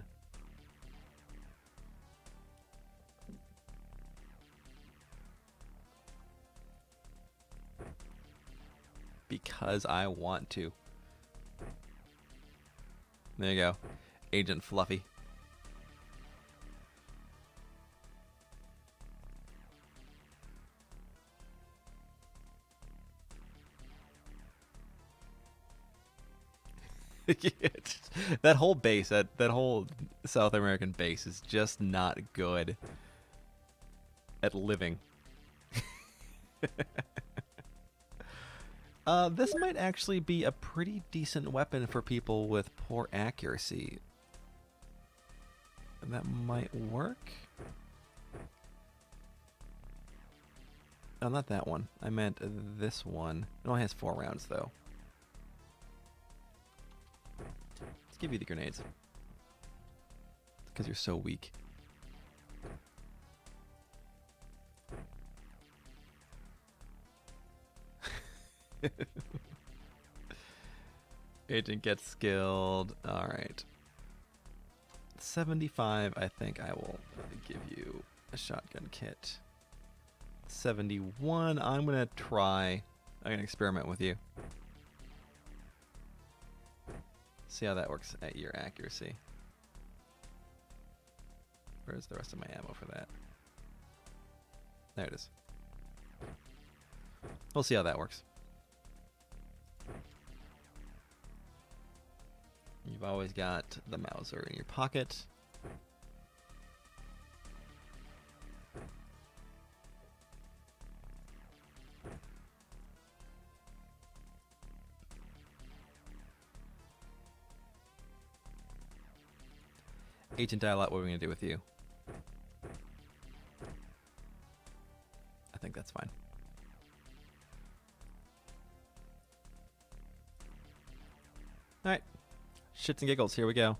Because I want to. There you go. Agent Fluffy. That whole base, that whole South American base is just not good at living. This might actually be a pretty decent weapon for people with poor accuracy. That might work. Oh, not that one. I meant this one. It only has 4 rounds, though. Let's give you the grenades. Because you're so weak. Agent gets skilled. Alright. 75, I think I will give you a shotgun kit. 71, I'm going to try. I'm going to experiment with you. See how that works at your accuracy. Where's the rest of my ammo for that? There it is. We'll see how that works. You've always got the Mauser in your pocket. Agent Dial-Out, what are we going to do with you? I think that's fine. Alright. Shits and giggles, here we go.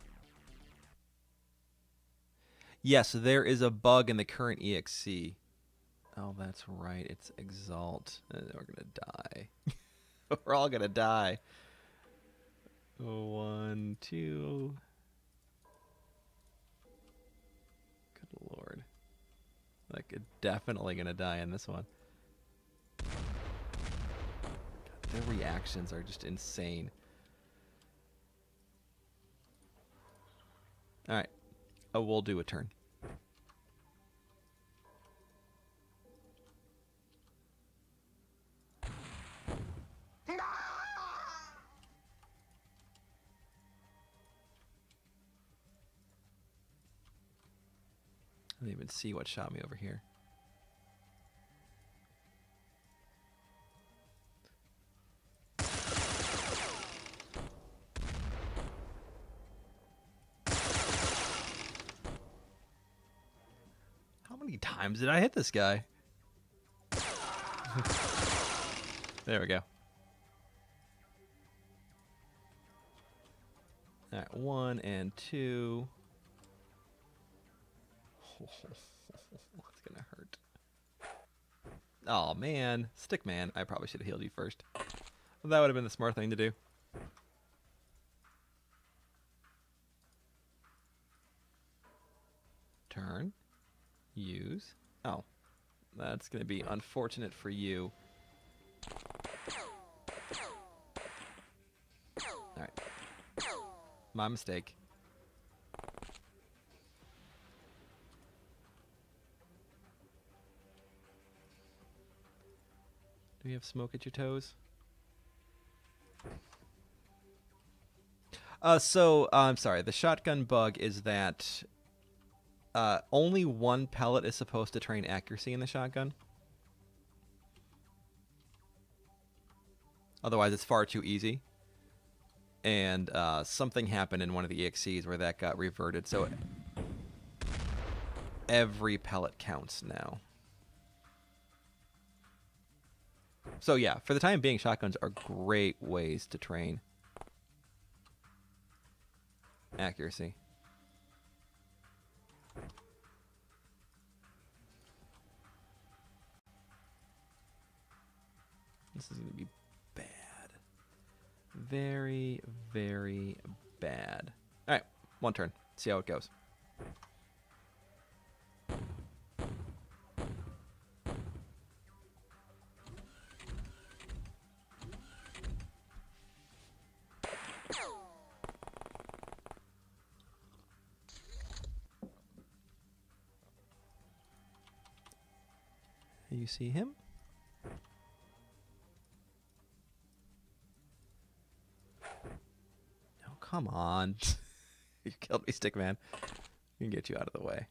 Yes, there is a bug in the current EXC. Oh, that's right. It's Exalt. We're going to die. We're all going to die. 1, 2... Lord. Like, definitely gonna die in this one. God, their reactions are just insane. Alright. Oh, we'll do a turn. I didn't even see what shot me over here. How many times did I hit this guy? There we go. Alright, 1 and 2. That's gonna hurt. Oh man, Stickman. I probably should have healed you first. Well, that would have been the smart thing to do. Turn. Use. Oh. That's gonna be unfortunate for you. Alright. My mistake. Do you have smoke at your toes? I'm sorry. The shotgun bug is that only one pellet is supposed to train accuracy in the shotgun. Otherwise, it's far too easy. And something happened in one of the EXCs where that got reverted, so every pellet counts now. So yeah, for the time being, shotguns are great ways to train accuracy. This is going to be bad. Very, very bad. All right, one turn. See how it goes. You see him? Oh, come on. You killed me, Stickman. We can get you out of the way.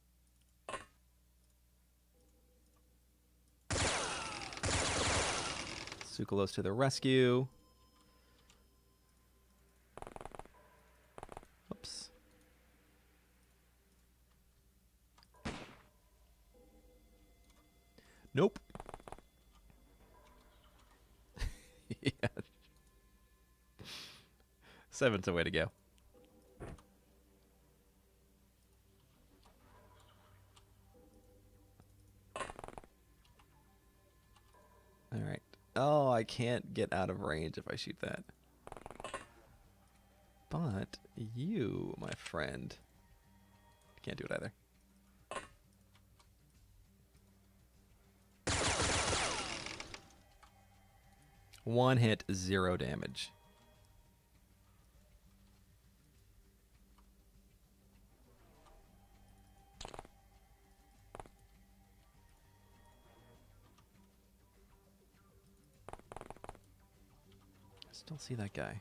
Sukalos to the rescue. Oops. Nope. Yeah. 7's the way to go. All right. Oh, I can't get out of range if I shoot that. But you, my friend, can't do it either. One hit, 0 damage. Still see that guy.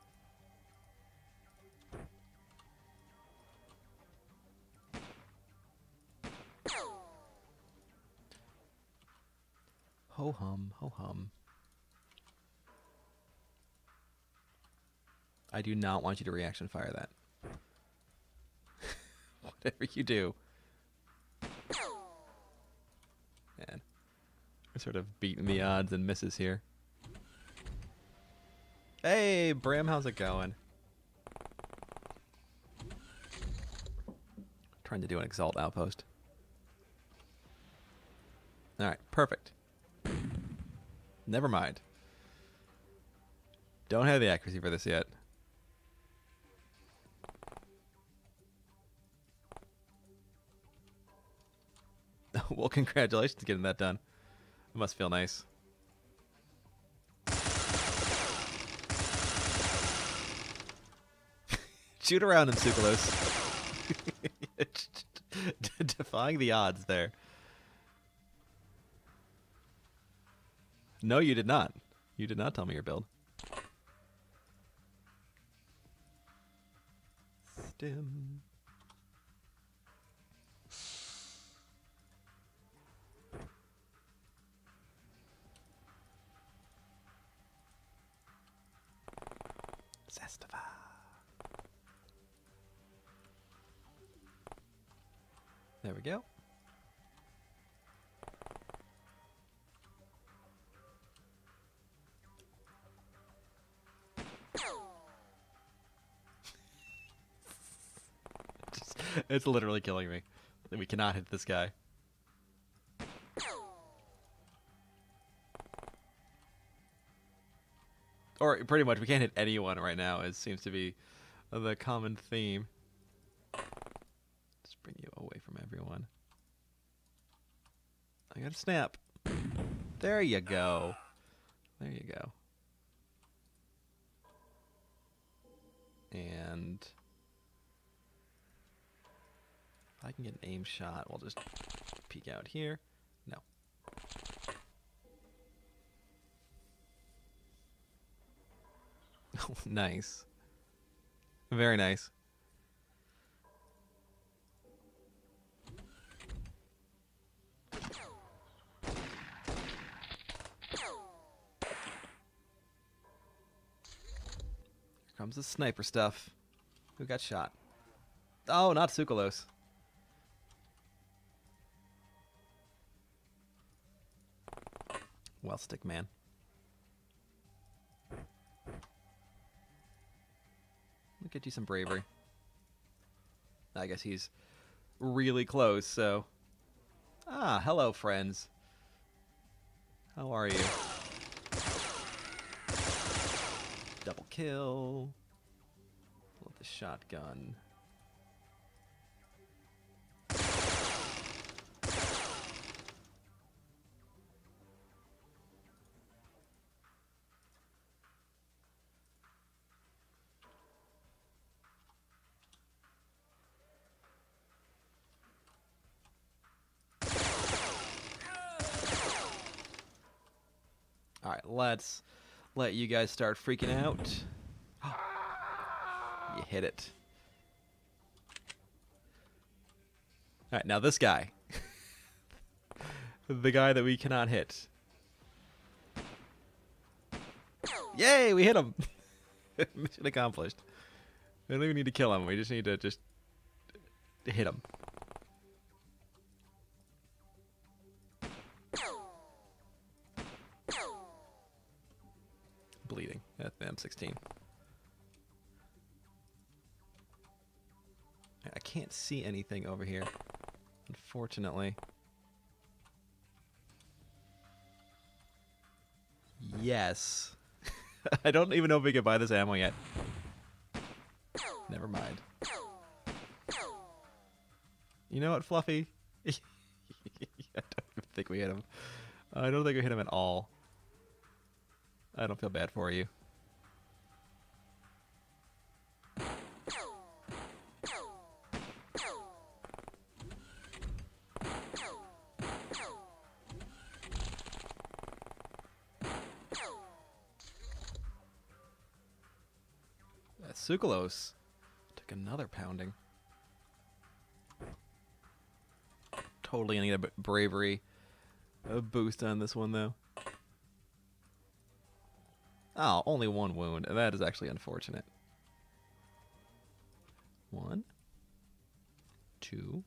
Ho hum, ho hum. I do not want you to reaction fire that. Whatever you do. Man, we're sort of beating the odds and misses here. Hey, Brim, how's it going? Trying to do an Exalt outpost. Alright, perfect. Never mind. Don't have the accuracy for this yet. Well, congratulations getting that done. It must feel nice. Shoot around in Sukalos. Defying the odds there. No, you did not. You did not tell me your build. Stim. Zestiva. There we go. It's literally killing me. We cannot hit this guy. Or pretty much, we can't hit anyone right now. It seems to be the common theme. Just bring you away from everyone. I got a snap. There you go. There you go. And if I can get an aim shot, we'll just peek out here. No. Nice. Very nice. Here comes the sniper stuff. Who got shot? Oh, not Sukalos. Well, stick man. I'll get you some bravery. I guess he's really close, so... Ah, hello, friends. How are you? Double kill. With the shotgun. Alright, let's let you guys start freaking out. You hit it. Alright, now this guy. The guy that we cannot hit. Yay, we hit him! Mission accomplished. We don't even need to kill him, we just need to hit him. Bleeding at the M16. I can't see anything over here, unfortunately. Yes. I don't even know if we can buy this ammo yet. Never mind. You know what, Fluffy? I don't even think we hit him. I don't think we hit him at all. I don't feel bad for you. Sukalos took another pounding. Totally gonna get a bravery boost on this one, though. Oh, only one wound. That is actually unfortunate. 1, 2.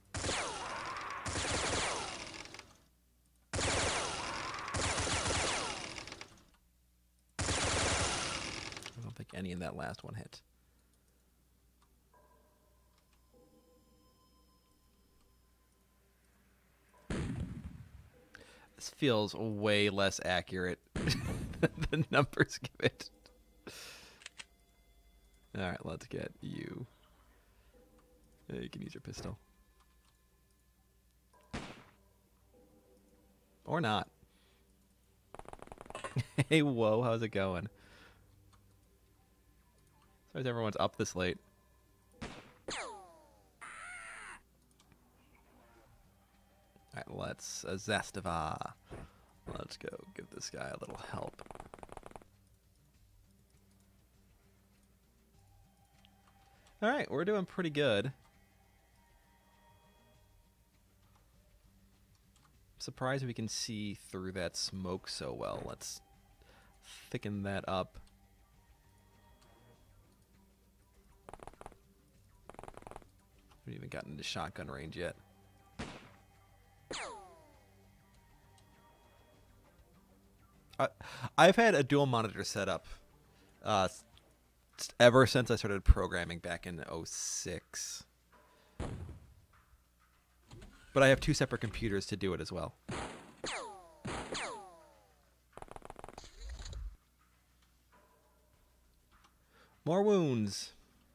I don't think any of that last one hit. This feels way less accurate than the numbers give it. Alright, let's get you. You can use your pistol. Or not. Hey, whoa, how's it going? Sorry everyone's up this late. Alright, let's Zastava. Let's go give this guy a little help. Alright, we're doing pretty good. Surprised we can see through that smoke so well. Let's thicken that up. We haven't even gotten into shotgun range yet. I've had a dual monitor setup ever since I started programming back in 06. But I have 2 separate computers to do it as well. More wounds.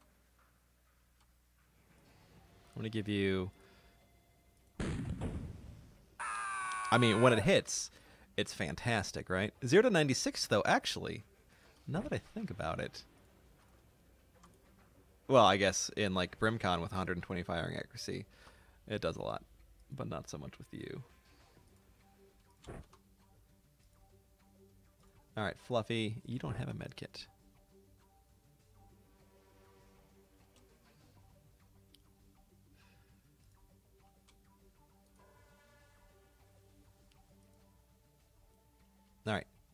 I'm going to give you... I mean, when it hits, it's fantastic, right? 0 to 96, though, actually. Now that I think about it. Well, I guess in, like, Brimcon with 120 firing accuracy, it does a lot. But not so much with you. Alright, Fluffy, you don't have a medkit.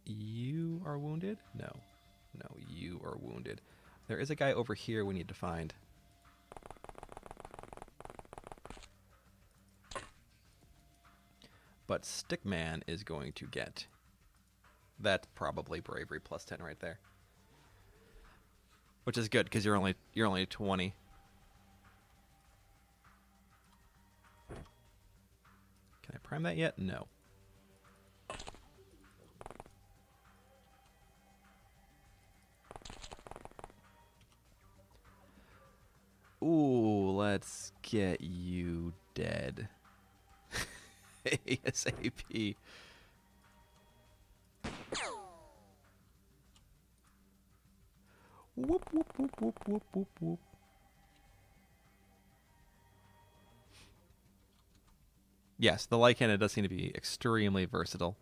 You are wounded? No. No, you are wounded. There is a guy over here we need to find. But Stickman is going to get. That's probably bravery plus 10 right there. Which is good because you're only 20. Can I prime that yet? No. Ooh, let's get you dead. ASAP. Whoop, whoop, whoop, whoop, whoop, whoop, whoop. Yes, the light cannon does seem to be extremely versatile.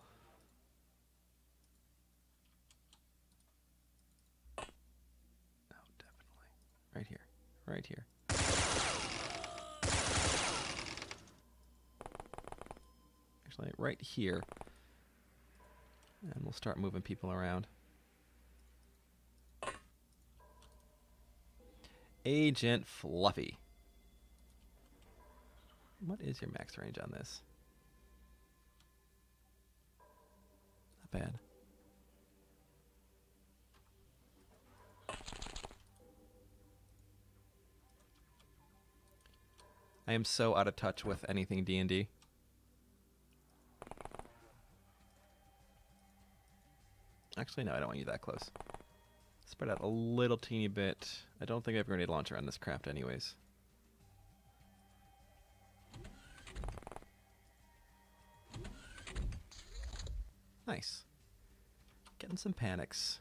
Oh, definitely. Right here. Right here. Actually, right here. And we'll start moving people around. Agent Fluffy. What is your max range on this? Not bad. I am so out of touch with anything D&D. Actually, no, I don't want you that close. Spread out a little teeny bit. I don't think I have a grenade launcher on this craft anyways. Nice. Getting some panics.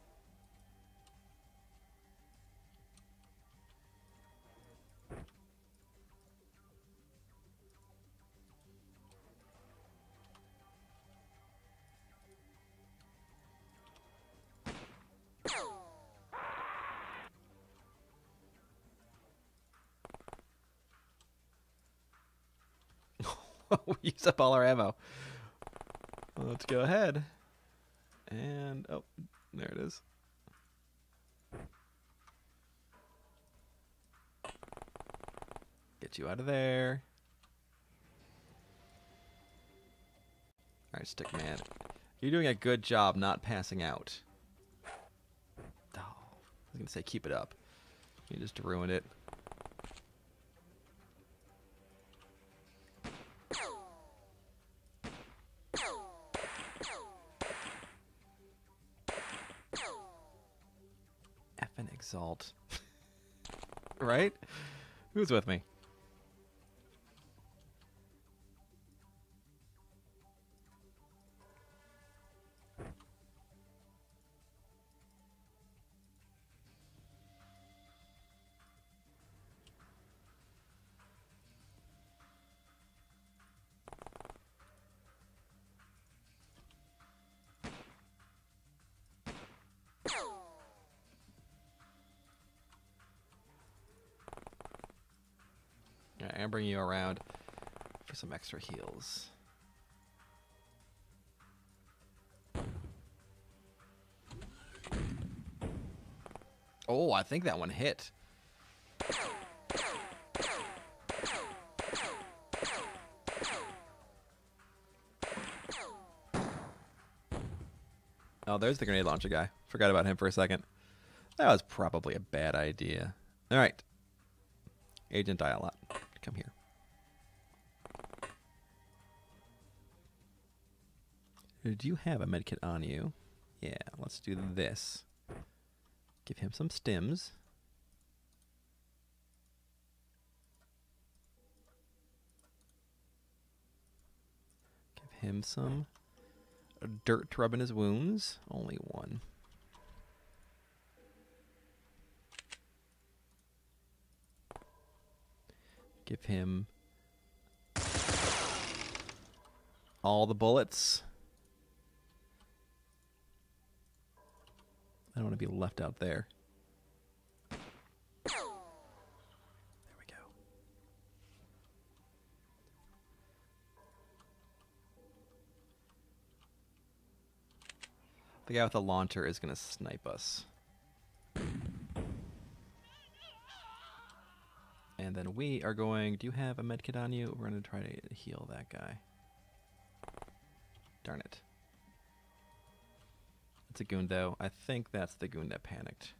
We used up all our ammo. Let's go ahead. And, oh, there it is. Get you out of there. Alright, Stickman. You're doing a good job not passing out. Oh, I was going to say keep it up. You just ruined it. Effing exalt. Right? Who's with me? Alright, I'm gonna bring you around for some extra heals. Oh, I think that one hit. Oh, there's the grenade launcher guy. Forgot about him for a second. That was probably a bad idea. Alright. Agent Dialot, come here. Do you have a medkit on you? Yeah, let's do this. Give him some stims. Give him some dirt to rub in his wounds. Only one. Give him all the bullets. I don't want to be left out there. There we go. The guy with the launcher is going to snipe us. And then we are going... Do you have a medkit on you? We're going to try to heal that guy. Darn it. It's a goon, though. I think that's the goon that panicked.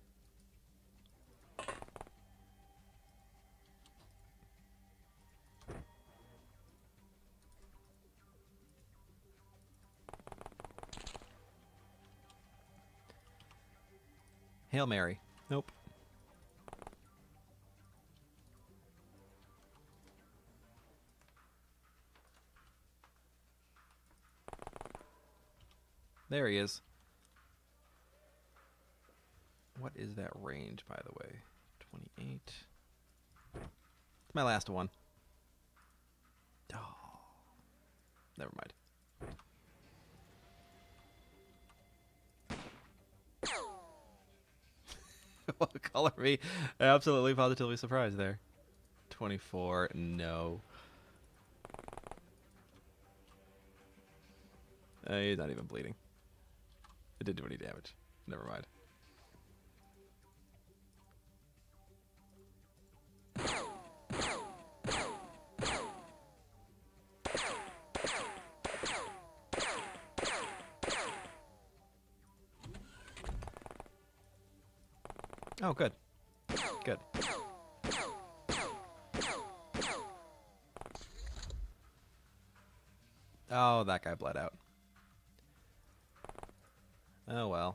Hail Mary. Nope. There he is. What is that range, by the way? 28. It's my last one. Oh. Never mind. Well, color me absolutely positively surprised there. 24, no. He's not even bleeding. It didn't do any damage. Never mind. Oh, good. Good. Oh, that guy bled out. Oh, well.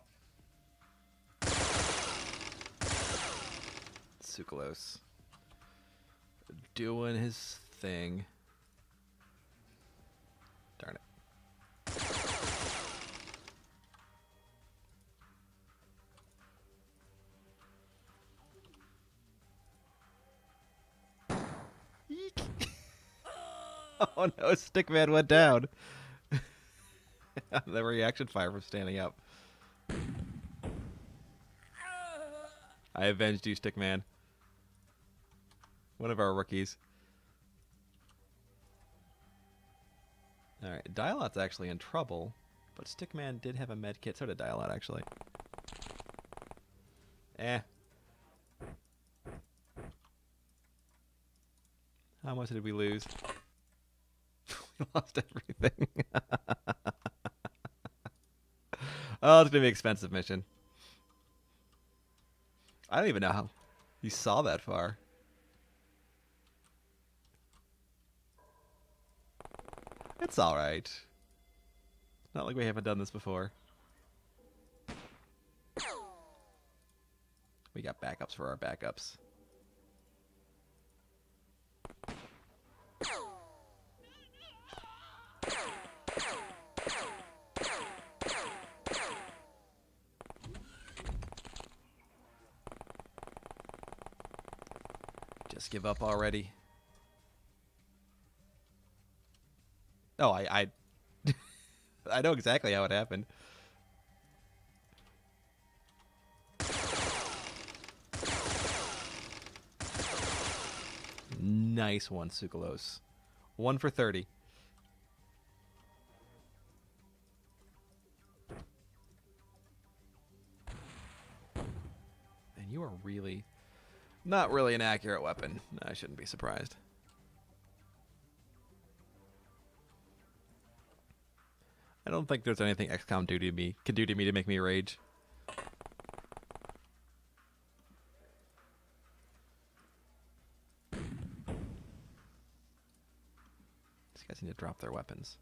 Sukalos. Doing his thing. Darn it. Oh no, Stickman went down. The reaction fire from standing up. I avenged you, Stickman. One of our rookies. Alright, Dialot's actually in trouble, but Stickman did have a med kit, so did Dialot actually. Eh. How much did we lose? We lost everything. Oh, it's gonna be an expensive mission. I don't even know how you saw that far. It's alright. It's not like we haven't done this before. We got backups for our backups. Just give up already. Oh, I I know exactly how it happened. Nice one, Sukalos. 1 for 30. And you are really not really an accurate weapon. I shouldn't be surprised. I don't think there's anything XCOM can do to me to make me rage. These guys need to drop their weapons.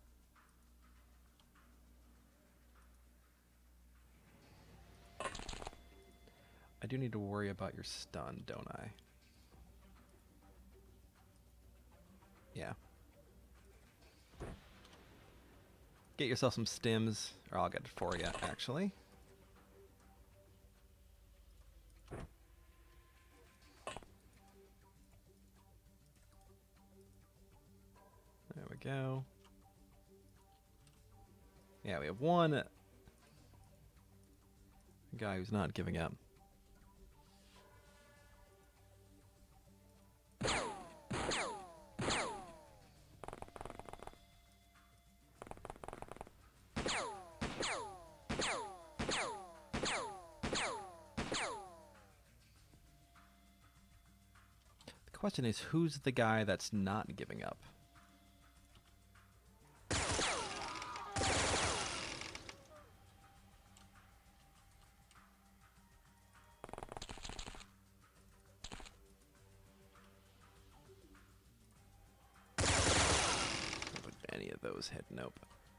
I do need to worry about your stun, don't I? Yeah. Get yourself some stims, or I'll get it for you, actually. There we go. Yeah, we have one guy who's not giving up. Question is, who's the guy that's not giving up? Would any of those hit? Nope.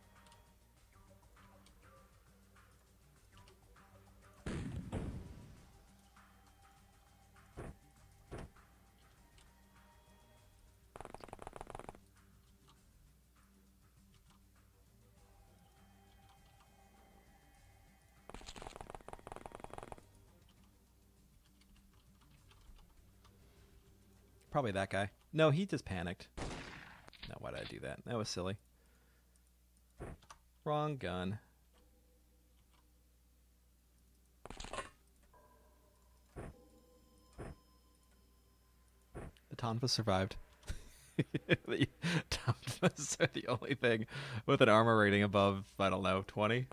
Probably that guy. No, he just panicked. No, why did I do that? That was silly. Wrong gun. The Tonfas survived. The Tonfas are the only thing with an armor rating above, I don't know, 20?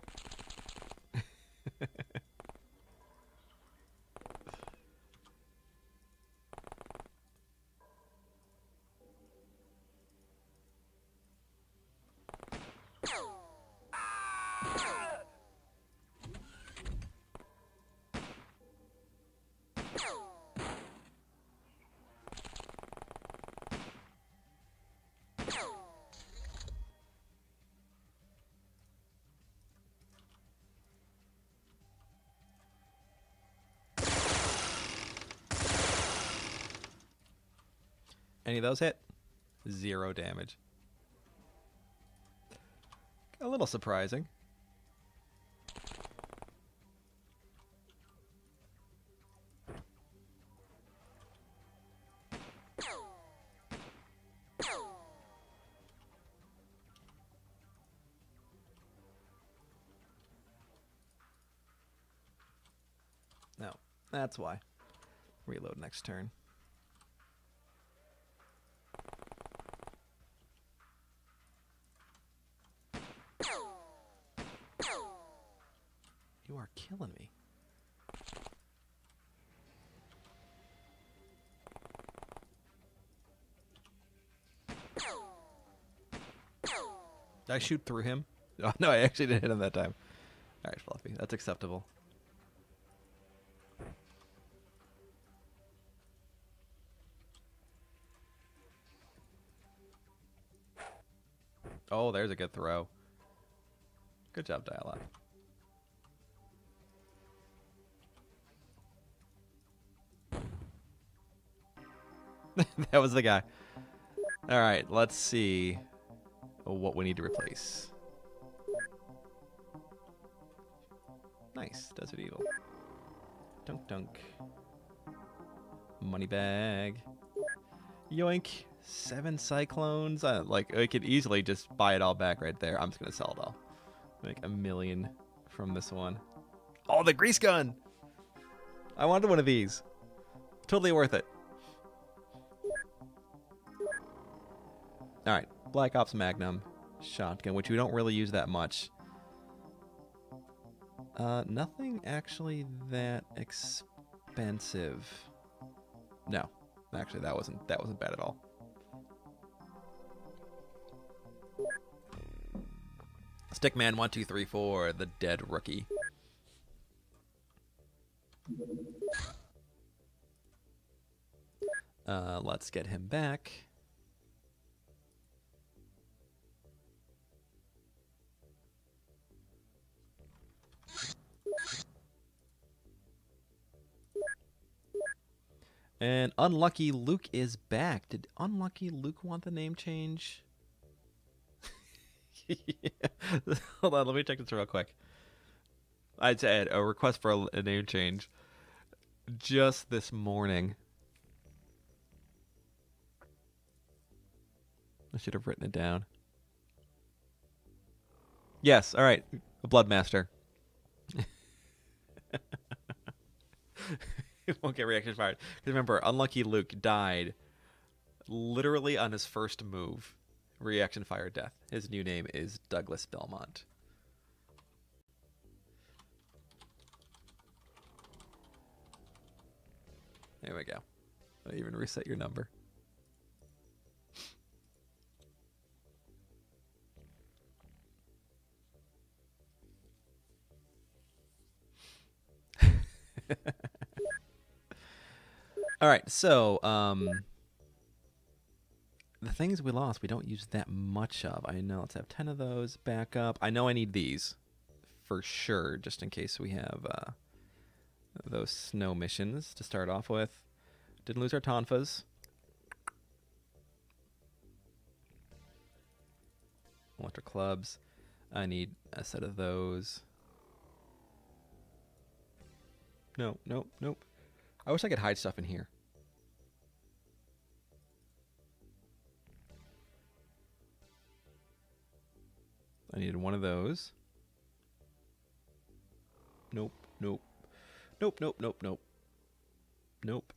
Any of those hit? 0 damage. A little surprising. No, that's why. Reload next turn. You are killing me. Did I shoot through him? Oh, no, I actually didn't hit him that time. All right, Fluffy. That's acceptable. Oh, there's a good throw. Good job, Dialogue. That was the guy. All right, let's see what we need to replace. Nice, Desert Eagle. Dunk dunk. Money bag. Yoink. 7 cyclones. Like, I could easily just buy it all back right there. I'm just gonna sell it all. Make $1 million from this one. Oh, the grease gun! I wanted one of these. Totally worth it. Alright, Black Ops Magnum shotgun, which we don't really use that much. Nothing actually that expensive. No, actually that wasn't bad at all. Stickman 1234, the dead rookie. Let's get him back. And Unlucky Luke is back. Did Unlucky Luke want the name change? Yeah. Hold on, let me check this real quick. I'd said a request for a name change just this morning. I should have written it down. Yes, all right. A Bloodmaster. It won't get reaction fired. Because remember, Unlucky Luke died literally on his first move. Reaction fire death. His new name is Douglas Belmont. There we go. I even reset your number. All right, so the things we lost, we don't use that much of. I know. Let's have 10 of those back up. I know I need these for sure, just in case we have those snow missions to start off with. Didn't lose our tonfas. Electric clubs. I need a set of those. No, nope, nope. I wish I could hide stuff in here. I needed one of those. Nope, nope. Nope, nope, nope, nope. Nope.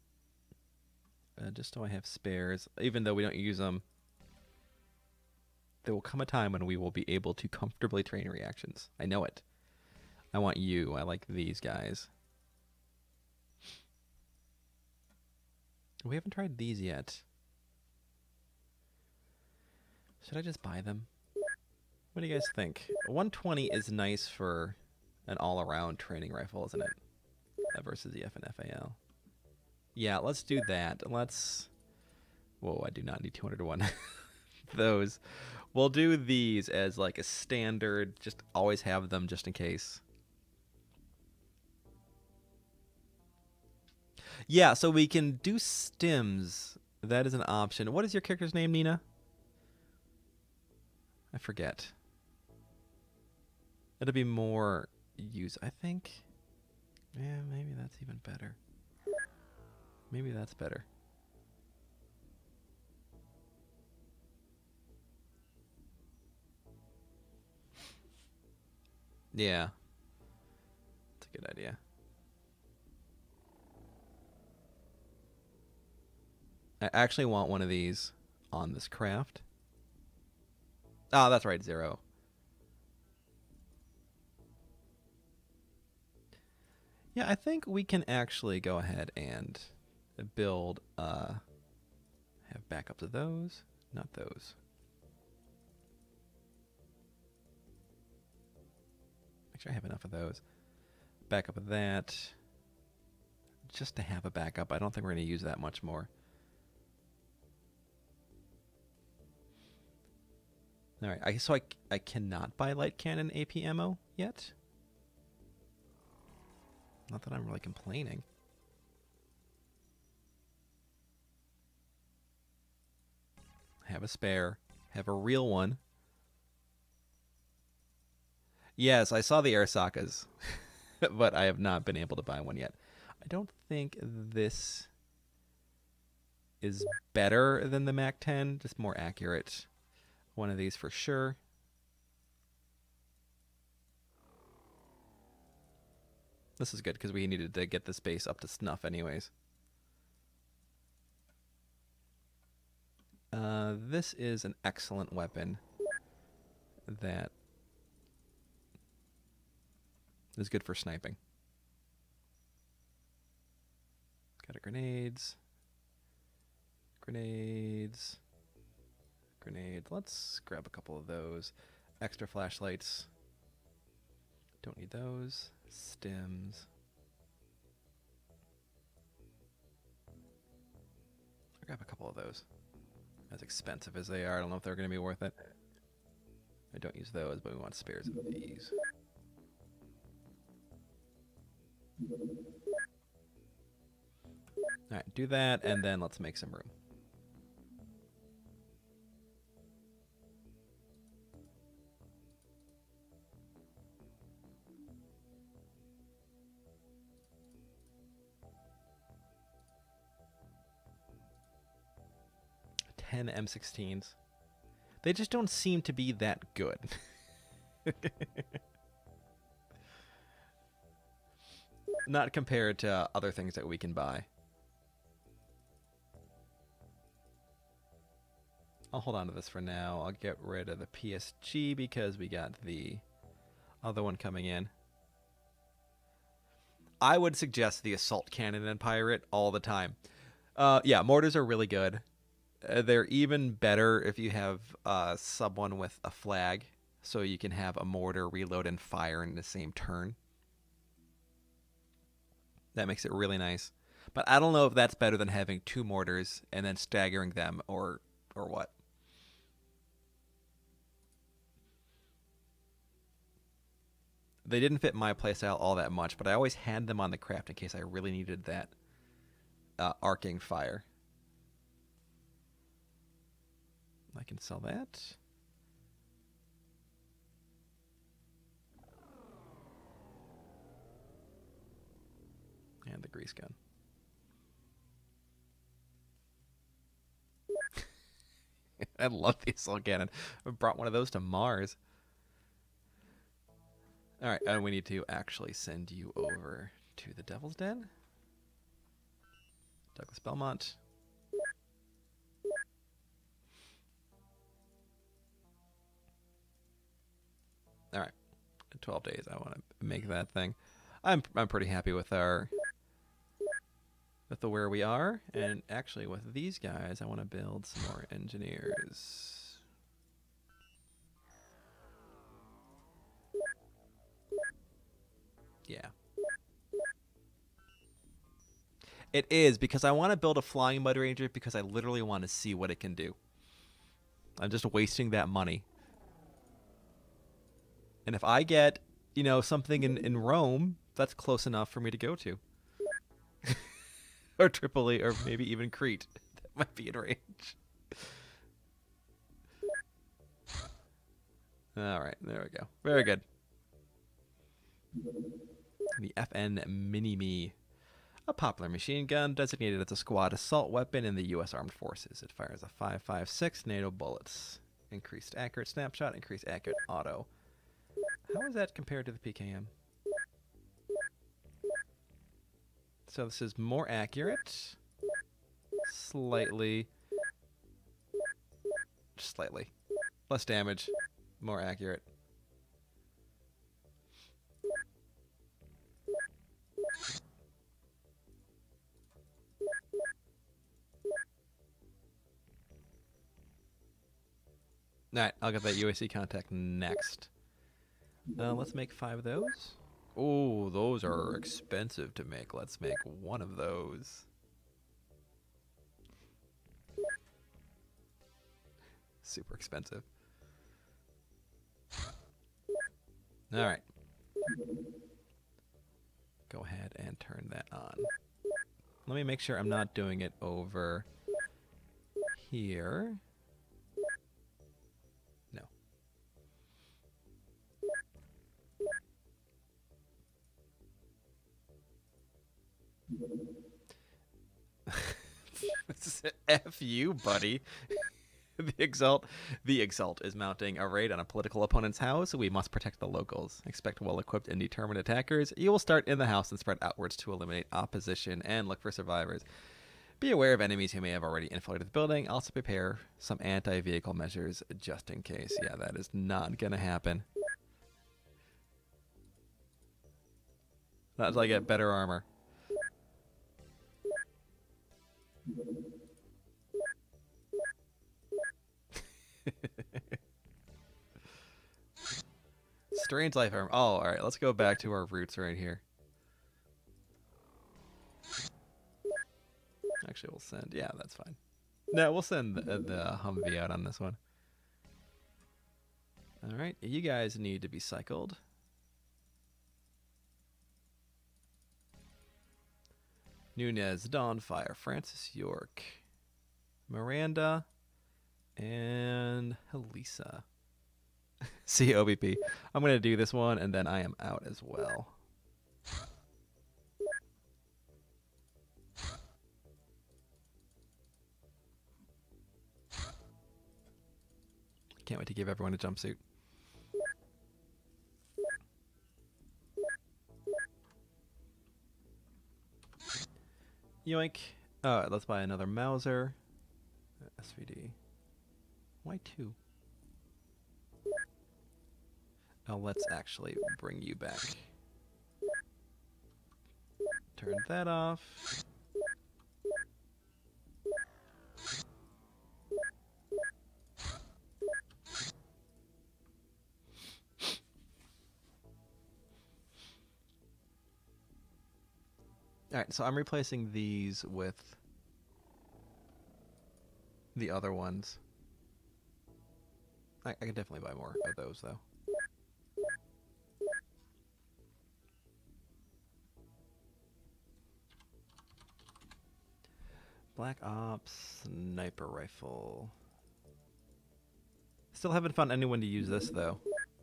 Just so I have spares, even though we don't use them, there will come a time when we will be able to comfortably train reactions. I know it. I want you. I like these guys. We haven't tried these yet. Should I just buy them? What do you guys think? 120 is nice for an all-around training rifle, isn't it? Versus the FNFAL. Yeah, let's do that. Let's... Whoa, I do not need 200 to 1. Those. We'll do these as like a standard. Just always have them just in case. Yeah, so we can do stims. That is an option. What is your character's name, Nina? I forget. It'll be more use, I think. Yeah, maybe that's even better. Maybe that's better. Yeah. That's a good idea. I actually want one of these on this craft. Oh, that's right, 0. Yeah, I think we can actually go ahead and build, have backups of those, not those. Make sure I have enough of those. Backup of that. Just to have a backup. I don't think we're going to use that much more. All right, so I cannot buy light cannon AP ammo yet. Not that I'm really complaining. Have a spare. Have a real one. Yes, I saw the Arasakas, but I have not been able to buy one yet. I don't think this is better than the MAC-10, just more accurate. One of these for sure. This is good because we needed to get this base up to snuff anyways. This is an excellent weapon that is good for sniping. Got a grenades. Grenades. Grenades. Let's grab a couple of those. Extra flashlights. Don't need those. Stims. I'll grab a couple of those. As expensive as they are, I don't know if they're going to be worth it. I don't use those, but we want spares of these. Alright, do that, and then let's make some room. M16s. They just don't seem to be that good. Not compared to other things that we can buy. I'll hold on to this for now. I'll get rid of the PSG because we got the other one coming in. I would suggest the assault cannon and pirate all the time. Yeah, mortars are really good. They're even better if you have someone with a flag, so you can have a mortar reload and fire in the same turn. That makes it really nice. But I don't know if that's better than having 2 mortars and then staggering them or what. They didn't fit my playstyle all that much, but I always had them on the craft in case I really needed that arcing fire. I can sell that. And the grease gun. I love the assault cannon. I brought one of those to Mars. Alright, and we need to actually send you over to the Devil's Den. Douglas Belmont. Alright. In 12 days I want to make that thing. I'm pretty happy with our where we are, and actually with these guys I want to build some more engineers. Yeah. It is, because I want to build a flying Mud Ranger because I literally want to see what it can do. I'm just wasting that money. And if I get, you know, something in Rome, that's close enough for me to go to. Or Tripoli, or maybe even Crete. That might be in range. Alright, there we go. Very good. The FN Mini-Me. A popular machine gun designated as a squad assault weapon in the U.S. Armed Forces. It fires a 5.56 NATO bullets. Increased accurate snapshot, increased accurate auto. How is that compared to the PKM? So this is more accurate. Slightly. Just slightly. Less damage. More accurate. Alright, I'll get that UAC contact next. Let's make 5 of those. Oh, those are expensive to make. Let's make 1 of those. Super expensive. Alright. Go ahead and turn that on. Let me make sure I'm not doing it over here. No. F you, buddy. The Exalt is mounting a raid on a political opponent's house. We must protect the locals. Expect well-equipped and determined attackers. You will start in the house and spread outwards to eliminate opposition and look for survivors. Be aware of enemies who may have already infiltrated the building. Also prepare some anti-vehicle measures just in case. Yeah, that is not going to happen. Not until I get better armor. Strange life armor. Oh, alright, let's go back to our roots right here. Actually, we'll send... Yeah, that's fine. No, we'll send the Humvee out on this one. Alright, you guys need to be cycled. Nunez, Dawnfire, Francis York, Miranda, and Helisa. See OBP. I'm going to do this one, and then I am out as well. Can't wait to give everyone a jumpsuit. Yoink. Alright, let's buy another Mauser. SVD. Why 2? Now let's actually bring you back. Turn that off. Alright, so I'm replacing these with the other ones. I can definitely buy more of those, though. Black Ops sniper rifle. Still haven't found anyone to use this, though.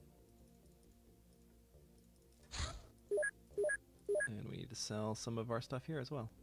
And we need to sell some of our stuff here as well.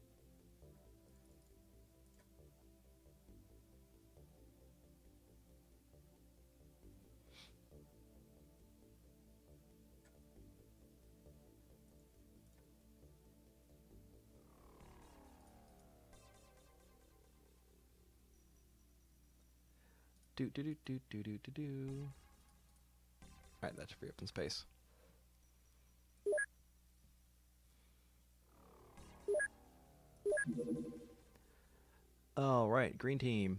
Do do do do do do do do. Alright, that should free up some space. Alright, green team.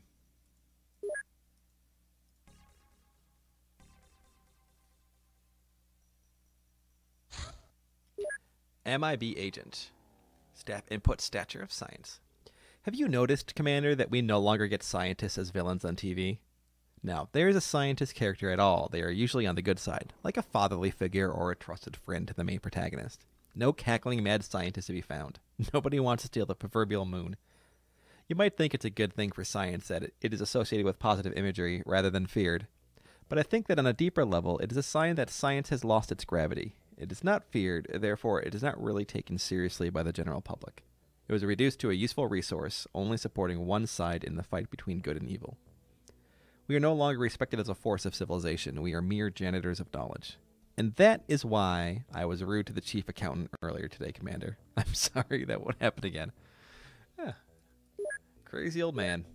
MIB agent. Staff input stature of science. Have you noticed, Commander, that we no longer get scientists as villains on TV? Now, there is a scientist character at all. They are usually on the good side, like a fatherly figure or a trusted friend to the main protagonist. No cackling mad scientist to be found. Nobody wants to steal the proverbial moon. You might think it's a good thing for science that it is associated with positive imagery rather than feared. But I think that on a deeper level, it is a sign that science has lost its gravity. It is not feared, therefore it is not really taken seriously by the general public. It was reduced to a useful resource, only supporting one side in the fight between good and evil. We are no longer respected as a force of civilization. We are mere janitors of knowledge. And that is why I was rude to the chief accountant earlier today, Commander. I'm sorry that won't happen again. Yeah. Crazy old man.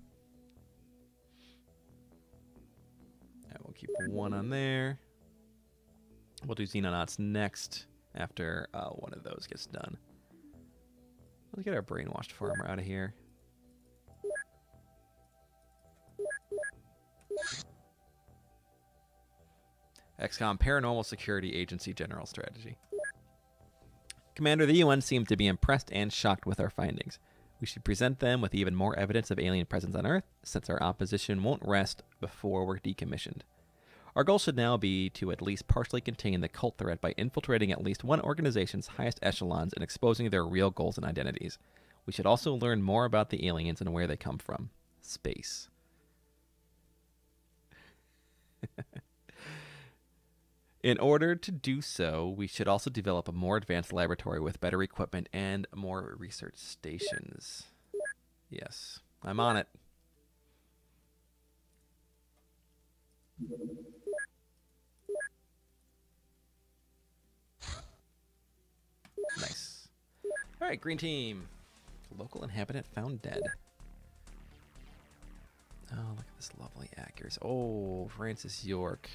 Alright, we'll keep one on there. We'll do Xenonauts next after one of those gets done. Let's get our brainwashed farmer out of here. XCOM Paranormal Security Agency General Strategy. Commander, the UN seems to be impressed and shocked with our findings. We should present them with even more evidence of alien presence on Earth, since our opposition won't rest before we're decommissioned. Our goal should now be to at least partially contain the cult threat by infiltrating at least one organization's highest echelons and exposing their real goals and identities. We should also learn more about the aliens and where they come from. Space. In order to do so, we should also develop a more advanced laboratory with better equipment and more research stations. Yes, I'm on it. Nice. All right, green team. Local inhabitant found dead. Oh, look at this lovely accuracy. Oh, Francis York.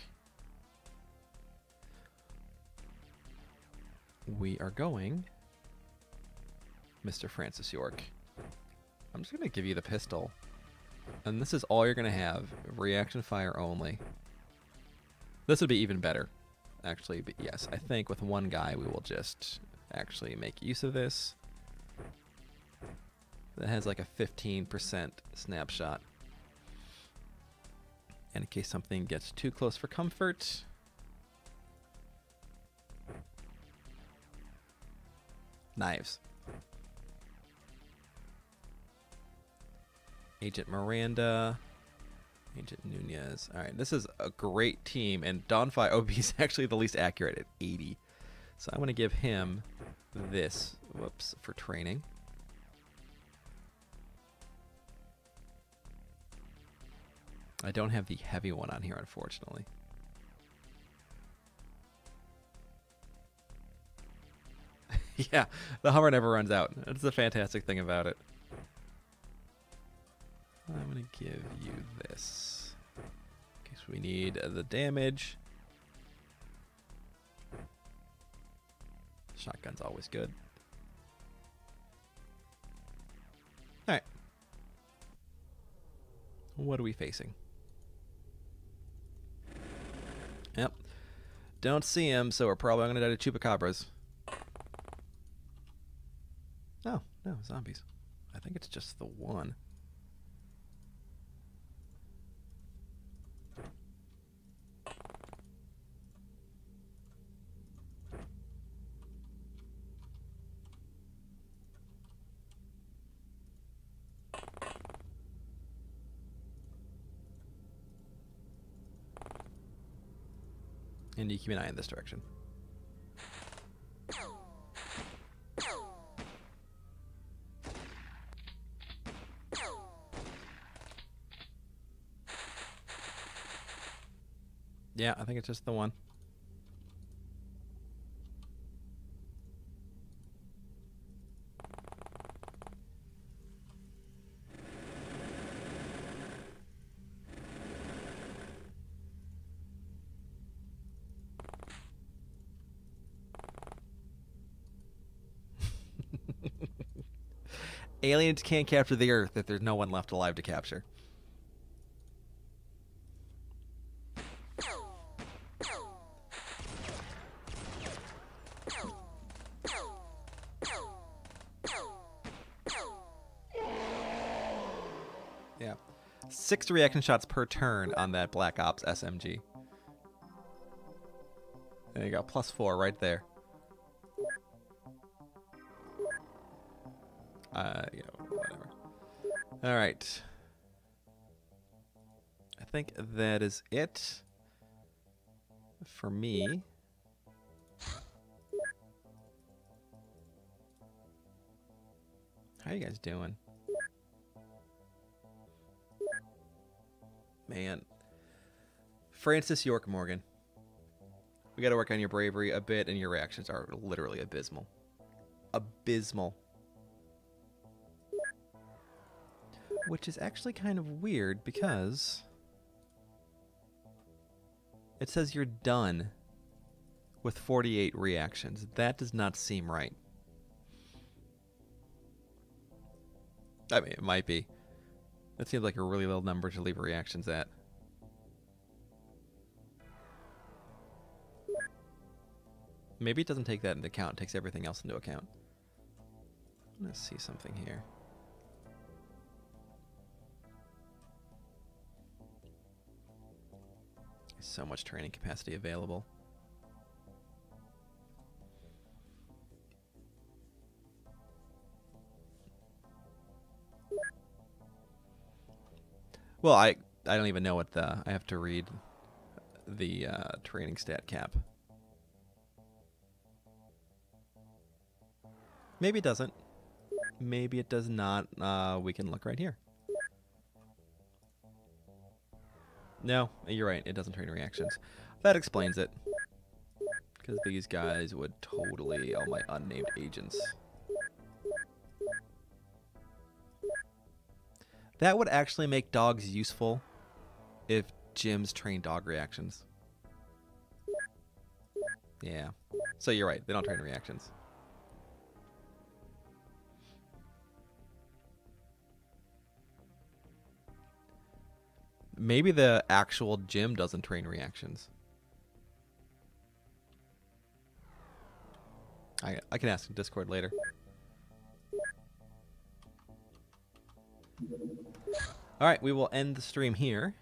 We are going, Mr. Francis York. I'm just going to give you the pistol. And this is all you're going to have. Reaction fire only. This would be even better, actually. But yes, I think with one guy we will just actually make use of this. That has like a 15% snapshot. And in case something gets too close for comfort... Knives. Agent Miranda. Agent Nunez. Alright, this is a great team, and Dawnfire OB is actually the least accurate at 80. So I'm going to give him this. Whoops, for training. I don't have the heavy one on here, unfortunately. Yeah, the Hummer never runs out. That's the fantastic thing about it. I'm going to give you this. In case we need the damage. Shotgun's always good. Alright. What are we facing? Yep. Don't see him, so we're probably going to die to chupacabras. Oh, no, zombies. I think it's just the one. And you keep an eye in this direction. Yeah, I think it's just the one. Aliens can't capture the Earth if there's no one left alive to capture. Yeah. 6 reaction shots per turn on that Black Ops SMG. There you go. +4 right there. Yeah, whatever. All right. I think that is it for me. How you guys doing? Man. Francis York Morgan. We got to work on your bravery a bit, and your reactions are literally abysmal. Abysmal. Which is actually kind of weird because it says you're done with 48 reactions. That does not seem right. I mean, it might be. That seems like a really low number to leave reactions at. Maybe it doesn't take that into account. It takes everything else into account. Let's see something here. So much training capacity available. Well, I don't even know what the... I have to read the training stat cap. Maybe it doesn't. Maybe it does not. We can look right here. No, you're right. It doesn't train reactions. That explains it. Because these guys would totally... all my unnamed agents. That would actually make dogs useful if gyms train dog reactions. Yeah. So you're right. They don't train reactions. Maybe the actual gym doesn't train reactions. I can ask in Discord later. All right, we will end the stream here.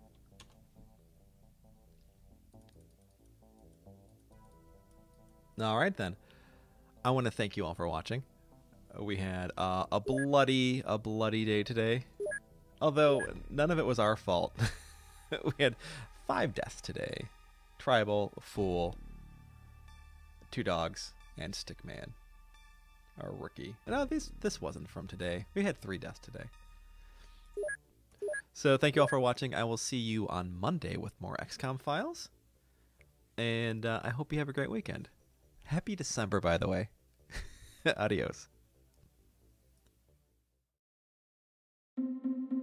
All right, then. I want to thank you all for watching. We had a bloody day today. Although, none of it was our fault. We had 5 deaths today. Tribal, Fool, 2 dogs, and Stickman. Our rookie. No, this wasn't from today. We had 3 deaths today. So thank you all for watching. I will see you on Monday with more XCOM files. And I hope you have a great weekend. Happy December, by the way. Adios.